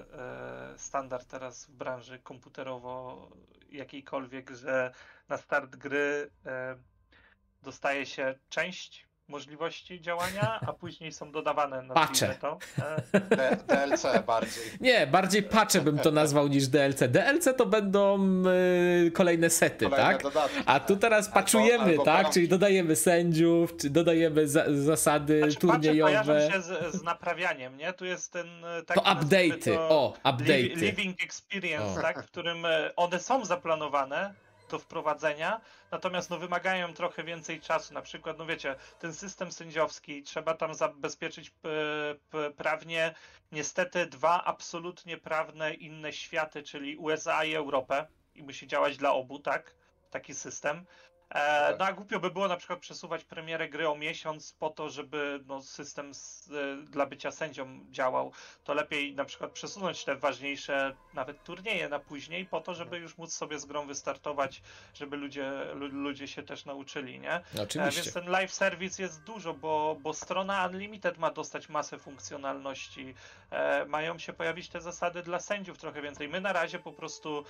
standard teraz w branży komputerowo jakiejkolwiek, że na start gry dostaje się część możliwości działania, a później są dodawane, nazwijmy to. DLC bardziej. Nie, bardziej patche bym to nazwał niż DLC. DLC to będą kolejne sety, Kolejne tak? dodatki, A tu tak. teraz patchujemy, albo tak? promki. Czyli dodajemy sędziów, czy dodajemy zasady Znaczy, turniejowe. kojarzą się z naprawianiem, nie? Tu jest ten taki, To update'y, update'y. living experience, O. tak? W którym one są zaplanowane do wprowadzenia, natomiast no, wymagają trochę więcej czasu. Na przykład, no wiecie, ten system sędziowski trzeba tam zabezpieczyć prawnie niestety 2 absolutnie prawne inne światy, czyli USA i Europę, i musi działać dla obu, tak? Taki system. No a głupio by było na przykład przesuwać premierę gry o miesiąc po to, żeby no, system dla bycia sędzią działał. To lepiej na przykład przesunąć te ważniejsze nawet turnieje na później po to, żeby już móc sobie z grą wystartować, żeby ludzie się też nauczyli, nie? Oczywiście. Więc ten live service jest dużo, bo strona Unlimited ma dostać masę funkcjonalności. Mają się pojawić te zasady dla sędziów trochę więcej. My na razie po prostu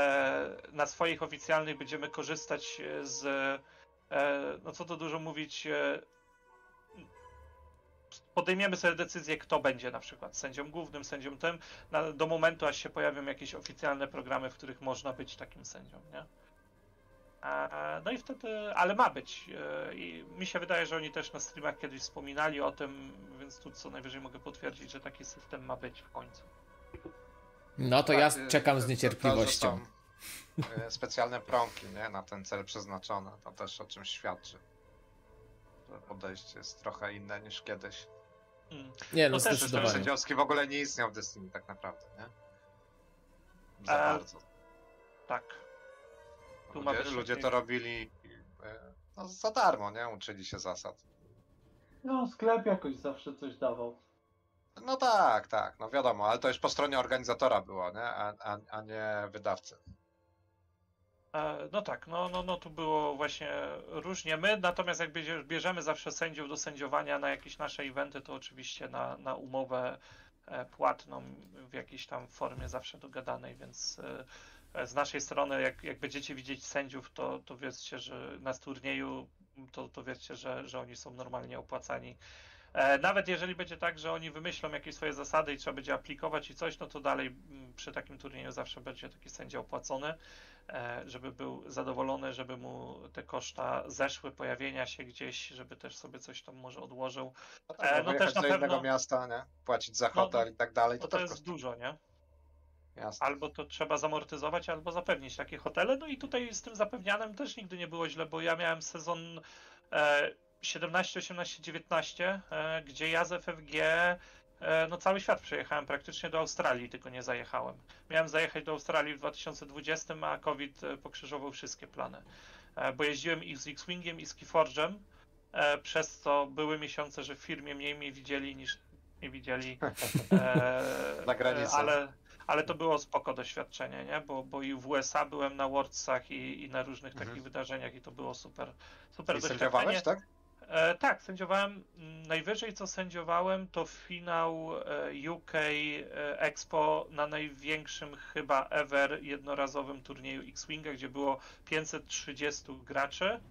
na swoich oficjalnych będziemy korzystać z, no co tu dużo mówić, podejmiemy sobie decyzję, kto będzie na przykład sędzią głównym, sędzią tym, do momentu, aż się pojawią jakieś oficjalne programy, w których można być takim sędzią, nie? No i wtedy, ale ma być. I mi się wydaje, że oni też na streamach kiedyś wspominali o tym, więc tu co najwyżej mogę potwierdzić, że taki system ma być w końcu. No to ja Tak, czekam z to, niecierpliwością. że są specjalne promki, nie? Na ten cel przeznaczone. To też o czymś świadczy. Że podejście jest trochę inne niż kiedyś. Nie, no To też System zdecydowanie. sędziowski w ogóle nie istniał w Destiny tak naprawdę, nie? Za bardzo. Tak. Tu ma być Ludzie lepiej. to robili no, za darmo, nie? Uczyli się zasad. No, sklep jakoś zawsze coś dawał. No tak, tak, no wiadomo, ale to już po stronie organizatora było, nie? A nie wydawcy. No tak, no tu było właśnie różnie. My natomiast jak bierzemy zawsze sędziów do sędziowania na jakieś nasze eventy, to oczywiście na umowę płatną w jakiejś tam formie zawsze dogadanej, więc z naszej strony jak będziecie widzieć sędziów, to wiedzcie, że na turnieju to wiedzcie, że oni są normalnie opłacani. Nawet jeżeli będzie tak, że oni wymyślą jakieś swoje zasady i trzeba będzie aplikować i coś, no to dalej przy takim turnieju zawsze będzie taki sędzia opłacony, żeby był zadowolony, żeby mu te koszta zeszły, pojawienia się gdzieś, żeby też sobie coś tam może odłożył. No, tak, no no też na do innego pewno miasta, nie? Płacić za No, hotel i tak dalej. to też jest kosztuje. dużo, nie? Jasne. Albo to trzeba zamortyzować, albo zapewnić takie hotele. No i tutaj z tym zapewnianem też nigdy nie było źle, bo ja miałem sezon 17, 18, 19, gdzie ja z FFG no cały świat przejechałem praktycznie do Australii, tylko nie zajechałem. Miałem zajechać do Australii w 2020, a COVID pokrzyżował wszystkie plany. Bo jeździłem i z X-Wingiem, i z Keyforge'em, przez co były miesiące, że w firmie mniej mnie widzieli niż nie widzieli. Na granicy. Ale to było spoko doświadczenie, nie? Bo i w USA byłem na Worldsach i na różnych takich wydarzeniach i to było super I doświadczenie. sędziowałeś, tak? Tak, sędziowałem. Najwyżej co sędziowałem to finał UK Expo na największym chyba ever jednorazowym turnieju X-Winga, gdzie było 530 graczy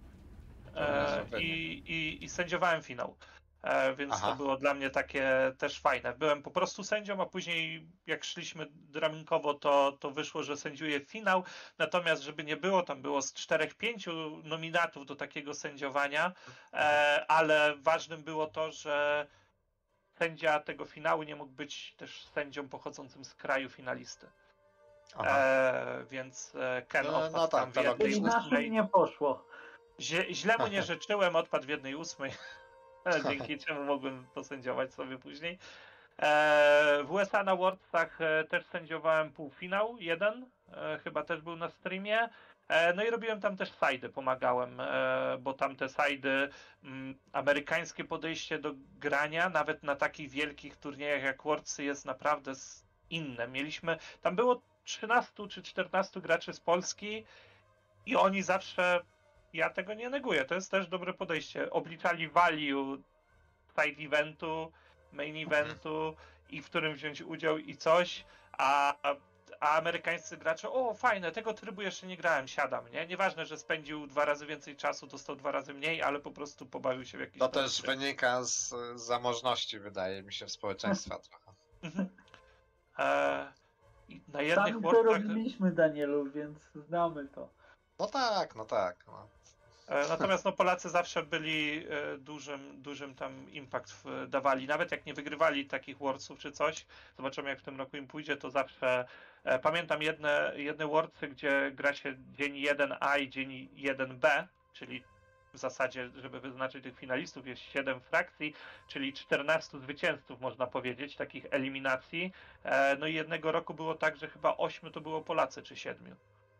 i sędziowałem finał. Więc to było dla mnie takie też fajne. Byłem po prostu sędzią, a później jak szliśmy draminkowo, to wyszło, że sędziuję finał. Natomiast żeby nie było, tam było z 4-5 nominatów do takiego sędziowania, ale ważnym było to, że sędzia tego finału nie mógł być też sędzią pochodzącym z kraju finalisty. Więc Ken odpadł tam w jednej Czyli naszym nie poszło. Źle mu nie życzyłem, odpadł w 1/8. Dzięki czemu mogłem posędziować sobie później. W USA na Worldsach też sędziowałem półfinał, chyba też był na streamie. No i robiłem tam też side'y, pomagałem, bo tam te side'y, amerykańskie podejście do grania, nawet na takich wielkich turniejach jak Worldsy jest naprawdę inne. Tam było 13 czy 14 graczy z Polski i oni zawsze, ja tego nie neguję, to jest też dobre podejście, obliczali value side eventu, main eventu i w którym wziąć udział i coś, a amerykańscy gracze, o fajne, tego trybu jeszcze nie grałem, siadam, nie? Nieważne, że spędził 2 razy więcej czasu, dostał 2 razy mniej, ale po prostu pobawił się w jakiś To też wynika z zamożności, wydaje mi się, społeczeństwa trochę. I na jednych Sami to robiliśmy, Danielu, więc znamy to. No tak. Natomiast no, Polacy zawsze byli dużym tam impact dawali. Nawet jak nie wygrywali takich Worldsów czy coś, zobaczymy jak w tym roku im pójdzie, to zawsze pamiętam jedne Worldsy, gdzie gra się dzień 1A i dzień 1B, czyli w zasadzie, żeby wyznaczyć tych finalistów, jest 7 frakcji, czyli 14 zwycięzców, można powiedzieć, takich eliminacji. No i jednego roku było tak, że chyba 8 to było Polacy, czy 7.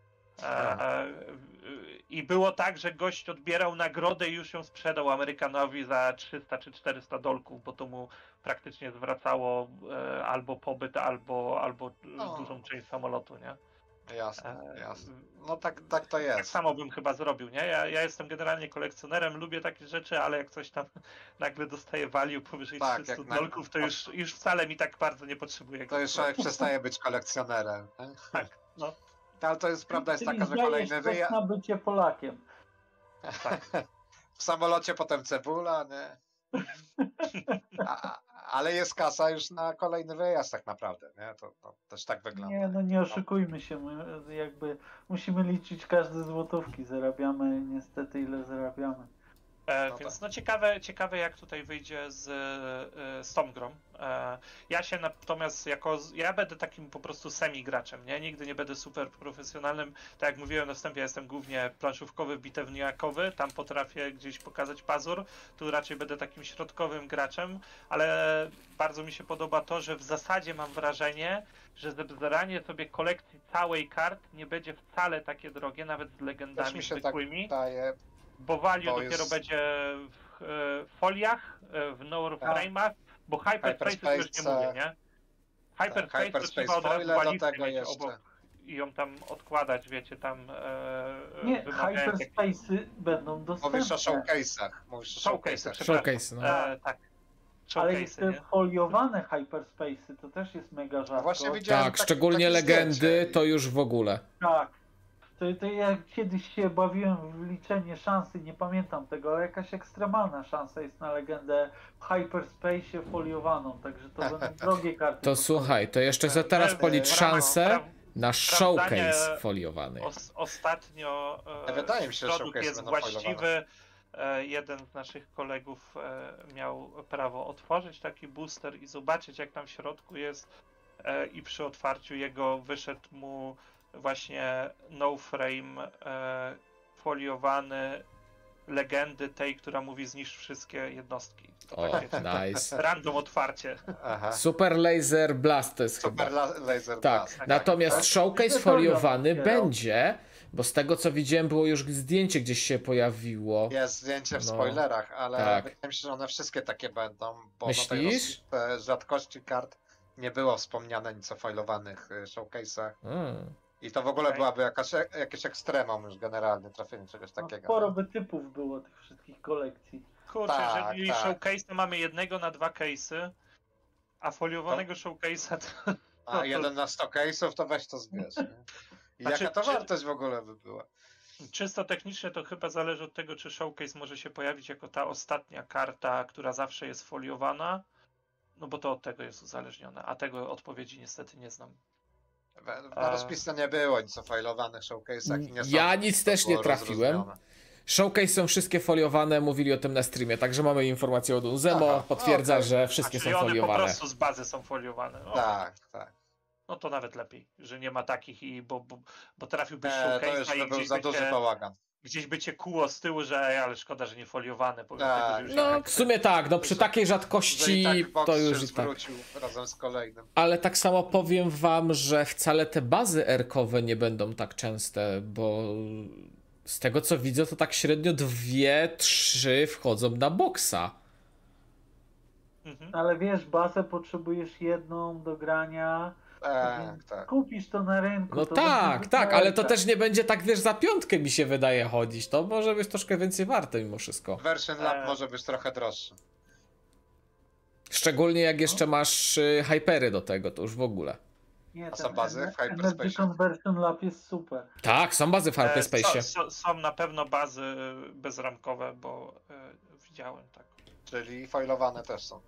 I było tak, że gość odbierał nagrodę i już ją sprzedał Amerykanowi za 300 czy 400 dolków, bo to mu praktycznie zwracało albo pobyt, albo dużą część samolotu, nie? Jasne. No tak to jest. Tak samo bym chyba zrobił, nie? Ja jestem generalnie kolekcjonerem, lubię takie rzeczy, ale jak coś tam nagle dostaje value powyżej 300 dolków, to już wcale mi tak bardzo nie potrzebuje. To już człowiek przestaje być kolekcjonerem. Tak, no. Ale to jest prawda, jest taka, że kolejny wyjazd na bycie Polakiem. Tak. W samolocie potem cebula, nie? Ale jest kasa już na kolejny wyjazd tak naprawdę, nie? To też tak wygląda. Nie, no nie oszukujmy się, my jakby musimy liczyć każde złotówki, zarabiamy niestety ile zarabiamy. Więc no ciekawe jak tutaj wyjdzie z tą grą. Ja się natomiast ja będę takim po prostu semi-graczem, nie? Nigdy nie będę super profesjonalnym. Tak jak mówiłem na wstępie, jestem głównie planszówkowy, bitewniakowy, tam potrafię gdzieś pokazać pazur, tu raczej będę takim środkowym graczem, ale bardzo mi się podoba to, że w zasadzie mam wrażenie, że zbieranie sobie kolekcji całej kart nie będzie wcale takie drogie, nawet z legendami zwykłymi. Bo value dopiero będzie w foliach, w no-frame'ach, bo Hyperspace już nie mówię, nie? Hyperspace to trzeba od razu walizkę mieć obok i ją tam odkładać, wiecie, tam... Nie, Hyperspace'y będą dostępne. Mówisz o showcase'ach. Showcase, no. Tak. Ale te foliowane Hyperspace'y to też jest mega rzadko. No właśnie widziałem tak, szczególnie legendy zdjęcie. to już w ogóle. Tak. To ja kiedyś się bawiłem w liczenie szansy, nie pamiętam tego, ale jakaś ekstremalna szansa jest na legendę w Hyperspace'ie foliowaną, także to będą drogie karty. To słuchaj, to jeszcze chcę teraz policz szansę na showcase foliowany. Ostatnio wydaje mi się, że produkt jest właściwy. Jeden z naszych kolegów miał prawo otworzyć taki booster i zobaczyć jak tam w środku jest. i przy otwarciu jego wyszedł mu właśnie no frame foliowany legendy tej, która mówi zniszcz wszystkie jednostki. To O, takie nice. random otwarcie. Aha. Super Laser Blast to jest Super chyba. laser Tak, blast. natomiast Tak. showcase Tak. foliowany Tak. będzie, bo z tego co widziałem było już zdjęcie gdzieś się pojawiło. Jest zdjęcie w No, spoilerach, ale tak. wydaje mi się, że one wszystkie takie będą, bo Myślisz? na tej rzadkości kart nie było wspomniane nic o fajlowanych showcase'ach. I to w ogóle Okej. byłaby jakieś ekstremum już generalnie, trafienie czegoś No, takiego. sporo by typów było tych wszystkich kolekcji. Kurczę, Tak, jeżeli tak. showcase to mamy jednego na 2 case'y, a foliowanego showcase'a to... A 1 na 100 case'ów, to weź to zbierz. Nie? I Znaczy, jaka to czy- wartość w ogóle by była? Czysto technicznie to chyba zależy od tego, czy showcase może się pojawić jako ta ostatnia karta, która zawsze jest foliowana, no bo to od tego jest uzależnione, a tego odpowiedzi niestety nie znam. Na rozpisce nie było nic o fajlowanych showcase'ach. I nie są- Ja nic też nie było trafiłem. rozróżnione. Showcase są wszystkie foliowane, mówili o tym na streamie, także mamy informację od Unzemo, Aha, potwierdza, okej. że wszystkie Czyli są one po foliowane. prostu z bazy są foliowane. O, Tak, tak. no to nawet lepiej, że nie ma takich i bo trafiłbyś To już showcase'a by i był za duży bałagan. gdzieś by cię kuło z tyłu, że ej, ale szkoda, że nie foliowane. Pomimo Tak, tego, że już No i tak- w sumie tak, no przy takiej Że rzadkości i tak box to się już i tak. zwrócił razem z kolejnym. Ale tak samo powiem wam, że wcale te bazy erkowe nie będą tak częste, bo z tego co widzę, to tak średnio 2-3 wchodzą na boksa. Mhm. Ale wiesz, bazę potrzebujesz jedną do grania. Tak, tak. Kupisz to na rynku. No to tak, będzie tak, ale to super. też nie będzie tak, wiesz, za piątkę mi się wydaje chodzić. To może być troszkę więcej warte mimo wszystko. Version Lab może być trochę droższy. Szczególnie jak jeszcze masz hypery do tego, to już w ogóle. Nie, A ten są bazy w Energy Hyperspace? Conversion Lab jest super. Tak, są bazy w Hyperspace. Są na pewno bazy bezramkowe, bo widziałem tak. Czyli fajlowane też są.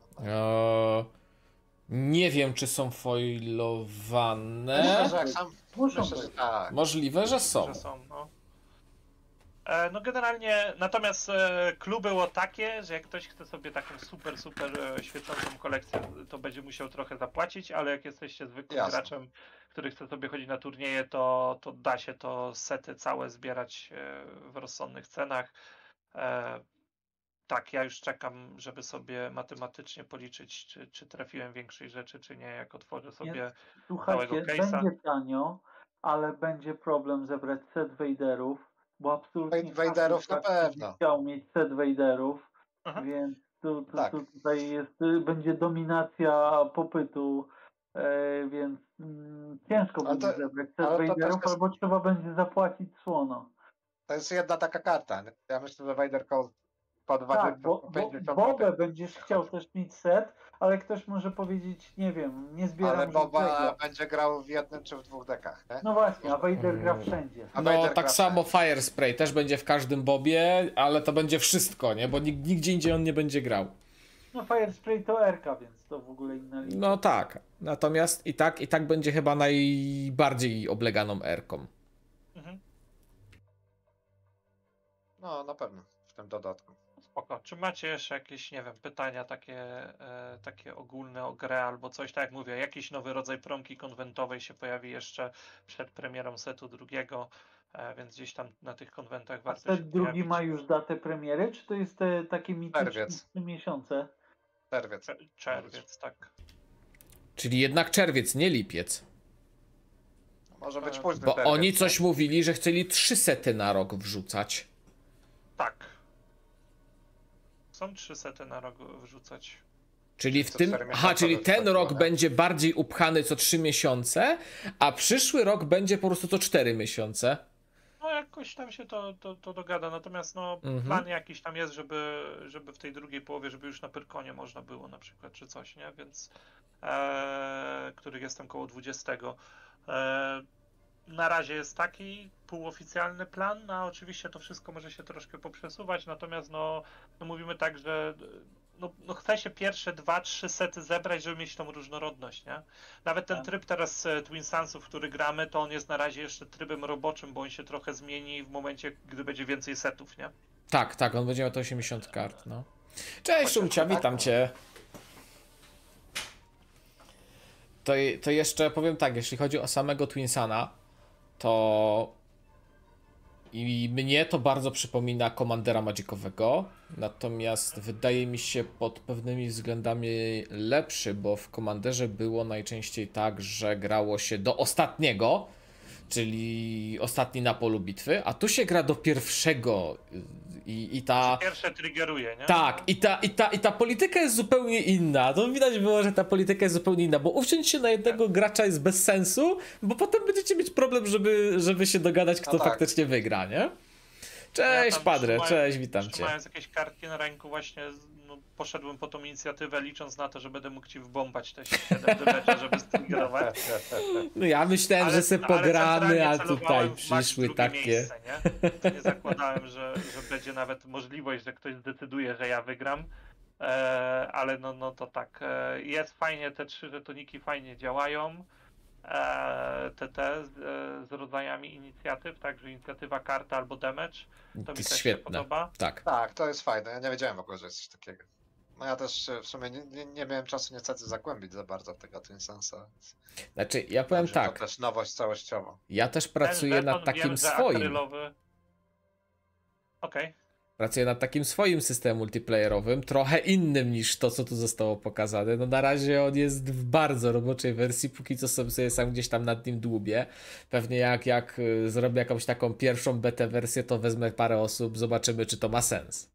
Nie wiem, czy są foilowane. Myślę, że jak sam... Muszą Myślę, że być. tak. Możliwe, że są. Że są, no. No generalnie, natomiast clue było takie, że jak ktoś chce sobie taką super świecącą kolekcję, to będzie musiał trochę zapłacić, ale jak jesteście zwykłym Jasne. graczem, który chce sobie chodzić na turnieje, to da się to sety całe zbierać w rozsądnych cenach. Tak, ja już czekam, żeby sobie matematycznie policzyć, czy trafiłem większej rzeczy, czy nie, jak otworzę sobie Słuchajcie, całego case'a. będzie tanio, ale będzie problem zebrać set Vaderów, bo absolutnie Vaderów każdy na będzie pewno. chciał mieć set Vaderów, Aha. więc Tak. tutaj będzie dominacja popytu, więc ciężko Ale będzie to- zebrać set ale to też Vaderów, jest- albo trzeba będzie zapłacić słono. To jest jedna taka karta. Nie? Ja myślę, że Vader po 20, Tak, bo po 50 Bobę złotych. będziesz chciał też mieć set, ale ktoś może powiedzieć, nie wiem, nie zbieram Ale Boba żadnego. będzie grał w jednym czy w dwóch dekach, nie? No właśnie, a Vader gra wszędzie. A No Vader tak gra samo wszędzie. Fire Spray też będzie w każdym bobie, ale to będzie wszystko, nie? Bo nigdzie indziej on nie będzie grał. No Fire Spray to RK, więc to w ogóle inna liga. No tak, natomiast i tak będzie chyba najbardziej obleganą erką. Mhm. No, na pewno. W tym dodatku. Spoko. Czy macie jeszcze jakieś, nie wiem, pytania takie ogólne o grę albo coś? Tak jak mówię, jakiś nowy rodzaj promki konwentowej się pojawi jeszcze przed premierą setu drugiego, więc gdzieś tam na tych konwentach A warto się set drugi pojawić. ma już datę premiery, czy to jest te takie mityczne Czerwiec. 3 miesiące? Czerwiec. Czerwiec, tak. Czyli jednak czerwiec, nie lipiec. Może być późny Bo czerwiec, oni nie? coś mówili, że chcieli 3 sety na rok wrzucać. Tak. Są 3 sety na rok wrzucać. Czyli w Co tym. 4 Aha, miesiące czyli ten wyskoczyło, rok nie? będzie bardziej upchany co 3 miesiące, a przyszły rok będzie po prostu co 4 miesiące. No jakoś tam się to dogada, natomiast no Mhm. plan jakiś tam jest, żeby w tej drugiej połowie, żeby już na Pyrkonie można było na przykład, czy coś, nie? Więc których jestem koło 20. Na razie jest taki półoficjalny plan, no a oczywiście to wszystko może się troszkę poprzesuwać, natomiast no mówimy tak, że no chce się pierwsze 2-3 sety zebrać, żeby mieć tą różnorodność, nie? Nawet ten Tak. tryb teraz Twin Sunsów, który gramy, to on jest na razie jeszcze trybem roboczym, bo on się trochę zmieni w momencie, gdy będzie więcej setów, nie? Tak, on będzie miał te 80 kart, no. Cześć, Szumcia, witam cię. to jeszcze powiem tak, jeśli chodzi o samego Twinsana, to i mnie to bardzo przypomina Commandera Magicowego, natomiast wydaje mi się pod pewnymi względami lepszy, bo w Commanderze było najczęściej tak, że grało się do ostatniego, czyli ostatni na polu bitwy, a tu się gra do pierwszego i ta... Pierwsze triggeruje, nie? Tak, i ta polityka jest zupełnie inna. To widać było, że ta polityka jest zupełnie inna, bo uwziąć się na jednego gracza jest bez sensu, bo potem będziecie mieć problem, żeby się dogadać, kto No tak. faktycznie wygra, nie? Cześć, tam Padre, trzymając- cześć, witam cię. Trzymając jakieś kartki na ręku właśnie, no, poszedłem po tą inicjatywę, licząc na to, że będę mógł ci wbombać te 7 damage'a, żeby striggerować. No ja myślałem, że sobie ale pogramy, centralnie a tutaj celowałem w max przyszły drugie takie... miejsce, nie zakładałem, że będzie nawet możliwość, że ktoś zdecyduje, że ja wygram. Ale no to tak, jest fajnie, te 3 żetoniki fajnie działają. Z rodzajami inicjatyw, także inicjatywa, karta albo damage. To To mi jest też się świetne, podoba. tak. Tak, to jest fajne. Ja nie wiedziałem w ogóle, że jest coś takiego. No ja też w sumie nie miałem czasu niestety zagłębić za bardzo w tego Twinsensa. Znaczy, ja powiem To tak, też nowość całościowa. ja też pracuję Ten nad żeton takim wiem, że swoim. akrylowy. Okej. Pracuję nad takim swoim systemem multiplayerowym, trochę innym niż to, co tu zostało pokazane. No na razie on jest w bardzo roboczej wersji, póki co sobie sam gdzieś tam nad nim dłubię. Pewnie jak zrobię jakąś taką pierwszą betę wersję, to wezmę parę osób, zobaczymy, czy to ma sens.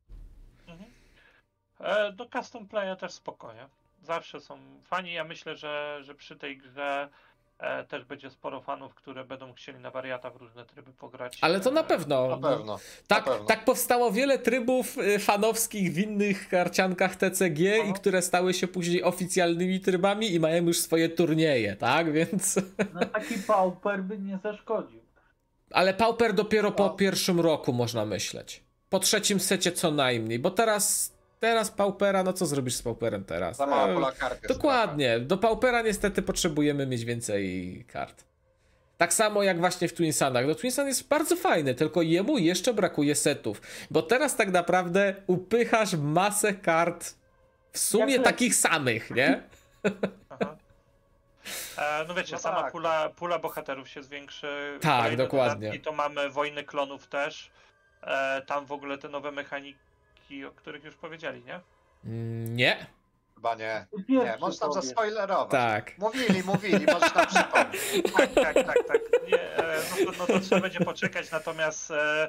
Do custom playa też spokojnie. Zawsze są fani. Ja myślę, że przy tej grze też będzie sporo fanów, które będą chcieli na wariata w różne tryby pograć. Ale to na pewno. Na pewno. Tak, na pewno. tak powstało wiele trybów fanowskich w innych karciankach TCG i które stały się później oficjalnymi trybami i mają już swoje turnieje, tak? Więc... No taki pauper by nie zaszkodził. Ale Pauper dopiero po No. pierwszym roku można myśleć. Po trzecim secie co najmniej, bo teraz Paupera, no co zrobisz z Pauperem teraz? Za mała pula kart jest Dokładnie, do Paupera niestety potrzebujemy mieć więcej kart. Tak samo jak właśnie w Twinsanach. No Twinsan jest bardzo fajny, tylko jemu jeszcze brakuje setów, bo teraz tak naprawdę upychasz masę kart w sumie Jak takich samych, nie? Aha. No wiecie, No sama tak. pula bohaterów się zwiększy. Tak, Kolejne dokładnie. dodatki to mamy Wojny Klonów też. Tam w ogóle te nowe mechaniki, o których już powiedzieli, nie? Nie? Chyba nie. Ty pierwszy Nie, możesz tam powiesz. zaspoilerować. Tak. Mówili, możesz nam przypomnieć. Tak. Nie, no to trzeba będzie poczekać, natomiast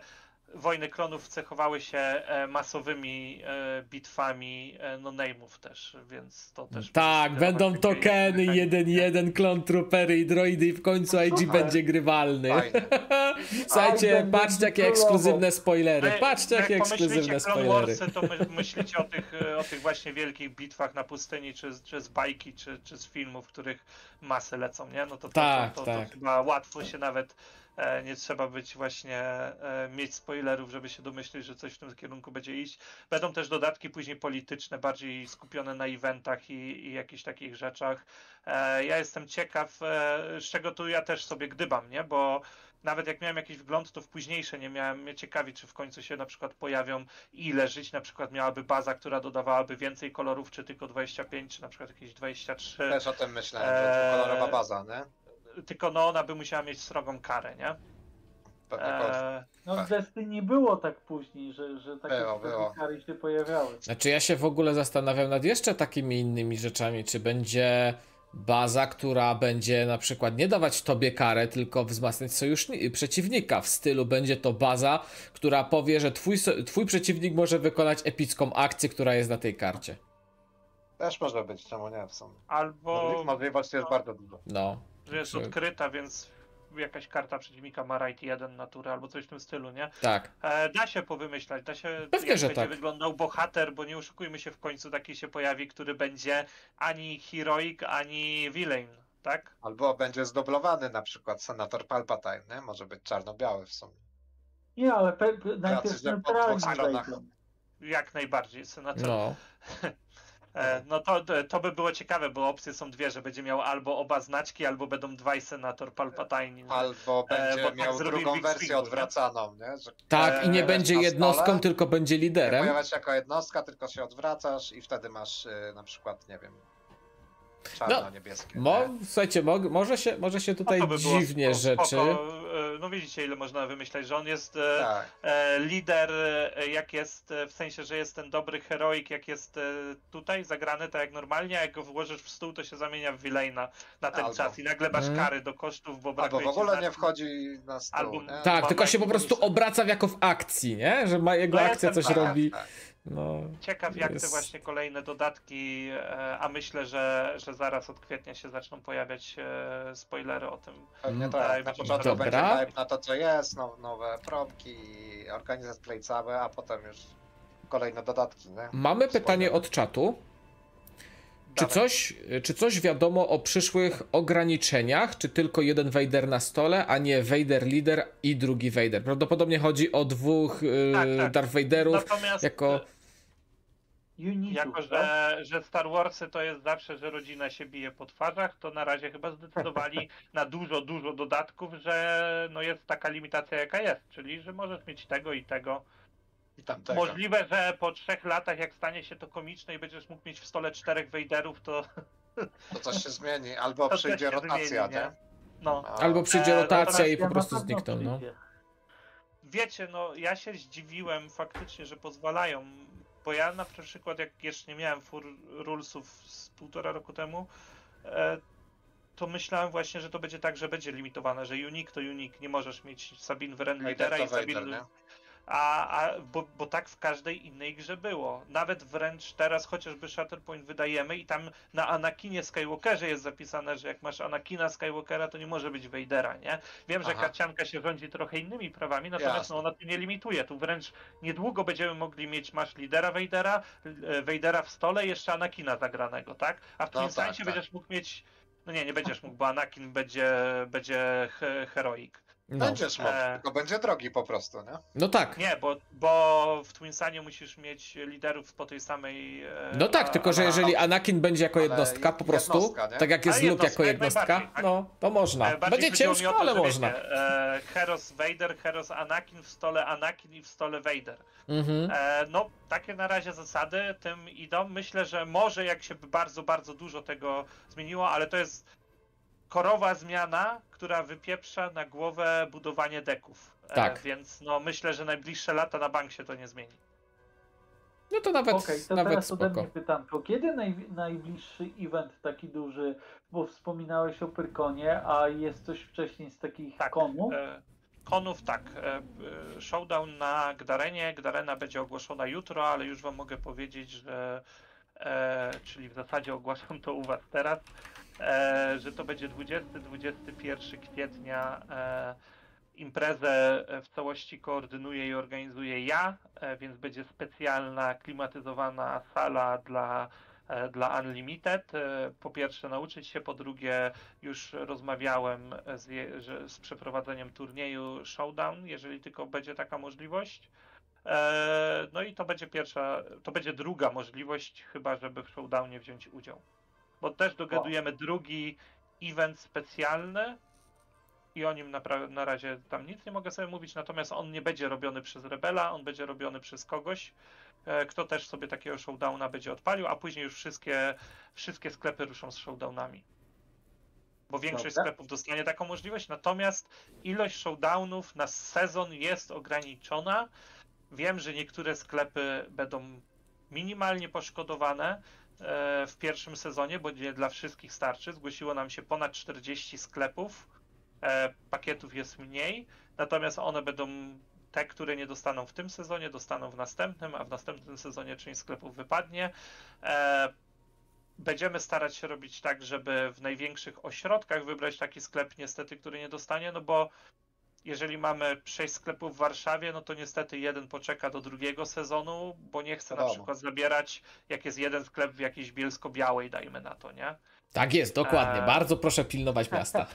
Wojny Klonów cechowały się masowymi bitwami no-name'ów też, więc to też... Tak, będzie będą takie tokeny, mechaniki. 1-1, klon troopery i droidy i w końcu IG Super. będzie grywalny. Fajnie. Słuchajcie, będę patrzcie jakie królował. ekskluzywne spoilery, No, patrzcie jak jakie pomyślicie ekskluzywne Clone spoilery. Warsy, to myślicie o tych właśnie wielkich bitwach na pustyni, czy z bajki, czy z filmów, w których masy lecą, nie? No to Tak. chyba łatwo się nawet nie trzeba być właśnie mieć spoilerów, żeby się domyślić, że coś w tym kierunku będzie iść. Będą też dodatki później polityczne, bardziej skupione na eventach i jakichś takich rzeczach. Ja jestem ciekaw, z czego tu ja też sobie gdybam, nie? Bo nawet jak miałem jakiś wgląd, to w późniejsze nie miałem mnie ciekawi, czy w końcu się na przykład pojawią, ile żyć na przykład miałaby baza, która dodawałaby więcej kolorów, czy tylko 25, czy na przykład jakieś 23. Też o tym myślałem, że to kolorowa baza, nie? Tylko no ona by musiała mieć srogą karę, nie? Pewnie kolor. No Tak. w Destiny było tak później, że takie Było. kary się pojawiały. Znaczy ja się w ogóle zastanawiam nad jeszcze takimi innymi rzeczami, czy będzie baza, która będzie na przykład nie dawać tobie karę, tylko wzmacniać przeciwnika. W stylu będzie to baza, która powie, że twój przeciwnik może wykonać epicką akcję, która jest na tej karcie. Też może być, czemu nie w sumie. Albo Możliwości jest bardzo dużo. No. że jest Czy- odkryta, więc jakaś karta przeciwnika ma right 1 natury albo coś w tym stylu, nie? Tak. Da się powymyślać, da się Pewnie, jak że będzie tak. wyglądał bohater, bo nie oszukujmy się, w końcu taki się pojawi, który będzie ani heroic, ani villain, tak? Albo będzie zdoblowany na przykład senator Palpatine, nie? Może być czarno-biały w sumie. Nie, ale najpierw że po neutralnie dwóch stronach. wejdą. Jak najbardziej, senator. No. No to by było ciekawe, bo opcje są dwie, że będzie miał albo oba znaczki, albo będą dwaj senator Palpatine. Albo będzie bo tak miał zrobili drugą Big wersję Swingu, nie? odwracaną, nie? Że Tak, i nie wiesz, będzie na jednostką, stole, tylko będzie nie liderem. pojawia się jako jednostka, tylko się odwracasz i wtedy masz na przykład, nie wiem, czarno-niebieskie. Słuchajcie, może się tutaj to by było dziwnie spoko. rzeczy. No widzicie, ile można wymyślać, że on jest Tak. lider, jak jest, w sensie, że jest ten dobry heroik, jak jest tutaj zagrany, tak jak normalnie, a jak go włożysz w stół, to się zamienia w villaina na ten Albo. czas i nagle masz kary do kosztów, bo Albo brakuje w ogóle ci nie wchodzi na stół, Albo- nie? Tak, tylko się po Mam prostu najmniejsze. obraca jako w akcji, nie? Że jego No ja akcja jestem coś ciekaw, robi. Tak. No, Ciekaw, jak te jest- właśnie kolejne dodatki, a myślę, że zaraz od kwietnia się zaczną pojawiać spoilery o tym. Pewnie Mhm. tak. Na Dobra. początku będzie Dobra. hype na to, co jest, nowe probki, organizm play cały, a potem już kolejne dodatki, nie? Mamy pytanie od czatu. Dawaj. Czy coś wiadomo o przyszłych ograniczeniach? Czy tylko jeden Vader na stole, a nie Vader Leader i drugi Vader? Prawdopodobnie chodzi o dwóch Tak. Darth Vaderów. Natomiast jako- Unitów, jako, tak? że Star Warsy to jest zawsze, że rodzina się bije po twarzach, to na razie chyba zdecydowali na dużo dodatków, że no jest taka limitacja jaka jest, czyli że możesz mieć tego i tego. I tamtego. Możliwe, że po 3 latach jak stanie się to komiczne i będziesz mógł mieć w stole 4 Vaderów, to To coś się zmieni, albo to przyjdzie też się rotacja, zmieni, nie? No. A- Albo przyjdzie rotacja natomiast i po Ja prostu na pewno znikną. No. przyjdzie. Wiecie, no ja się zdziwiłem faktycznie, że pozwalają, bo ja na przykład jak jeszcze nie miałem rulesów z 1,5 roku temu, to myślałem właśnie, że to będzie tak, że będzie limitowane, że unique to unique, nie możesz mieć Sabine Wren Vader lidera to i Vader, Sabine... nie? Bo tak w każdej innej grze było. Nawet wręcz teraz chociażby Shatterpoint wydajemy i tam na Anakinie Skywalkerze jest zapisane, że jak masz Anakina Skywalkera, to nie może być Vadera, nie? Wiem, że Aha. karcianka się rządzi trochę innymi prawami, natomiast Jasne. no, ona tu nie limituje. Tu wręcz niedługo będziemy mogli mieć, masz lidera Vadera w stole i jeszcze Anakina zagranego, tak? A w No Twin tak, Sensie tak. będziesz mógł mieć... No nie będziesz mógł, bo Anakin będzie heroik. No. Będziesz mógł, tylko będzie drogi po prostu, nie? No tak. Nie, bo w Twinsanie musisz mieć liderów po tej samej... No tak, tylko że jeżeli Anakin będzie jako Ale jednostka po prostu, jednostka, nie? tak jak jest Ale Luke jako jednostka, jak jednostka, najbardziej, tak. no to można. Bardziej Będzie chodziło mi ciężko, o to, ale że można. Wiecie, Heros Vader, Heros Anakin, w stole Anakin i w stole Vader. Mhm. No, takie na razie zasady tym idą. Myślę, że może jak się bardzo dużo tego zmieniło, ale to jest korowa zmiana, która wypieprza na głowę budowanie deków. Tak. Więc no myślę, że najbliższe lata na bank się to nie zmieni. No to nawet, Okej, to nawet teraz ode spoko. mnie pytanko. Kiedy najbliższy event taki duży, bo wspominałeś o Pyrkonie, a jest coś wcześniej z takich Tak. konów? Konów tak. Showdown na Gdarenie. Gdarena będzie ogłoszona jutro, ale już wam mogę powiedzieć, że czyli w zasadzie ogłaszam to u was teraz, że to będzie 20-21 kwietnia. Imprezę w całości koordynuję i organizuję ja, więc będzie specjalna, klimatyzowana sala dla Unlimited. Po pierwsze nauczyć się, po drugie już rozmawiałem z przeprowadzeniem turnieju Showdown, jeżeli tylko będzie taka możliwość. No i to będzie druga możliwość chyba, żeby w Showdownie wziąć udział. Bo też dogadujemy drugi event specjalny i o nim na razie tam nic nie mogę sobie mówić, natomiast on nie będzie robiony przez Rebela, on będzie robiony przez kogoś, kto też sobie takiego showdowna będzie odpalił, a później już wszystkie sklepy ruszą z showdownami. Bo większość Dobra. sklepów dostanie taką możliwość, natomiast ilość showdownów na sezon jest ograniczona. Wiem, że niektóre sklepy będą minimalnie poszkodowane w pierwszym sezonie, bo nie dla wszystkich starczy. Zgłosiło nam się ponad 40 sklepów. Pakietów jest mniej, natomiast one będą te, które nie dostaną w tym sezonie, dostaną w następnym, a w następnym sezonie część sklepów wypadnie. Będziemy starać się robić tak, żeby w największych ośrodkach wybrać taki sklep niestety, który nie dostanie, no bo jeżeli mamy 6 sklepów w Warszawie, no to niestety jeden poczeka do drugiego sezonu, bo nie chce na Wiadomo. przykład zabierać, jak jest jeden sklep w jakiejś Bielsko-Białej, dajmy na to, nie? Tak jest, dokładnie. Bardzo proszę pilnować miasta.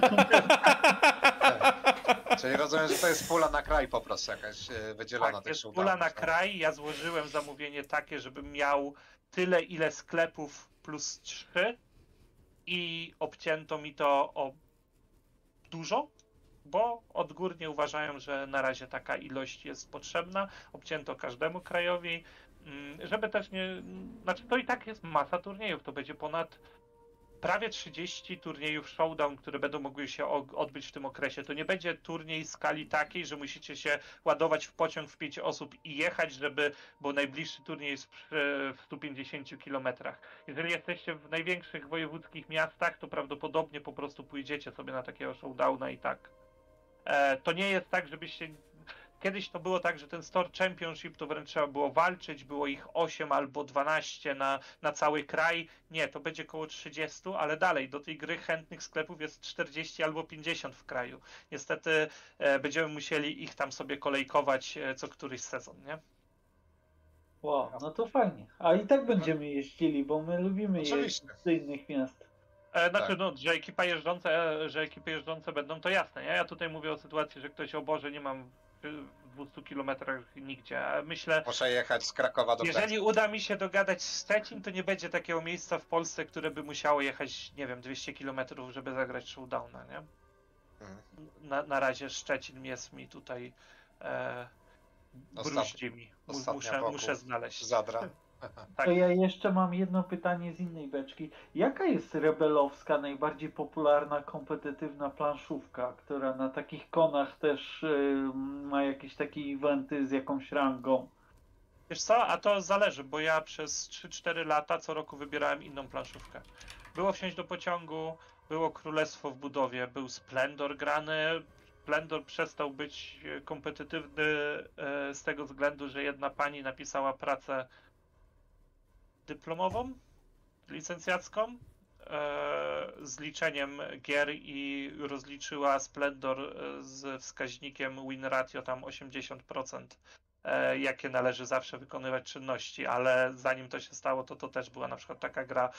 Czyli rozumiem, że to jest pula na kraj po prostu jakaś wydzielona Tak, tych jest showdownów, pula na tak? kraj. Ja złożyłem zamówienie takie, żebym miał tyle, ile sklepów plus 3 i obcięto mi to o dużo, bo odgórnie uważają, że na razie taka ilość jest potrzebna. Obcięto każdemu krajowi, żeby też nie... Znaczy to i tak jest masa turniejów, to będzie ponad prawie 30 turniejów showdown, które będą mogły się odbyć w tym okresie. To nie będzie turniej skali takiej, że musicie się ładować w pociąg w 5 osób i jechać, bo najbliższy turniej jest w 150 kilometrach. Jeżeli jesteście w największych wojewódzkich miastach, to prawdopodobnie po prostu pójdziecie sobie na takiego showdowna i tak. To nie jest tak, żebyście... Kiedyś to było tak, że ten Store Championship to wręcz trzeba było walczyć, było ich 8 albo 12 na cały kraj. Nie, to będzie około 30, ale dalej, do tej gry chętnych sklepów jest 40 albo 50 w kraju. Niestety będziemy musieli ich tam sobie kolejkować co któryś sezon, nie? Wow, no to fajnie. A i tak będziemy jeździli, bo my lubimy jeździć Oczywiście. do innych miast. Znaczy, Tak. no, że ekipy jeżdżące będą, to jasne, nie? Ja tutaj mówię o sytuacji, że ktoś, o Boże, nie mam w 200 kilometrach nigdzie. A myślę, Muszę jechać z Krakowa do jeżeli Gdańska. uda mi się dogadać z Szczecin, to nie będzie takiego miejsca w Polsce, które by musiało jechać, nie wiem, 200 kilometrów, żeby zagrać showdowna, nie? Mhm. Na razie Szczecin jest mi tutaj bruździ mi. ostatnia Muszę znaleźć. Zadra. Tak. To ja jeszcze mam jedno pytanie z innej beczki. Jaka jest rebelowska, najbardziej popularna, kompetytywna planszówka, która na takich konach też ma jakieś takie eventy z jakąś rangą? Wiesz co, a to zależy, bo ja przez 3-4 lata co roku wybierałem inną planszówkę. Było Wsiąść do pociągu, było Królestwo w budowie, był Splendor grany. Splendor przestał być kompetytywny z tego względu, że jedna pani napisała pracę dyplomową, licencjacką z liczeniem gier i rozliczyła Splendor z wskaźnikiem win ratio tam 80%, jakie należy zawsze wykonywać czynności, ale zanim to się stało, to też była na przykład taka gra.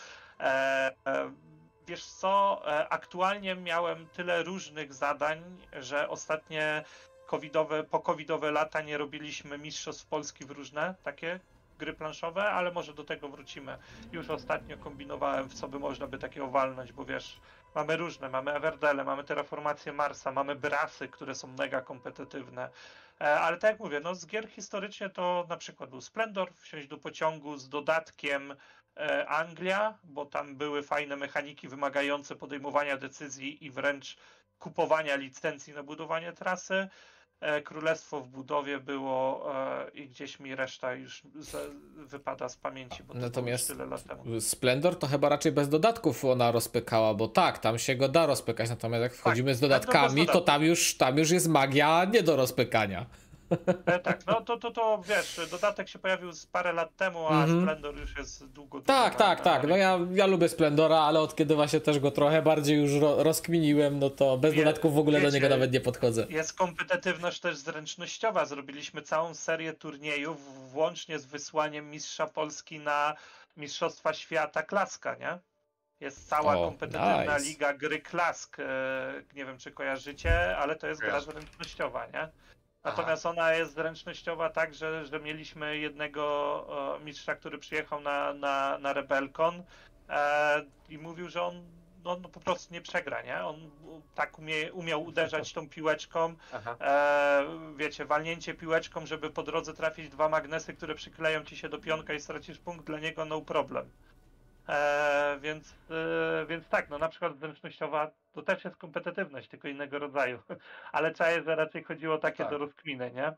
Wiesz co, aktualnie miałem tyle różnych zadań, że ostatnie po-covidowe lata nie robiliśmy mistrzostw Polski w różne takie gry planszowe, ale może do tego wrócimy. Już ostatnio kombinowałem, w co by można by takiego walnąć, bo wiesz, mamy różne, mamy Everdelle, mamy Terraformację Marsa, mamy Brasy, które są mega kompetytywne, ale tak jak mówię, no z gier historycznie to na przykład był Splendor, Wsiąść do pociągu z dodatkiem Anglia, bo tam były fajne mechaniki wymagające podejmowania decyzji i wręcz kupowania licencji na budowanie trasy. Królestwo w budowie było i gdzieś mi reszta już wypada z pamięci, bo to Natomiast było już tyle lat temu. Splendor to chyba raczej bez dodatków ona rozpykała, bo tak, tam się go da rozpykać, natomiast jak wchodzimy z dodatkami, to tam już jest magia nie do rozpykania. Tak, no to wiesz, dodatek się pojawił z parę lat temu, a Splendor już jest długo. Tak, no ja lubię Splendora, ale od kiedy właśnie też go trochę bardziej już rozkminiłem, no to bez dodatków w ogóle do niego nawet nie podchodzę. Jest kompetytywność też zręcznościowa, zrobiliśmy całą serię turniejów, włącznie z wysłaniem mistrza Polski na Mistrzostwa Świata Klaska, nie? Jest cała kompetytywna liga gry Klask, nie wiem czy kojarzycie, ale to jest gra zręcznościowa, nie? Natomiast ona jest zręcznościowa tak, że mieliśmy jednego mistrza, który przyjechał na Rebelcon i mówił, że on po prostu nie przegra, nie? On tak umiał uderzać tą piłeczką, wiecie, walnięcie piłeczką, żeby po drodze trafić 2 magnesy, które przykleją ci się do pionka i stracisz punkt, dla niego no problem. Więc tak, no na przykład zręcznościowa to też jest kompetytywność, tylko innego rodzaju, ale czaję, że raczej chodziło o takie do rozkminy, nie?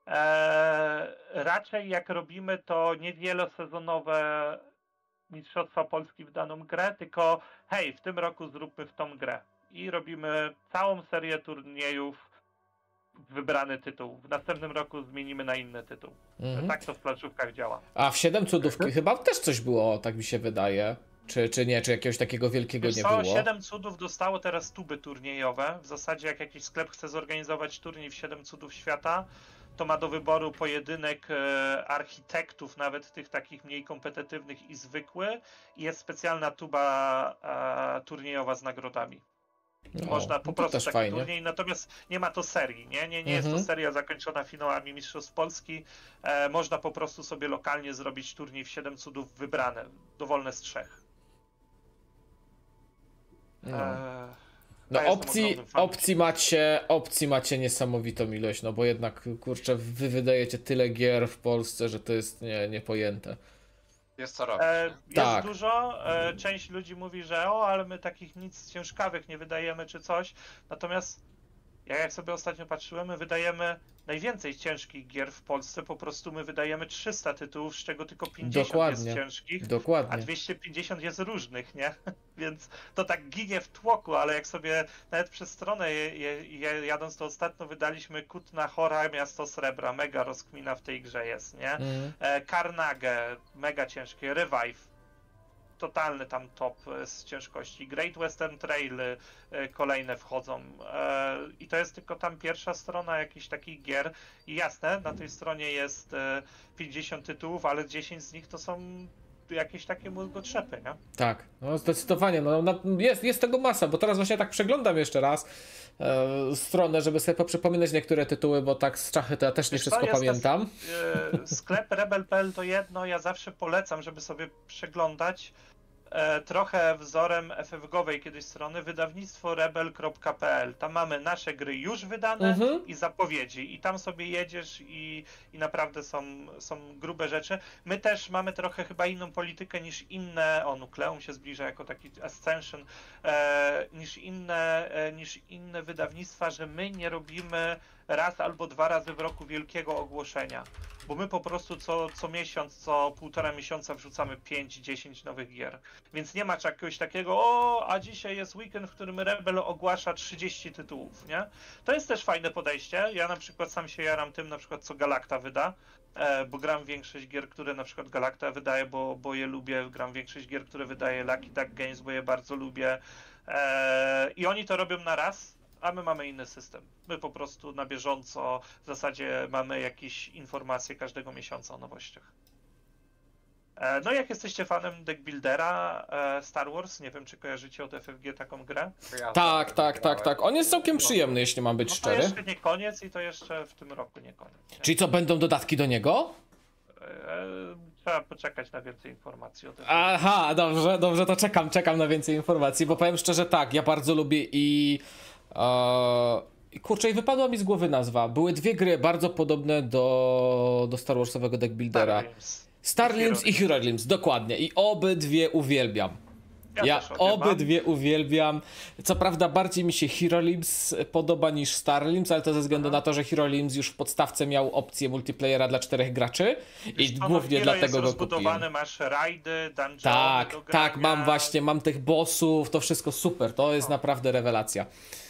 Raczej jak robimy to nie wielosezonowe Mistrzostwa Polski w daną grę, tylko hej, w tym roku zróbmy w tą grę i robimy całą serię turniejów wybrany tytuł. W następnym roku zmienimy na inny tytuł. Tak to w planszówkach działa. A w 7 cudów chyba też coś było, tak mi się wydaje. Czy nie, czy jakiegoś takiego wielkiego nie było? 7 cudów dostało teraz tuby turniejowe. W zasadzie jak jakiś sklep chce zorganizować turniej w 7 cudów świata, to ma do wyboru pojedynek architektów, nawet tych takich mniej kompetytywnych i zwykły. I jest specjalna tuba turniejowa z nagrodami. Można po prostu taki fajnie. turniej, natomiast nie ma to serii, nie jest to seria zakończona finałami Mistrzostw Polski. Można po prostu sobie lokalnie zrobić turniej w 7 cudów wybrane, dowolne z 3. No opcji macie niesamowitą ilość, no bo jednak kurczę, wy wydajecie tyle gier w Polsce, że to jest niepojęte. Jest co robić, nie? Jest Tak. dużo, część ludzi mówi, że ale my takich nic ciężkawych nie wydajemy czy coś, natomiast ja jak sobie ostatnio patrzyłem, my wydajemy najwięcej ciężkich gier w Polsce, po prostu my wydajemy 300 tytułów, z czego tylko 50 Dokładnie. jest ciężkich, a Dokładnie. 250 jest różnych, nie? Więc to tak ginie w tłoku, ale jak sobie nawet przez stronę jadąc, to ostatnio wydaliśmy Kutna Hora, Miasto Srebra, mega rozkmina w tej grze jest, nie? Carnage, mega ciężkie, Revive, totalny tam top z ciężkości. Great Western Trail kolejne wchodzą. I to jest tylko tam pierwsza strona jakichś takich gier. I jasne, na tej stronie jest 50 tytułów, ale 10 z nich to są jakieś takie mózgotrzepy, nie? Tak, no zdecydowanie, jest tego masa, bo teraz właśnie tak przeglądam jeszcze raz stronę, żeby sobie poprzypominać niektóre tytuły, bo tak z czachy to ja też nie wszystko pamiętam. Sklep Rebel.pl to jedno, ja zawsze polecam, żeby sobie przeglądać trochę wzorem FFG-owej kiedyś strony, wydawnictwo rebel.pl. Tam mamy nasze gry już wydane i zapowiedzi. I tam sobie jedziesz i naprawdę są grube rzeczy. My też mamy trochę chyba inną politykę niż inne, Nukleum się zbliża jako taki Ascension, niż inne wydawnictwa, że my nie raz albo 2 razy w roku wielkiego ogłoszenia. Bo my po prostu co miesiąc, co 1,5 miesiąca wrzucamy 5-10 nowych gier. Więc nie ma czegoś takiego, a dzisiaj jest weekend, w którym Rebel ogłasza 30 tytułów, nie? To jest też fajne podejście. Ja na przykład sam się jaram tym, na przykład co Galacta wyda, bo gram większość gier, które na przykład Galacta wydaje, bo je lubię. Gram większość gier, które wydaje Lucky Duck Games, bo je bardzo lubię. I oni to robią na raz. A my mamy inny system. My po prostu na bieżąco w zasadzie mamy jakieś informacje każdego miesiąca o nowościach. No jak jesteście fanem deckbuildera Star Wars, nie wiem czy kojarzycie od FFG taką grę? Tak. On jest całkiem przyjemny, jeśli mam być No to szczery. jeszcze nie koniec i to jeszcze w tym roku nie koniec. Nie? Czyli co, będą dodatki do niego? Trzeba poczekać na więcej informacji o tym. Aha, dobrze, to czekam na więcej informacji, bo powiem szczerze tak, ja bardzo lubię i kurczę, i wypadła mi z głowy nazwa. Były 2 gry bardzo podobne do Star Warsowego deckbuildera. Starlims i Heroglims, dokładnie. I obydwie uwielbiam. Ja obydwie uwielbiam. Co prawda bardziej mi się Heroglims podoba niż Starlims, ale to ze względu na to, że Heroglims już w podstawce miał opcję multiplayera dla 4 graczy i głównie dlatego go kupiłem. Masz rajdy, dungeony do Tak, grania. mam tych bossów, to wszystko super, to jest naprawdę rewelacja.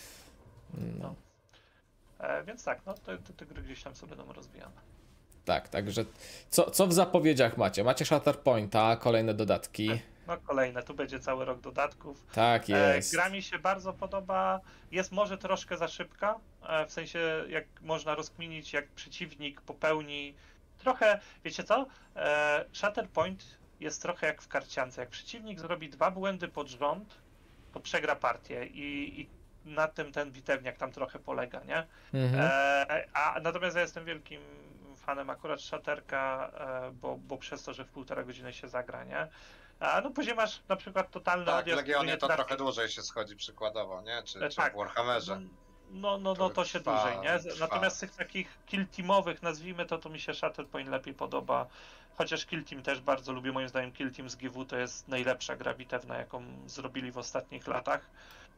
No. Więc tak, no te gry gdzieś tam sobie będą rozwijane. Tak, także co w zapowiedziach macie? Macie Shatterpointa, kolejne dodatki. No kolejne, tu będzie cały rok dodatków. Tak jest. Gra mi się bardzo podoba, jest może troszkę za szybka, w sensie jak można rozkminić, jak przeciwnik popełni trochę, wiecie co? Shatterpoint jest trochę jak w karciance, jak przeciwnik zrobi 2 błędy pod rząd, to przegra partię i na tym ten bitewniak tam trochę polega, nie? Natomiast ja jestem wielkim fanem akurat Shatterka, bo przez to, że w 1,5 godziny się zagra, nie? No później masz na przykład totalny Tak, w odjazd. Legionie to trochę dłużej się schodzi przykładowo, nie? Czy tak. w Warhammerze. No to się dłużej, nie? Natomiast z tych takich kill teamowych, nazwijmy to mi się Shatterpoint lepiej podoba. Chociaż Kill Team też bardzo lubię, moim zdaniem Kill Team z GW to jest najlepsza gra bitewna, jaką zrobili w ostatnich latach.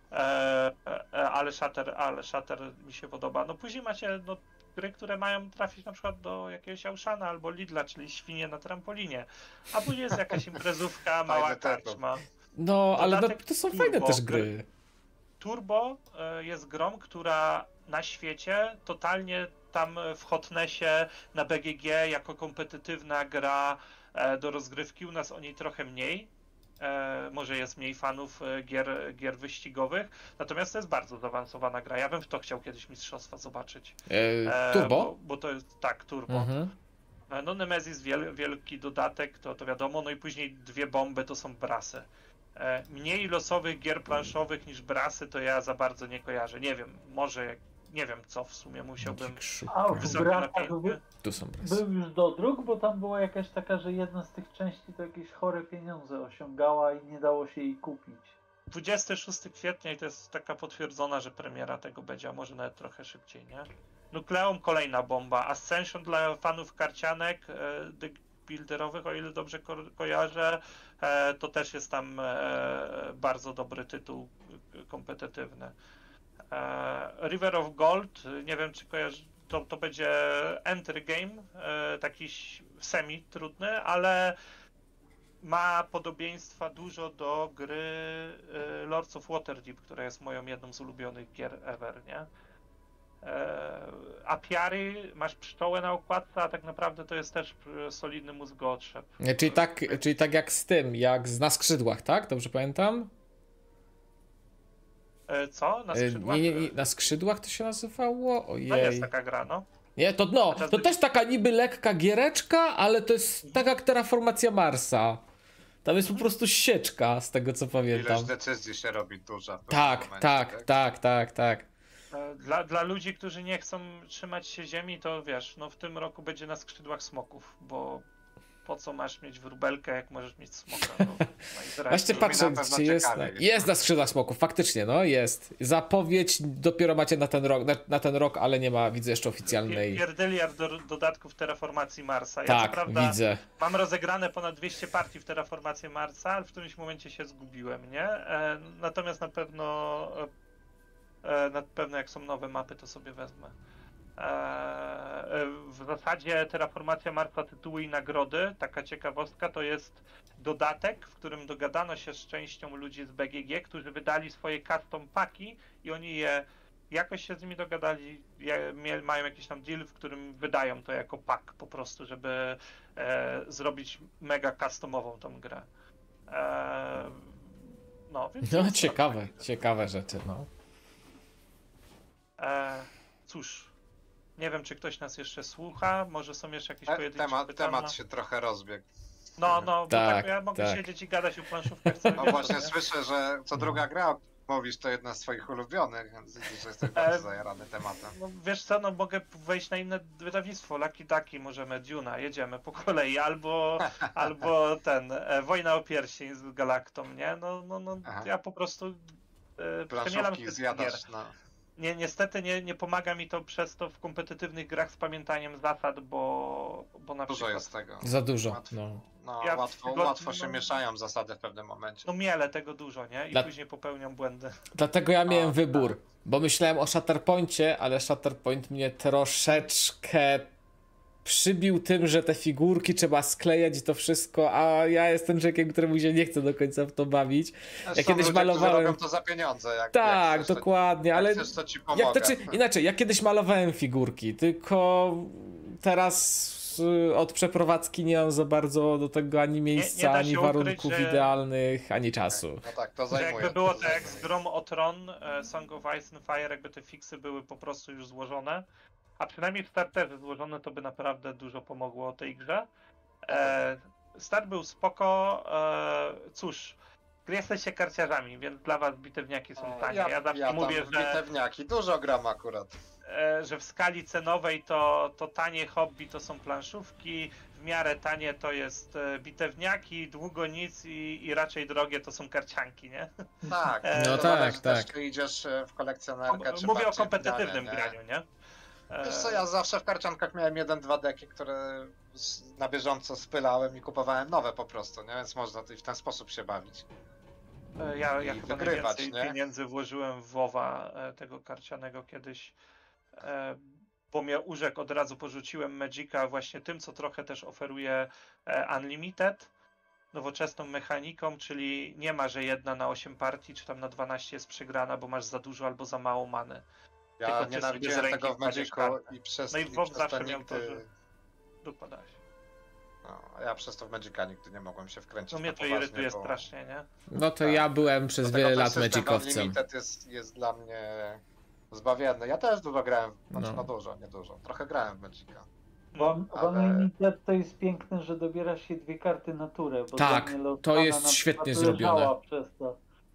Ale Shatter mi się podoba. No później macie gry, które mają trafić na przykład do jakiegoś Auszana albo Lidla, czyli świnie na trampolinie. A później jest jakaś imprezówka, mała karczma. No, ale to są fajne też gry. Turbo jest grą, która na świecie totalnie tam w Hotnessie na BGG jako kompetytywna gra do rozgrywki, u nas o niej trochę mniej. Może jest mniej fanów gier wyścigowych, natomiast to jest bardzo zaawansowana gra. Ja bym w to chciał kiedyś mistrzostwa zobaczyć. Turbo? Bo to jest tak, turbo. No Nemesis wielki dodatek, to wiadomo, no i później 2 bomby to są brasy. Mniej losowych gier planszowych niż brasy to ja za bardzo nie kojarzę. Nie wiem, może nie wiem co w sumie musiałbym wysokie napięcie. Tu są brasy. Był już dodruk, bo tam była jakaś taka, że jedna z tych części to jakieś chore pieniądze osiągała i nie dało się jej kupić. 26 kwietnia i to jest taka potwierdzona, że premiera tego będzie, a może nawet trochę szybciej, nie? Nukleum kolejna bomba, Ascension dla fanów karcianek, builderowych, o ile dobrze kojarzę. To też jest tam bardzo dobry tytuł kompetytywny. River of Gold, nie wiem czy kojarzy, to będzie entry game, taki semi-trudny, ale ma podobieństwa dużo do gry Lords of Waterdeep, która jest moją jedną z ulubionych gier ever, nie? Apiary, masz pszczołę na okładce, a tak naprawdę to jest też solidny mózgotrzep. Czyli tak jak z tym, jak na skrzydłach, tak? Dobrze pamiętam? Co? Na skrzydłach? Nie, na skrzydłach to się nazywało? To Ojej. jest taka gra, no. Nie, to też taka niby lekka giereczka, ale to jest tak jak terraformacja Marsa. Tam jest po prostu sieczka, z tego co pamiętam. Ilość decyzji się robi duża. w pewnym Tak, momencie, tak. Dla ludzi, którzy nie chcą trzymać się ziemi, to wiesz, no w tym roku będzie na skrzydłach smoków, bo po co masz mieć wróbelkę, jak możesz mieć smoka? No, Właśnie patrzę, na pewno czy jest. ciekawie Jest na skrzydłach smoków, faktycznie, no jest. Zapowiedź dopiero macie na ten rok, ale nie ma, widzę jeszcze oficjalnej. Pierdyliard dodatków Terraformacji Marsa. Ja Tak, co prawda widzę. mam rozegrane ponad 200 partii w Terraformację Marsa, ale w którymś momencie się zgubiłem, nie? Natomiast na pewno jak są nowe mapy, to sobie wezmę. W zasadzie Terraformacja Marsa, tytuły i nagrody, taka ciekawostka, to jest dodatek, w którym dogadano się z częścią ludzi z BGG, którzy wydali swoje custom paki i oni jakoś się z nimi dogadali, mają jakiś tam deal, w którym wydają to jako pak po prostu, żeby zrobić mega customową tą grę. Więc No ciekawe rzeczy, no. Cóż, nie wiem, czy ktoś nas jeszcze słucha, może są jeszcze jakieś pojedyncze pytania. temat się trochę rozbiegł. Bo tak ja mogę siedzieć i gadać o planszówkach cały No wieczór, właśnie nie? Słyszę, że co druga gra, mówisz, to jedna z twoich ulubionych, więc widzisz, że jesteś bardzo zajarany tematem. No wiesz co, no mogę wejść na inne wydawnictwo, Lucky Ducky, możemy, Duna, jedziemy po kolei, albo Wojna o Pierścień z Galaktą, nie? Ja po prostu przemielam Planszówki zjadasz, no. Niestety nie pomaga mi to przez to w kompetytywnych grach z pamiętaniem zasad, bo na Dużo przykład... jest tego. Za dużo, Łatwo. no. No, Ja łatwo się mieszają zasady w pewnym momencie. No mielę tego dużo, nie? I później popełniam błędy. Dlatego ja miałem wybór, bo myślałem o Shatterpoincie, ale Shatterpoint mnie troszeczkę przybił tym, że te figurki trzeba sklejać i to wszystko, a ja jestem człowiekiem, któremu się nie chce do końca w to bawić. Ja kiedyś ludzie, malowałem... robią to za pieniądze. Jak dokładnie, ale chcesz, to ci pomogę. Inaczej, ja kiedyś malowałem figurki, tylko teraz od przeprowadzki nie mam za bardzo do tego ani miejsca, ani warunków idealnych, ani czasu. No tak, to zajmuje. Jakby było tak jak z Grom o Tron, Song of Ice and Fire, jakby te fiksy były po prostu już złożone, a przynajmniej w starterze złożone, to by naprawdę dużo pomogło tej grze. Start był spoko, cóż, jesteście karciarzami, więc dla was bitewniaki są tanie. Ja zawsze mówię, że bitewniaki dużo gram akurat. Że w skali cenowej to tanie hobby to są planszówki, w miarę tanie to jest bitewniaki, długo nic i raczej drogie to są karcianki, nie? Tak, no tak. Też ty idziesz w kolekcjonerkę, czy mówię o kompetytywnym graniu, nie? Wiesz co, ja zawsze w karciankach miałem 1-2 deki, które na bieżąco spylałem i kupowałem nowe po prostu, nie? Więc można w ten sposób się bawić. Ja chyba wygrywać, najwięcej pieniędzy włożyłem w WoWa tego karcianego kiedyś, bo mnie urzekł, od razu porzuciłem Magica właśnie tym, co trochę też oferuje Unlimited, nowoczesną mechaniką, czyli nie ma, że 1 na 8 partii, czy tam na 12 jest przegrana, bo masz za dużo albo za mało many. Ja nienawidziłem tego w Magicu i przez No i WoW zawsze to miał nigdy... to, że dupa się. No, ja przez to w Magica nigdy nie mogłem się wkręcić. No mnie to irytuje strasznie, nie? No to ja byłem przez wiele lat Magicowcem. Unlimited jest dla mnie zbawienny. Ja też dużo grałem, znaczy nie dużo. Trochę grałem w Magica. W Unlimited to jest piękne, że dobierasz się 2 karty na turę. Bo tak, to jest świetnie zrobione. Przez to.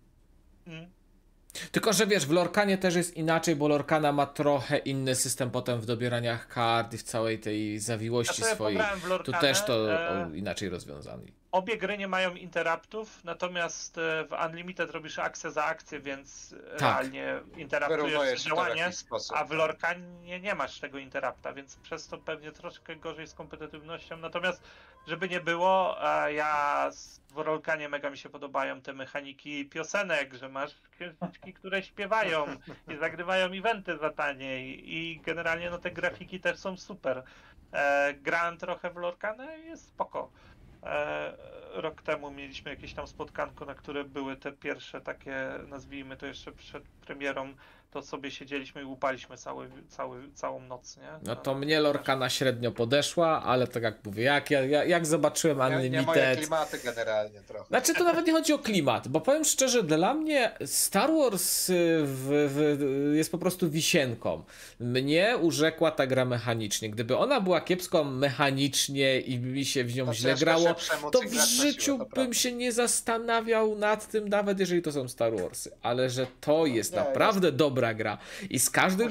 Tylko, że wiesz, w Lorcanie też jest inaczej, bo Lorcana ma trochę inny system potem w dobieraniach kart i w całej tej zawiłości swojej. Tu też to inaczej rozwiązani. obie gry nie mają interruptów, natomiast w Unlimited robisz akcję za akcję, więc realnie interruptujesz Wyrównujesz to w działanie, jakiś sposób. a w Lorcanie nie masz tego interrupta, więc przez to pewnie troszkę gorzej z kompetytywnością. Natomiast żeby nie było, w Lorcanie mega mi się podobają te mechaniki piosenek, że masz księżniczki, które śpiewają i zagrywają eventy za taniej i generalnie no te grafiki też są super. Grałem trochę w Lorcanę i jest spoko. Rok temu mieliśmy jakieś tam spotkanko, na które były te pierwsze takie, nazwijmy to jeszcze przed premierą, to sobie siedzieliśmy i łupaliśmy całą noc, nie? No to mnie Lorcana średnio podeszła, ale tak jak mówię, jak zobaczyłem Unlimited... Nie moje klimaty generalnie trochę. Znaczy to nawet nie chodzi o klimat, bo powiem szczerze, dla mnie Star Wars jest po prostu wisienką. Mnie urzekła ta gra mechanicznie. Gdyby ona była kiepską mechanicznie i mi się w nią źle grało, to w życiu bym się nie zastanawiał nad tym, nawet jeżeli to są Star Warsy. Ale że to jest naprawdę dobra gra i z każdym,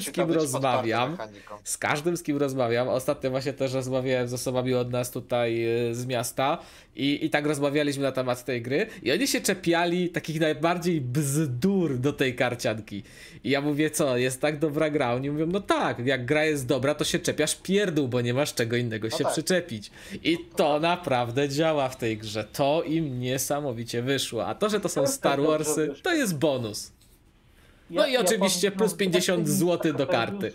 z kim rozmawiam, ostatnio właśnie też rozmawiałem z osobami od nas tutaj z miasta i tak rozmawialiśmy na temat tej gry i oni się czepiali takich najbardziej bzdur do tej karcianki. I ja mówię, co, jest tak dobra gra? Oni mówią, no tak, jak gra jest dobra, to się czepiasz pierdół, bo nie masz czego innego się przyczepić. I to naprawdę działa w tej grze. To im niesamowicie wyszło. A to, że to są Star Warsy, to jest bonus. No i oczywiście plus 50 zł do karty.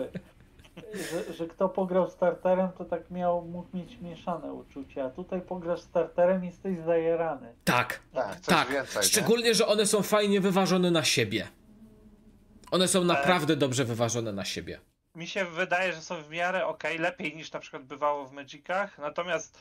Że kto pograł starterem, to tak mógł mieć mieszane uczucia. A tutaj pograsz starterem i jesteś zajerany. Tak. Więcej, szczególnie, nie? że one są fajnie wyważone na siebie. One są naprawdę dobrze wyważone na siebie. Mi się wydaje, że są w miarę lepiej niż na przykład bywało w Magicach, natomiast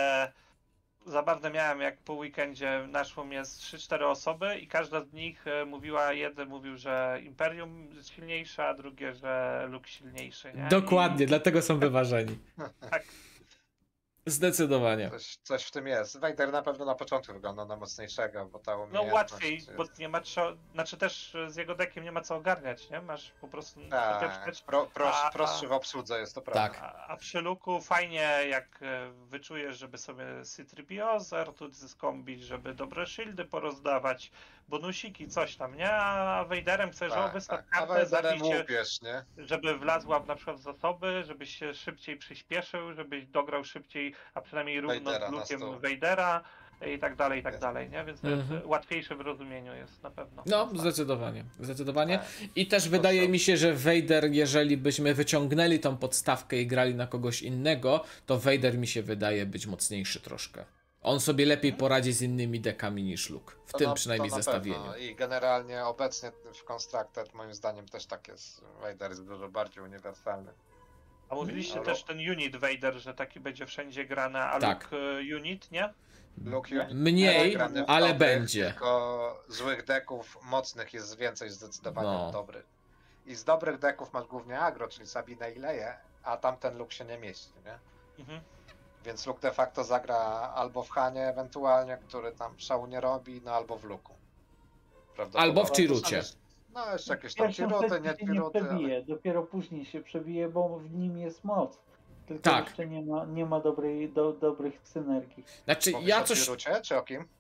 zabawne miałem, jak po weekendzie naszło mnie z 3-4 osoby i każda z nich mówiła, jeden mówił, że Imperium jest silniejsze, a drugie, że Luke silniejszy, nie? Dokładnie, dlatego są wyważeni. Tak. Zdecydowanie. Coś w tym jest. Vader na pewno na początku wygląda na mocniejszego, bo ta No łatwiej, bo nie ma co, znaczy też z jego deckiem nie ma co ogarniać, nie? Masz po prostu... Prostszy w obsłudze jest, to prawda. Tak. A przy Luku fajnie, jak wyczujesz, żeby sobie C-3PO zertuć, zeskombić, żeby dobre shieldy porozdawać, bonusiki, coś tam, nie? A Vaderem chcesz, wystaw kartę, zabijcie, nie? żeby wlazła na przykład w zasoby, żebyś się szybciej przyspieszył, żebyś dograł szybciej, a przynajmniej równo z Luke'em Vadera i tak dalej, nie? Więc to jest łatwiejsze w rozumieniu jest na pewno. No, zdecydowanie. I też wydaje mi się, że Vader, jeżeli byśmy wyciągnęli tą podstawkę i grali na kogoś innego, to Vader mi się wydaje być mocniejszy troszkę. On sobie lepiej poradzi z innymi dekami niż Luke. W tym przynajmniej zestawieniu. Pewno. I generalnie obecnie w Constructed moim zdaniem też tak jest. Vader jest dużo bardziej uniwersalny. A mówiliście też ten Unit Vader, że taki będzie wszędzie grany, a Luke Unit, nie? Mniej, ale będzie. Tylko złych deków mocnych jest więcej zdecydowanie od dobrych. I z dobrych deków masz głównie agro, czyli Sabinę i Leję, a tamten Luke się nie mieści, nie? Więc Luke de facto zagra albo w Hanie ewentualnie, który tam szału nie robi, no albo w Luku. Albo w Chirucie. No jeszcze jakieś tam Chiruty, nie Chiruty. Dopiero później się przebije, bo w nim jest moc. Tylko jeszcze nie ma dobrych synergii. Znaczy ja coś... O Chirucie, czy o kim?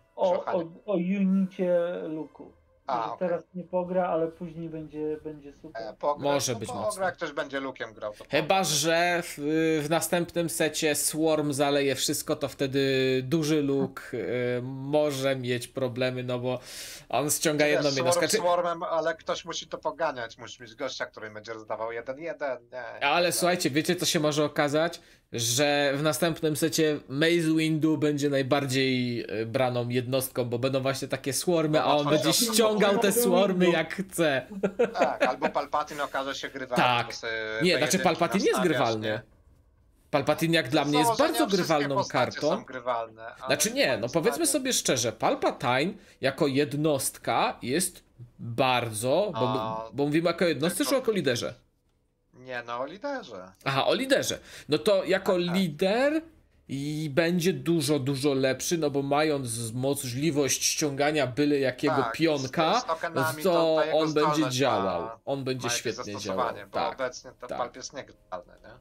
O Unicie Luku. Teraz nie pogra, ale później będzie super. Może być mocno. Jak ktoś będzie Luke'em grał. To chyba, że w następnym secie Swarm zaleje wszystko, to wtedy duży Luke może mieć problemy, no bo on ściąga jedną jednostkę. Swarmem, ale ktoś musi to poganiać. Musi mieć gościa, który będzie rozdawał 1-1. Ale słuchajcie, wiecie co się może okazać? Że w następnym secie Maze Windu będzie najbardziej braną jednostką, bo będą właśnie takie swarmy, a on będzie ściągał te swarmy jak chce. Tak, albo Palpatine okaże się grywalny. Tak. Nie, znaczy Palpatine jest grywalny. Palpatine jak dla mnie jest bardzo grywalną kartą. Są grywalne, znaczy nie, no powiedzmy sobie szczerze, Palpatine jako jednostka jest bardzo, bo mówimy jako jednostce czy jako liderze? Nie, no o liderze. Aha, o liderze. No to jako lider i będzie dużo lepszy, no bo mając możliwość ściągania byle jakiego pionka, to on będzie działał. On będzie świetnie działał. Bo obecnie to Palp jest niegrywalny, nie?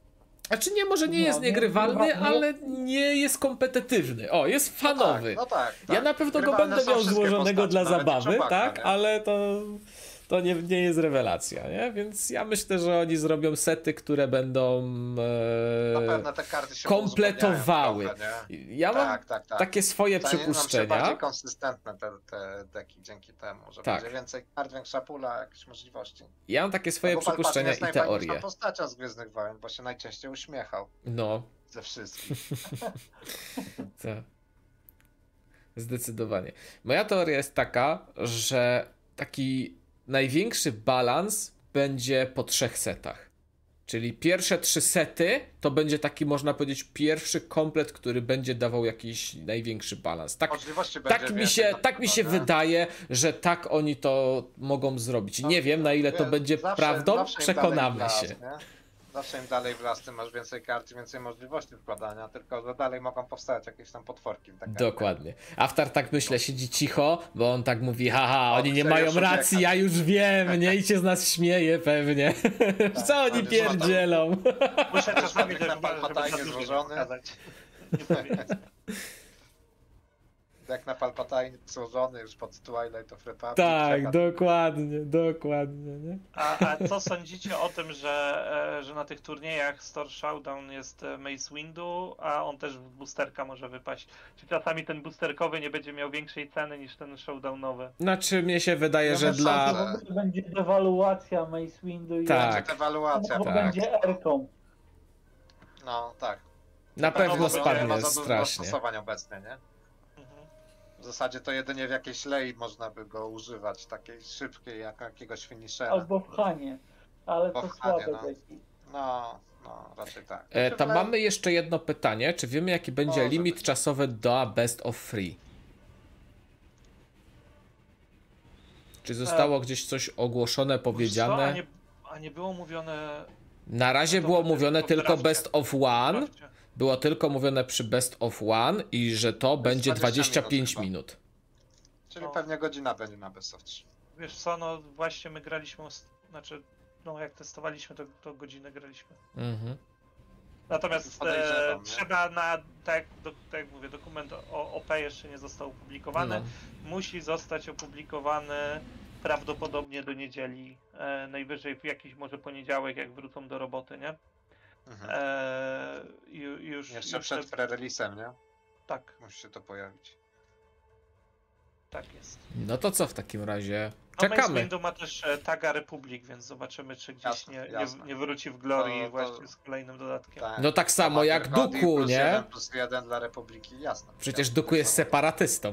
Znaczy nie, może nie Nie, jest nie niegrywalny, niegrywalny. ale nie jest kompetywny. O, jest fanowy. No tak. Ja na pewno go Grywalne będę są miał wszystkie złożonego postacie, dla nawet i zabawy, Chewbacca, tak? nie? Ale to nie jest rewelacja, nie? Więc ja myślę, że oni zrobią sety, które będą Na pewno te karty się kompletowały. uzgodniają trochę, nie? Ja mam Tak. takie swoje Stanie nam się przypuszczenia. bardziej konsystentne te deki dzięki temu, że Tak. będzie więcej kart, większa pula, jakieś możliwości. Ja mam takie swoje Bo Palpatine przypuszczenia jest i najfajniejszą teorie. postacią z Gwiezdnych Wojen, bo się najczęściej uśmiechał No, ze wszystkich. tak. Zdecydowanie. Moja teoria jest taka, że taki największy balans będzie po 3 setach. Czyli pierwsze 3 sety to będzie taki, można powiedzieć, pierwszy komplet, który będzie dawał jakiś największy balans. Możliwości będzie Tak mi więcej się, na tak mi pewno, się nie? wydaje, że tak oni to mogą zrobić. Nie wiem, na ile to Wie- będzie zawsze- prawdą, zawsze im przekonamy dalej w się. las, nie? Zawsze im dalej w las, tym masz więcej kart i więcej możliwości wkładania, tylko że dalej mogą powstawać jakieś tam potworki. w te karty. Dokładnie. Aftar tak myślę, siedzi cicho, bo on tak mówi, haha, oni nie chce mają już racji, uciekać. ja już wiem, nie? I się z nas śmieje pewnie. Co oni ale pierdzielą? Muszę czasami ładny też na Palpatine żeby za dużo nie złożony. pokazać. Nie powiedzieć. Jak na Palpatine złożony już pod Twilight of Republic. Tak, czeka. dokładnie, nie? A co sądzicie o tym, że na tych turniejach Store Showdown jest Mace Windu, a on też w boosterka może wypaść? Czy czasami ten boosterkowy nie będzie miał większej ceny niż ten showdownowy? Znaczy, mnie się wydaje, Ja że bym dla... sądził, To będzie dewaluacja Mace Windu i Tak. Będzie ewaluacja, bo tak. będzie Erką. No tak. Na Pewno pewno nie ma spadnie za dużo strasznie. zastosowań obecnie, nie? Mhm. W zasadzie to jedynie w jakiejś lei można by go używać, takiej szybkiej, jak jakiegoś finishera. Albo w Hanie. Ale Albo to w Hanie, słabe no. deki. No, raczej tak. Tam mamy jeszcze jedno pytanie. Czy wiemy, jaki będzie Może limit być. czasowy do Best of Free? Czy zostało gdzieś coś ogłoszone, Wiesz co, powiedziane? a nie było mówione... Na razie to było wtedy mówione to tylko wdrażcie. Best of One. Sprawdźcie. Było tylko mówione przy Best of One i że to będzie 20 25 minut minut. Czyli No. pewnie godzina będzie na Best of 3. Wiesz co, no właśnie my graliśmy, znaczy, no jak testowaliśmy, to godzinę graliśmy. Mhm. Natomiast Podejrzewam, nie? trzeba tak jak mówię, dokument o OP jeszcze nie został opublikowany. No. Musi zostać opublikowany prawdopodobnie do niedzieli, najwyżej w jakiś może poniedziałek, jak wrócą do roboty, nie? Mhm. Już Jeszcze przed pre-release'em, nie? Tak, Musi się to pojawić. tak jest. No to co w takim razie? No Mace Czekamy. Windu ma też taga Republic, więc zobaczymy, czy gdzieś Jasne, jasne. nie wróci w glorii To- właśnie z kolejnym dodatkiem. No tak samo jak Tylko Dooku, plus nie? 1+1 dla Republiki, jasne. Przecież Jasne, Dooku jest to- separatystą.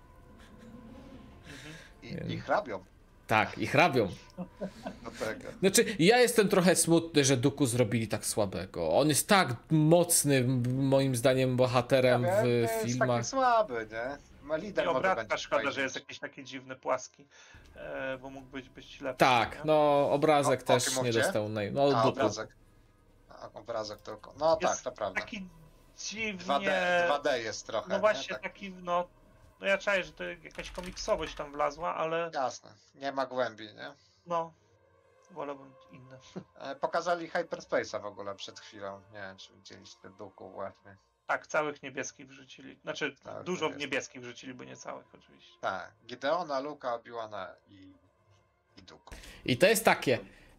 Mhm. I hrabią Tak, ich rabią. do tego. Znaczy, ja jestem trochę smutny, że Dooku zrobili tak słabego. On jest tak mocny, moim zdaniem, bohaterem Ja w wiem, jest filmach. taki słaby, nie? Ma lider I może obrazka będzie szkoda, fajny. że jest jakiś taki dziwny, płaski, bo mógł być lepszy. Tak, nie? no obrazek O też kim nie mówcie? dostał. No, A, Dooku. obrazek. Obrazek tylko. No tak, Jest to prawda. Taki dziwnie... 2D jest trochę, No nie? właśnie, Tak, taki, no ja czuję, że to jakaś komiksowość tam wlazła, ale jasne. Nie ma głębi, nie? no, wolałbym inne. Pokazali Hyperspace'a w ogóle przed chwilą. Nie wiem, czy widzieliście Dooku właśnie. Tak, całych niebieskich wrzucili. Znaczy, Całych dużo niebieskich. niebieskich wrzucili, bo nie całych oczywiście. Tak, Gideona, Luka, Obi-Wana i Dooku. I to jest takie.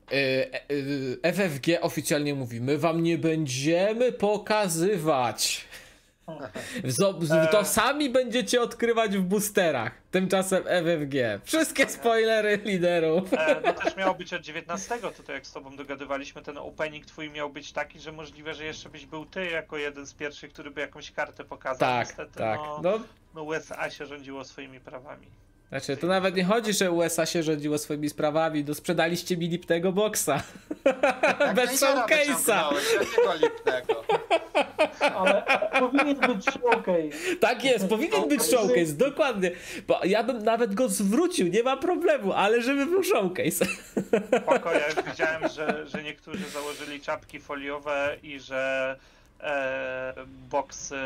FFG oficjalnie mówi, my wam nie będziemy pokazywać. To sami będziecie odkrywać w boosterach. Tymczasem FFG. Wszystkie spoilery liderów. No też miało być od 19, tutaj jak z tobą dogadywaliśmy, ten opening twój miał być taki, że możliwe, że jeszcze byś był ty jako jeden z pierwszych, który by jakąś kartę pokazał. Tak, Niestety, tak. No, No, USA się rządziło swoimi prawami. znaczy, to nawet nie chodzi, że USA się rządziło swoimi sprawami. No, sprzedaliście mi lipnego boksa. Bez showcase'a. Jakiego lipnego? Ale powinien być showcase. Tak jest, powinien być showcase, dokładnie. Bo ja bym nawet go zwrócił, nie ma problemu, ale żeby był showcase. Spoko, ja już widziałem, że niektórzy założyli czapki foliowe i że boksy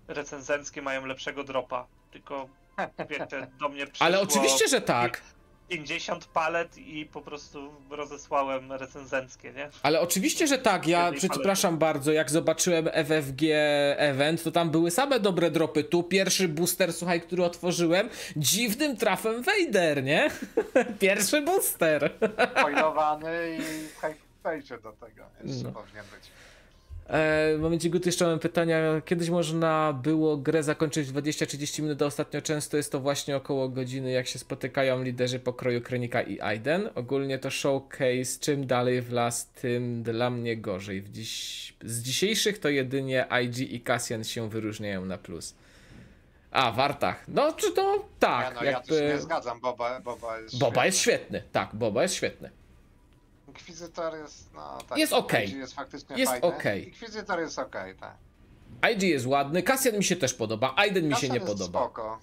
recenzenckie mają lepszego dropa. Tylko wiecie, do mnie przyszło... Ale oczywiście, że tak. 50 palet i po prostu rozesłałem recenzenckie, nie? Ale oczywiście, że tak, ja przepraszam bardzo, jak zobaczyłem FFG event, to tam były same dobre dropy. Tu pierwszy booster, słuchaj, który otworzyłem, dziwnym trafem Vader, nie? Pierwszy booster. Spoilowany i w hype'cie do tego jeszcze powinien być. W momencie Guty jeszcze mam pytania. Kiedyś można było grę zakończyć w 20-30 minut, a ostatnio często jest to właśnie około godziny, jak się spotykają liderzy pokroju Krenika i Aiden. Ogólnie to showcase, czym dalej w las, tym dla mnie gorzej. Z dzisiejszych to jedynie IG i Cassian się wyróżniają na plus. A, Wartach. No, czy to tak. Ja też nie zgadzam, Boba jest świetny. Tak, Boba jest świetny. Inkwizytor jest, no tak. Jest okej. IG jest faktycznie Jest fajny. okej. Inkwizytor jest okej, tak. IG jest ładny, Cassian mi się też podoba, Aiden mi się nie jest podoba. Spoko.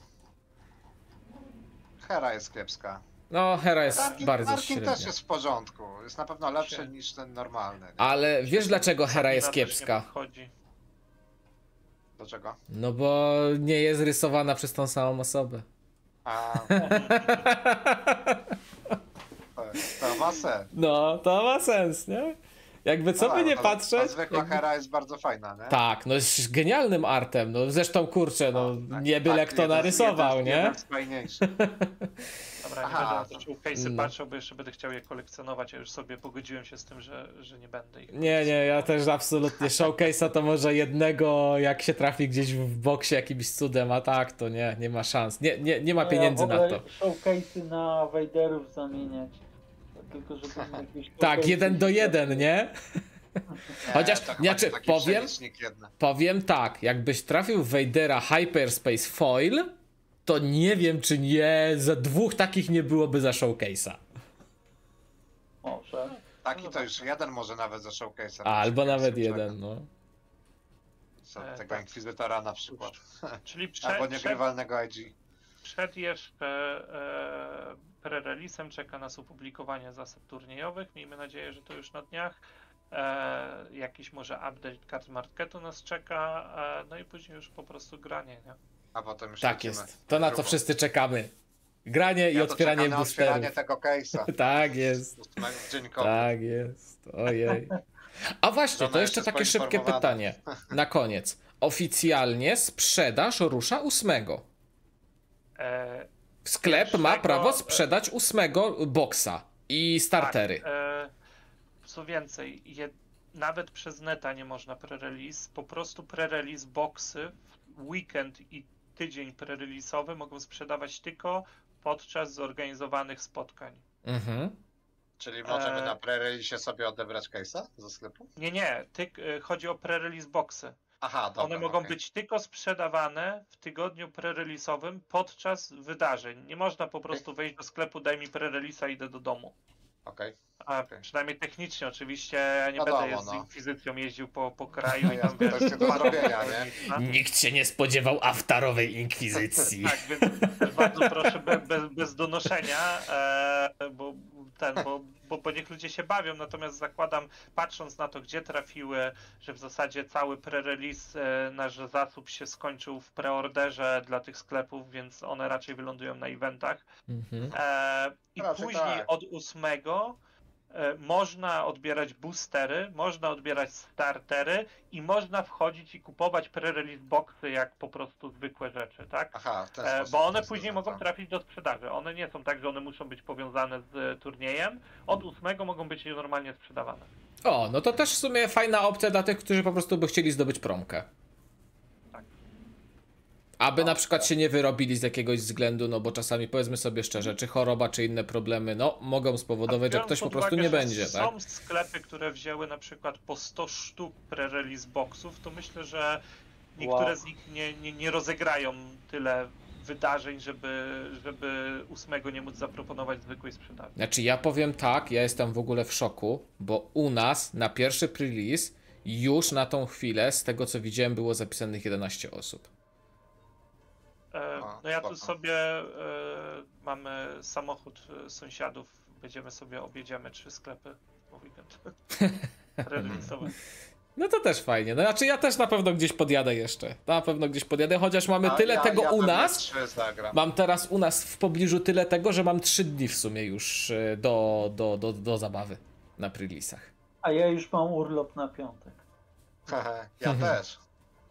Hera jest kiepska. No, Hera jest bardzo Tarkin średnia. też jest w porządku. Jest na pewno lepszy niż ten normalny. Nie? Ale wiesz dlaczego Hera jest Sabina też nie kiepska? podchodzi. Dlaczego? No bo nie jest rysowana przez tą samą osobę. A, to ma sens. No, to ma sens, nie? Jakby co by nie patrzeć... Ta zwykła Hera jest bardzo fajna, nie? Tak, no jest genialnym artem, no zresztą kurczę, no nie byle kto narysował, nie? Jeden z fajniejszych. Dobra, nie Aha, będę na te showcase'y no. patrzył, bo jeszcze będę chciał je kolekcjonować, a już sobie pogodziłem się z tym, że nie będę ich. Nie, ja też absolutnie. Showcase'a to może jednego, jak się trafi gdzieś w boksie jakimś cudem, a tak to nie ma szans. Nie ma pieniędzy na to. Showcase'y na Vaderów zamieniać. Tylko żeby jakieś Tak, 1-do-1, nie? Chociaż, to znaczy, taki powiem, przelicznik jednak. powiem tak, jakbyś trafił w Vadera Hyperspace Foil, to nie wiem, czy nie, za dwóch takich nie byłoby za showcase'a. Może. Taki to już jeden może nawet za showcase'a. Albo nawet jeden, no. Tego tak. Inkwizytora na przykład. Czyli Albo niegrywalnego IG. przed jeszcze pre-release'em czeka nas opublikowanie zasad turniejowych. Miejmy nadzieję, że to już na dniach. Jakiś może update kart marketu nas czeka. No i później już po prostu granie, nie? A potem już Tak lecimy. jest. To na co wszyscy czekamy. Granie i Ja to otwieranie czekam na boosterów. otwieranie tego case'a. Tak jest. W dzień kobiet. Tak jest. Ojej. A właśnie, Żona to jeszcze jeszcze takie szybkie poinformowana. pytanie. Na koniec. Oficjalnie sprzedaż rusza 8. Sklep ma Pierwszego, prawo sprzedać 8 boksa i startery. Tak, co więcej, nawet przez neta nie można pre-release, po prostu pre-release boxy w weekend i tydzień pre-release'owy mogą sprzedawać tylko podczas zorganizowanych spotkań. Mhm. Czyli możemy na pre-release sobie odebrać case'a ze sklepu? Nie, chodzi o pre-release boxy. Aha, dobra. One mogą okej. być tylko sprzedawane w tygodniu pre-release'owym podczas wydarzeń. Nie można po prostu wejść do sklepu, daj mi pre-release'a, idę do domu. Okej. A Okej. przynajmniej technicznie oczywiście, ja nie Wiadomo, będę z no. Inkwizycją jeździł po kraju i No tam jasne, to jest nie do zrobienia, nie? Nikt się nie spodziewał aftarowej inkwizycji. Tak, więc też bardzo proszę bez donoszenia, bo niech ludzie się bawią, natomiast zakładam, patrząc na to, gdzie trafiły, że w zasadzie cały pre-release, nasz zasób się skończył w preorderze dla tych sklepów, więc one raczej wylądują na eventach. Mhm. I Raczej później tak. od 8 można odbierać boostery, można odbierać startery i można wchodzić i kupować pre-release boxy jak po prostu zwykłe rzeczy, tak? Aha, w ten sposób. Bo one to później jest mogą to. trafić do sprzedaży. One nie są tak, że one muszą być powiązane z turniejem. Od 8 mogą być normalnie sprzedawane. O, no to też w sumie fajna opcja dla tych, którzy po prostu by chcieli zdobyć promkę. Tak. Aby na przykład się nie wyrobili z jakiegoś względu, no bo czasami powiedzmy sobie szczerze, czy choroba, czy inne problemy, no mogą spowodować, że Biorąc ktoś po pod prostu uwagę, nie że będzie, tak? Są sklepy, które wzięły na przykład po 100 sztuk pre-release boxów, to myślę, że niektóre Wow. z nich nie rozegrają tyle wydarzeń, żeby 8 nie móc zaproponować zwykłej sprzedaży. Znaczy ja powiem tak, ja jestem w ogóle w szoku, bo u nas na pierwszy release już na tą chwilę, z tego co widziałem, było zapisanych 11 osób. No ja spoko. tu sobie mamy samochód sąsiadów, objedziemy 3 sklepy w weekend. Release'owe. No to też fajnie. No, znaczy ja też na pewno gdzieś podjadę jeszcze. Na pewno gdzieś podjadę, chociaż mamy tyle tego u pewnie nas. 3 zagram. Mam teraz u nas w pobliżu tyle tego, że mam 3 dni w sumie już do zabawy na Prylisach. A ja już mam urlop na piątek. Ja też.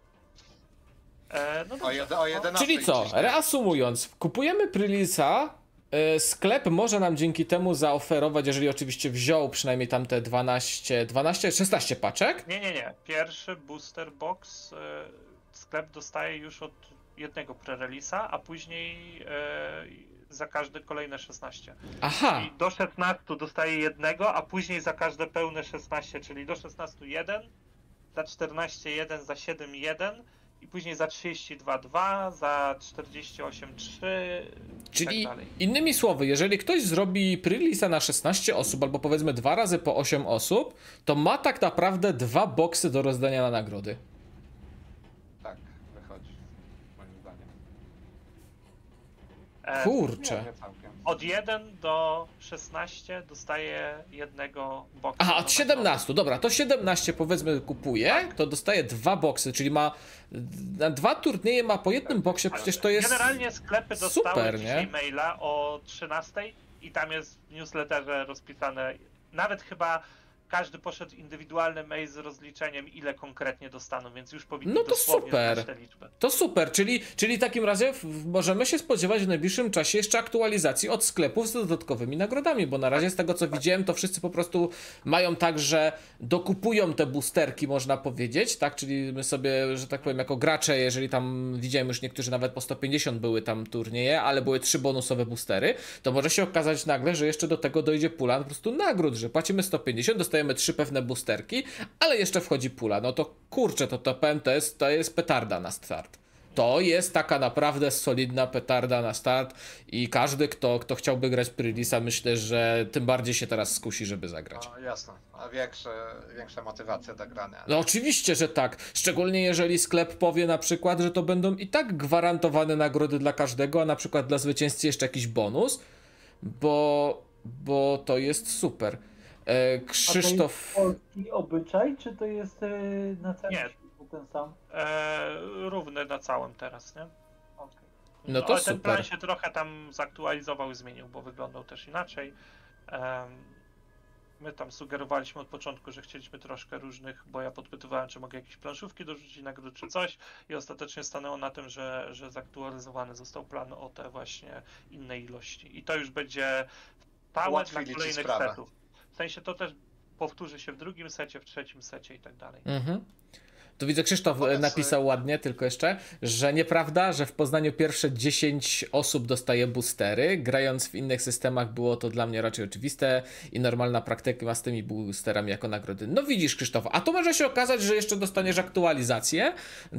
No O, dobrze. o 11 Czyli co, gdzieś. reasumując, kupujemy Prylisa, sklep może nam dzięki temu zaoferować, jeżeli oczywiście wziął przynajmniej tam te 16 paczek. Nie. Pierwszy booster box sklep dostaje już od jednego pre-release'a, a później za każde kolejne 16. Aha, I do 16 dostaje jednego, a później za każde pełne 16, czyli do 16 1, za 14 1, za 7 1 i później za 32 2, za 48 3 i czyli tak dalej. innymi słowy, jeżeli ktoś zrobi Prylisa na 16 osób, albo powiedzmy 2 razy po 8 osób, to ma tak naprawdę 2 boksy do rozdania na nagrody. Tak, wychodzi. Moim zdaniem. Kurczę. Nie całkiem. Od 1 do 16 dostaje jednego boksa. Aha, do od nagrody. 17, dobra, to 17 powiedzmy kupuje, to dostaje 2 boksy, czyli ma na 2 turnieje ma po jednym boksie, przecież to jest Generalnie sklepy dostały super, dzisiaj nie? maila o 13 i tam jest w newsletterze rozpisane, nawet chyba każdy poszedł indywidualny mail z rozliczeniem, ile konkretnie dostaną, więc już powinni No to dosłownie super. znać tę liczbę. To super, czyli w takim razie możemy się spodziewać w najbliższym czasie jeszcze aktualizacji od sklepów z dodatkowymi nagrodami, bo na razie z tego co widziałem, to wszyscy po prostu mają tak, że dokupują te boosterki, można powiedzieć, tak, czyli my sobie, że tak powiem, jako gracze, jeżeli tam widziałem już niektórzy nawet po 150 były tam turnieje, ale były 3 bonusowe boostery, to może się okazać nagle, że jeszcze do tego dojdzie pula po prostu nagród, że płacimy 150, dostajemy 3 pewne boosterki, ale jeszcze wchodzi pula, no to kurczę, to powiem, to jest petarda na start. To jest taka naprawdę solidna petarda na start i każdy, kto chciałby grać Prylisa, myślę, że tym bardziej się teraz skusi, żeby zagrać. No, jasne, a większa motywacja do grania. No oczywiście, że tak. Szczególnie jeżeli sklep powie na przykład, że to będą i tak gwarantowane nagrody dla każdego, a na przykład dla zwycięzcy jeszcze jakiś bonus, bo to jest super. Krzysztof... A to jest polski obyczaj, czy to jest na całym Nie. świecie ten sam? Równy na całym teraz, nie? Okay. No to ale ten plan super. się trochę tam zaktualizował i zmienił, bo wyglądał też inaczej. My tam sugerowaliśmy od początku, że chcieliśmy troszkę różnych, bo ja podpytywałem, czy mogę jakieś planszówki dorzucić nagród czy coś i ostatecznie stanęło na tym, że zaktualizowany został plan o te właśnie inne ilości. I to już będzie stałe dla Ułatwili ci kolejnych sprawę. setów. W sensie to też powtórzy się w drugim secie, w trzecim secie i tak dalej. Mhm. Tu widzę, Krzysztof Powiedz, napisał ładnie, tylko jeszcze, że nieprawda, że w Poznaniu pierwsze 10 osób dostaje boostery. Grając w innych systemach było to dla mnie raczej oczywiste i normalna praktyka ma z tymi boosterami jako nagrody. No widzisz, Krzysztof, a to może się okazać, że jeszcze dostaniesz aktualizację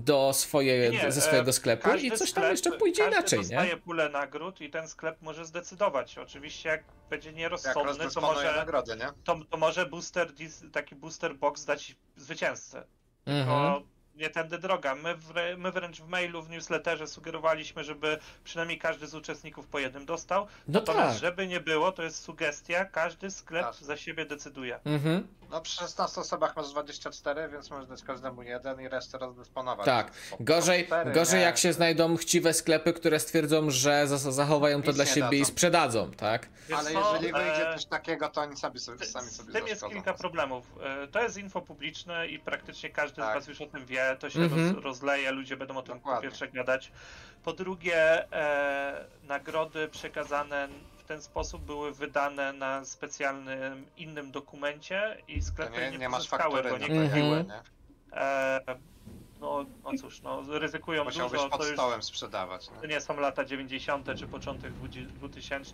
ze swojego sklepu i coś tam jeszcze pójdzie inaczej, każdy nie? dostaje pulę nagród i ten sklep może zdecydować. Oczywiście jak będzie Jak nierozsądny, to rozdysponuje może, nagrody, nie? to może taki booster box dać zwycięzcę. Mhm. To nie tędy droga. My wręcz w mailu, w newsletterze sugerowaliśmy, żeby przynajmniej każdy z uczestników po jednym dostał. No Natomiast tak. żeby nie było, to jest sugestia, każdy sklep Tak. za siebie decyduje. Mhm. No przy 16 osobach masz 24, więc możesz dać każdemu jeden i resztę rozdysponować. Tak. Po Gorzej 4, jak nie? się znajdą chciwe sklepy, które stwierdzą, że zachowają to Nic dla nie siebie i dadzą. sprzedadzą, tak? Wiesz Ale co, jeżeli wyjdzie coś takiego, to oni sami sobie Z tym zaszkodzą. jest kilka problemów. To jest info publiczne i praktycznie każdy Tak. z was już o tym wie, to się Mhm. rozleje, ludzie będą o tym po Dokładnie. pierwsze gadać. Po drugie, nagrody przekazane w ten sposób były wydane na specjalnym innym dokumencie i To sklepy nie masz pozyskały faktury go, na nie to, Mhm. kupiły. nie? No cóż, ryzykują Musiałbyś dużo, pod to już stołem sprzedawać. to nie są lata 90. czy początek 2000.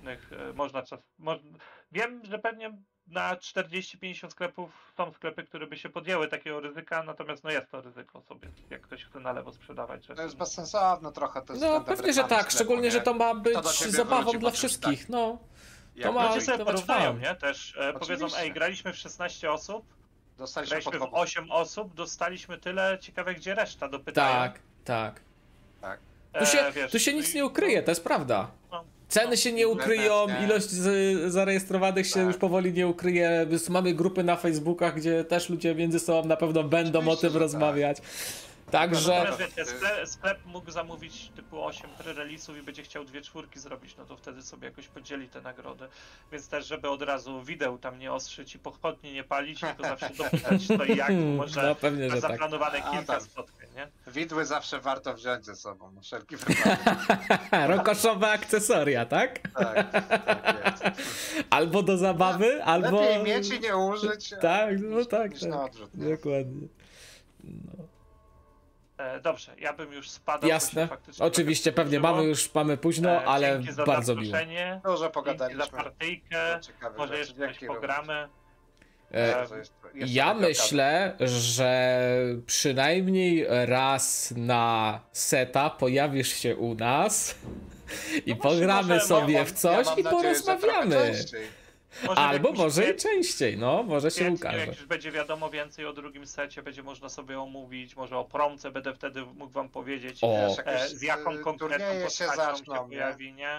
Wiem, że pewnie na 40-50 sklepów są sklepy, które by się podjęły takiego ryzyka, natomiast no jest to ryzyko sobie, jak ktoś chce na lewo sprzedawać. To jest bezsensowne trochę. To jest No względem pewnie, że reklamy tak, sklepu, szczególnie, nie? że to ma być do ciebie zabawą wróci dla po czymś wszystkich, no. Jak ma- Ludzie sobie to ma porównają, fan. nie? Też powiedzą, Oczywiście. graliśmy w 16 osób, Dostaliśmy graliśmy w podwójnie. 8 osób, dostaliśmy tyle, ciekawe gdzie reszta, dopytają. Tak. Tak. Tu się wiesz, nic nie ukryje, to jest prawda. No, Ceny się nie ukryją, nie. ilość zarejestrowanych się Tak. już powoli nie ukryje. Mamy grupy na Facebookach, gdzie też ludzie między sobą na pewno będą Oczywiście, o tym że tak. rozmawiać. Także Natomiast wiecie, sklep mógł zamówić typu 8 pre-release'ów i będzie chciał 2/4 zrobić, no to wtedy sobie jakoś podzieli te nagrody. Więc też, żeby od razu wideł tam nie ostrzyć i pochodnie nie palić, tylko zawsze dopytać to i jak, może no pewnie, że tak. zaplanowane A, kilka tam. spotkań, nie? Widły zawsze warto wziąć ze sobą, na wszelki wypadek. Rokoszowe akcesoria, tak? Tak, tak jest. Albo do zabawy, albo... Lepiej mieć i nie użyć, Tak, no niż, tak, niż tak. na odrzut. Nie? Dokładnie. No. Dobrze, ja bym już spadał. bo Jasne, się faktycznie oczywiście, trochę pewnie przedłużyło. mamy późno, ale Dzięki za bardzo miło. zaproszenie, Dużo dzięki za pogadaliśmy. partyjkę, Ciekawe może rzeczy. jeszcze coś Dzięki również. pogramy. Może jeszcze Ja będzie myślę, że przynajmniej raz na seta pojawisz się u nas i No właśnie, pogramy może- sobie w Ja coś mam i nadzieję, że trochę porozmawiamy. częściej. Może w Albo jakimś może i kwietniu, częściej, no, może się jak ukaże. już będzie wiadomo więcej o drugim secie, będzie można sobie omówić, może o promce będę wtedy mógł wam powiedzieć, O, Wiesz, jakieś, z jaką konkretną turnieje się postacią zaczną, się nie? pojawi, nie?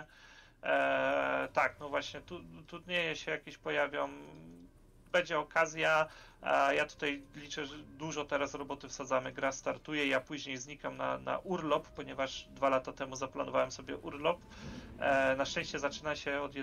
Tak, no właśnie, turnieje się jakieś pojawią, będzie okazja, ja tutaj liczę, że dużo teraz roboty wsadzamy, gra startuje, ja później znikam na urlop, ponieważ 2 lata temu zaplanowałem sobie urlop. Na szczęście zaczyna się od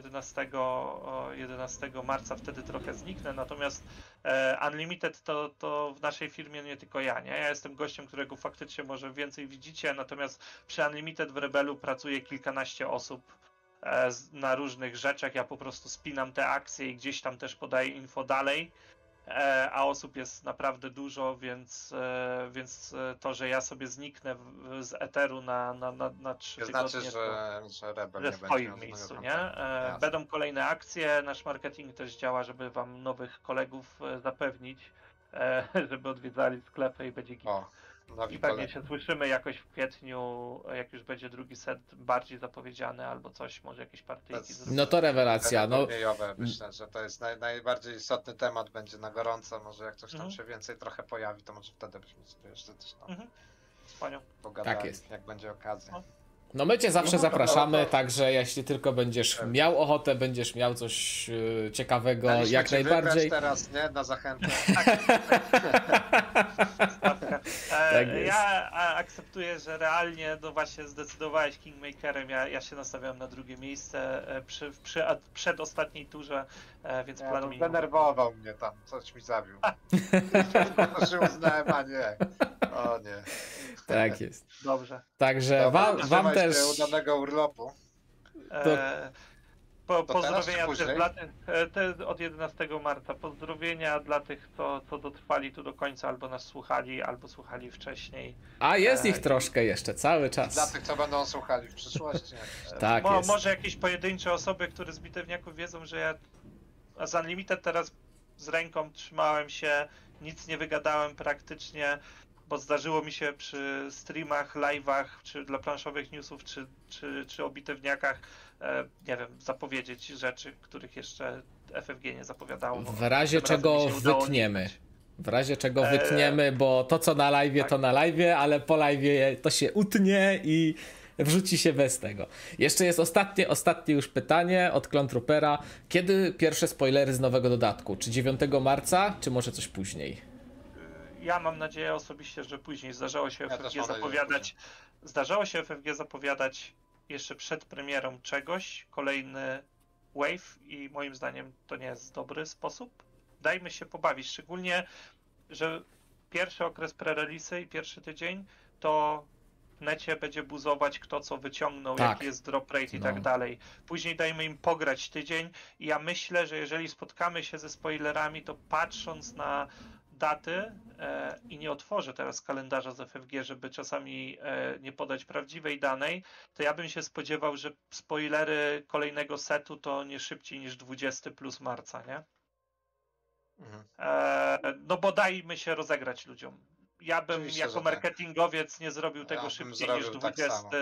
11 marca, wtedy trochę zniknę, natomiast Unlimited to w naszej firmie nie tylko ja, nie? Ja jestem gościem, którego faktycznie może więcej widzicie, natomiast przy Unlimited w Rebelu pracuje kilkanaście osób na różnych rzeczach, ja po prostu spinam te akcje i gdzieś tam też podaję info dalej, a osób jest naprawdę dużo, więc to, że ja sobie zniknę z Eteru na 3 To tygodnie, znaczy, że Rebel że nie stoi będzie w miał miejscu, żadnego nie? kontaktu. Jasne. Będą kolejne akcje, nasz marketing też działa, żeby wam nowych kolegów zapewnić, żeby odwiedzali sklepy i będzie git. O, nowi I pewnie koledzy. się słyszymy jakoś w kwietniu, jak już będzie drugi set bardziej zapowiedziany albo coś, może jakieś partyjki zrobimy. No to rewelacja, no. Turniejowe, myślę, że to jest najbardziej istotny temat, będzie na gorąco, może jak coś tam Mhm. się więcej trochę pojawi, to może wtedy byśmy sobie jeszcze coś tam Mhm. Wspaniale. pogadali, Tak jest. jak będzie okazja. No. No my cię zawsze No, zapraszamy, to- także jeśli tylko będziesz miał ochotę, będziesz miał coś ciekawego, Daliśmy jak ci najbardziej. wybrać teraz, nie? Na zachętę. Stawka. Tak jest. Ja akceptuję, że realnie no właśnie zdecydowałeś Kingmakerem, ja się nastawiałem na drugie miejsce przy przedostatniej turze, więc Ja, plan to minimum. zdenerwował mnie tam, coś mi zawiół. Że uznałem, a nie. O nie. Tak jest. Dobrze. Także Dobra, wam trzymaj też. się udanego urlopu. To- Pozdrowienia teraz czy też później? dla tych, od 11 marca. Pozdrowienia dla tych, co dotrwali tu do końca, albo nas słuchali, albo słuchali wcześniej. A jest ich troszkę jeszcze, cały Dla czas. tych, co będą słuchali w przyszłości. Tak jest. Może jakieś pojedyncze osoby, które z bitewniaków wiedzą, że ja z Unlimited teraz z ręką trzymałem się, nic nie wygadałem praktycznie, bo zdarzyło mi się przy streamach, live'ach, czy dla planszowych newsów, czy o bitewniakach, nie wiem, zapowiedzieć rzeczy, których jeszcze FFG nie zapowiadało. W razie Tym razem czego mi się udało wytniemy. uniknąć. W razie czego wytniemy, bo to co na live tak. to na live, ale po live to się utnie i wrzuci się bez tego. Jeszcze jest ostatnie już pytanie od Clone Troopera. Kiedy pierwsze spoilery z nowego dodatku? Czy 9 marca, czy może coś później? Ja mam nadzieję osobiście, że później zdarzało się Ja też FFG mam nadzieję, że zapowiadać. Zdarzało się FFG zapowiadać jeszcze przed premierą czegoś, kolejny wave i moim zdaniem to nie jest dobry sposób. Dajmy się pobawić, szczególnie, że pierwszy okres pre-release'y i pierwszy tydzień to w necie będzie buzować kto co wyciągnął, Tak. jaki jest drop rate i No. tak dalej. Później dajmy im pograć tydzień i ja myślę, że jeżeli spotkamy się ze spoilerami, to patrząc na daty i nie otworzę teraz kalendarza z FFG, żeby czasami nie podać prawdziwej danej, to ja bym się spodziewał, że spoilery kolejnego setu to nie szybciej niż 20 plus marca, nie? Mhm. No bo dajmy się rozegrać ludziom. Ja bym Oczywiście, jako że tak. marketingowiec nie zrobił tego Ja bym szybciej niż zrobił tak 20, samo.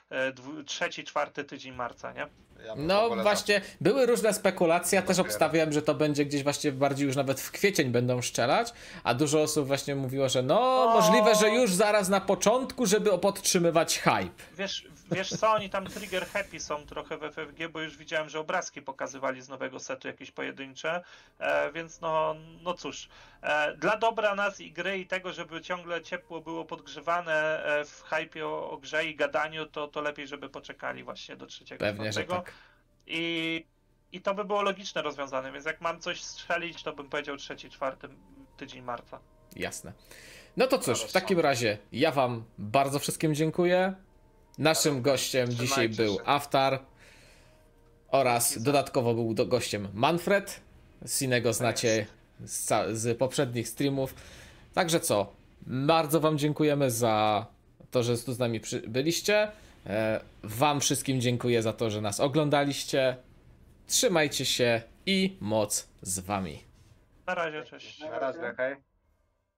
3-4 tydzień marca, nie? Ja bym w No ogóle właśnie, były różne spekulacje, ja też Dopiero. obstawiałem, że to będzie gdzieś właśnie bardziej już nawet w kwiecień będą strzelać, a dużo osób właśnie mówiło, że no możliwe, że już zaraz na początku, żeby podtrzymywać hype. Wiesz co, oni tam trigger happy są trochę w FFG, bo już widziałem, że obrazki pokazywali z nowego setu jakieś pojedyncze, więc no cóż, dla dobra nas i gry i tego, żeby ciągle ciepło było podgrzewane w hypie o grze i gadaniu, to lepiej, żeby poczekali właśnie do 3-4. Pewnie, że tak. I to by było logiczne rozwiązanie, więc jak mam coś strzelić, to bym powiedział 3-4 tydzień marca. Jasne. No to cóż, w takim razie ja wam bardzo wszystkim dziękuję. Naszym gościem Trzymajcie dzisiaj był się. Aftar oraz dodatkowo był gościem Manfred. Sinego znacie z poprzednich streamów. Także co, bardzo wam dziękujemy za to, że tu z nami byliście. Wam wszystkim dziękuję za to, że nas oglądaliście. Trzymajcie się i moc z wami. Na razie, cześć. Na razie, hej.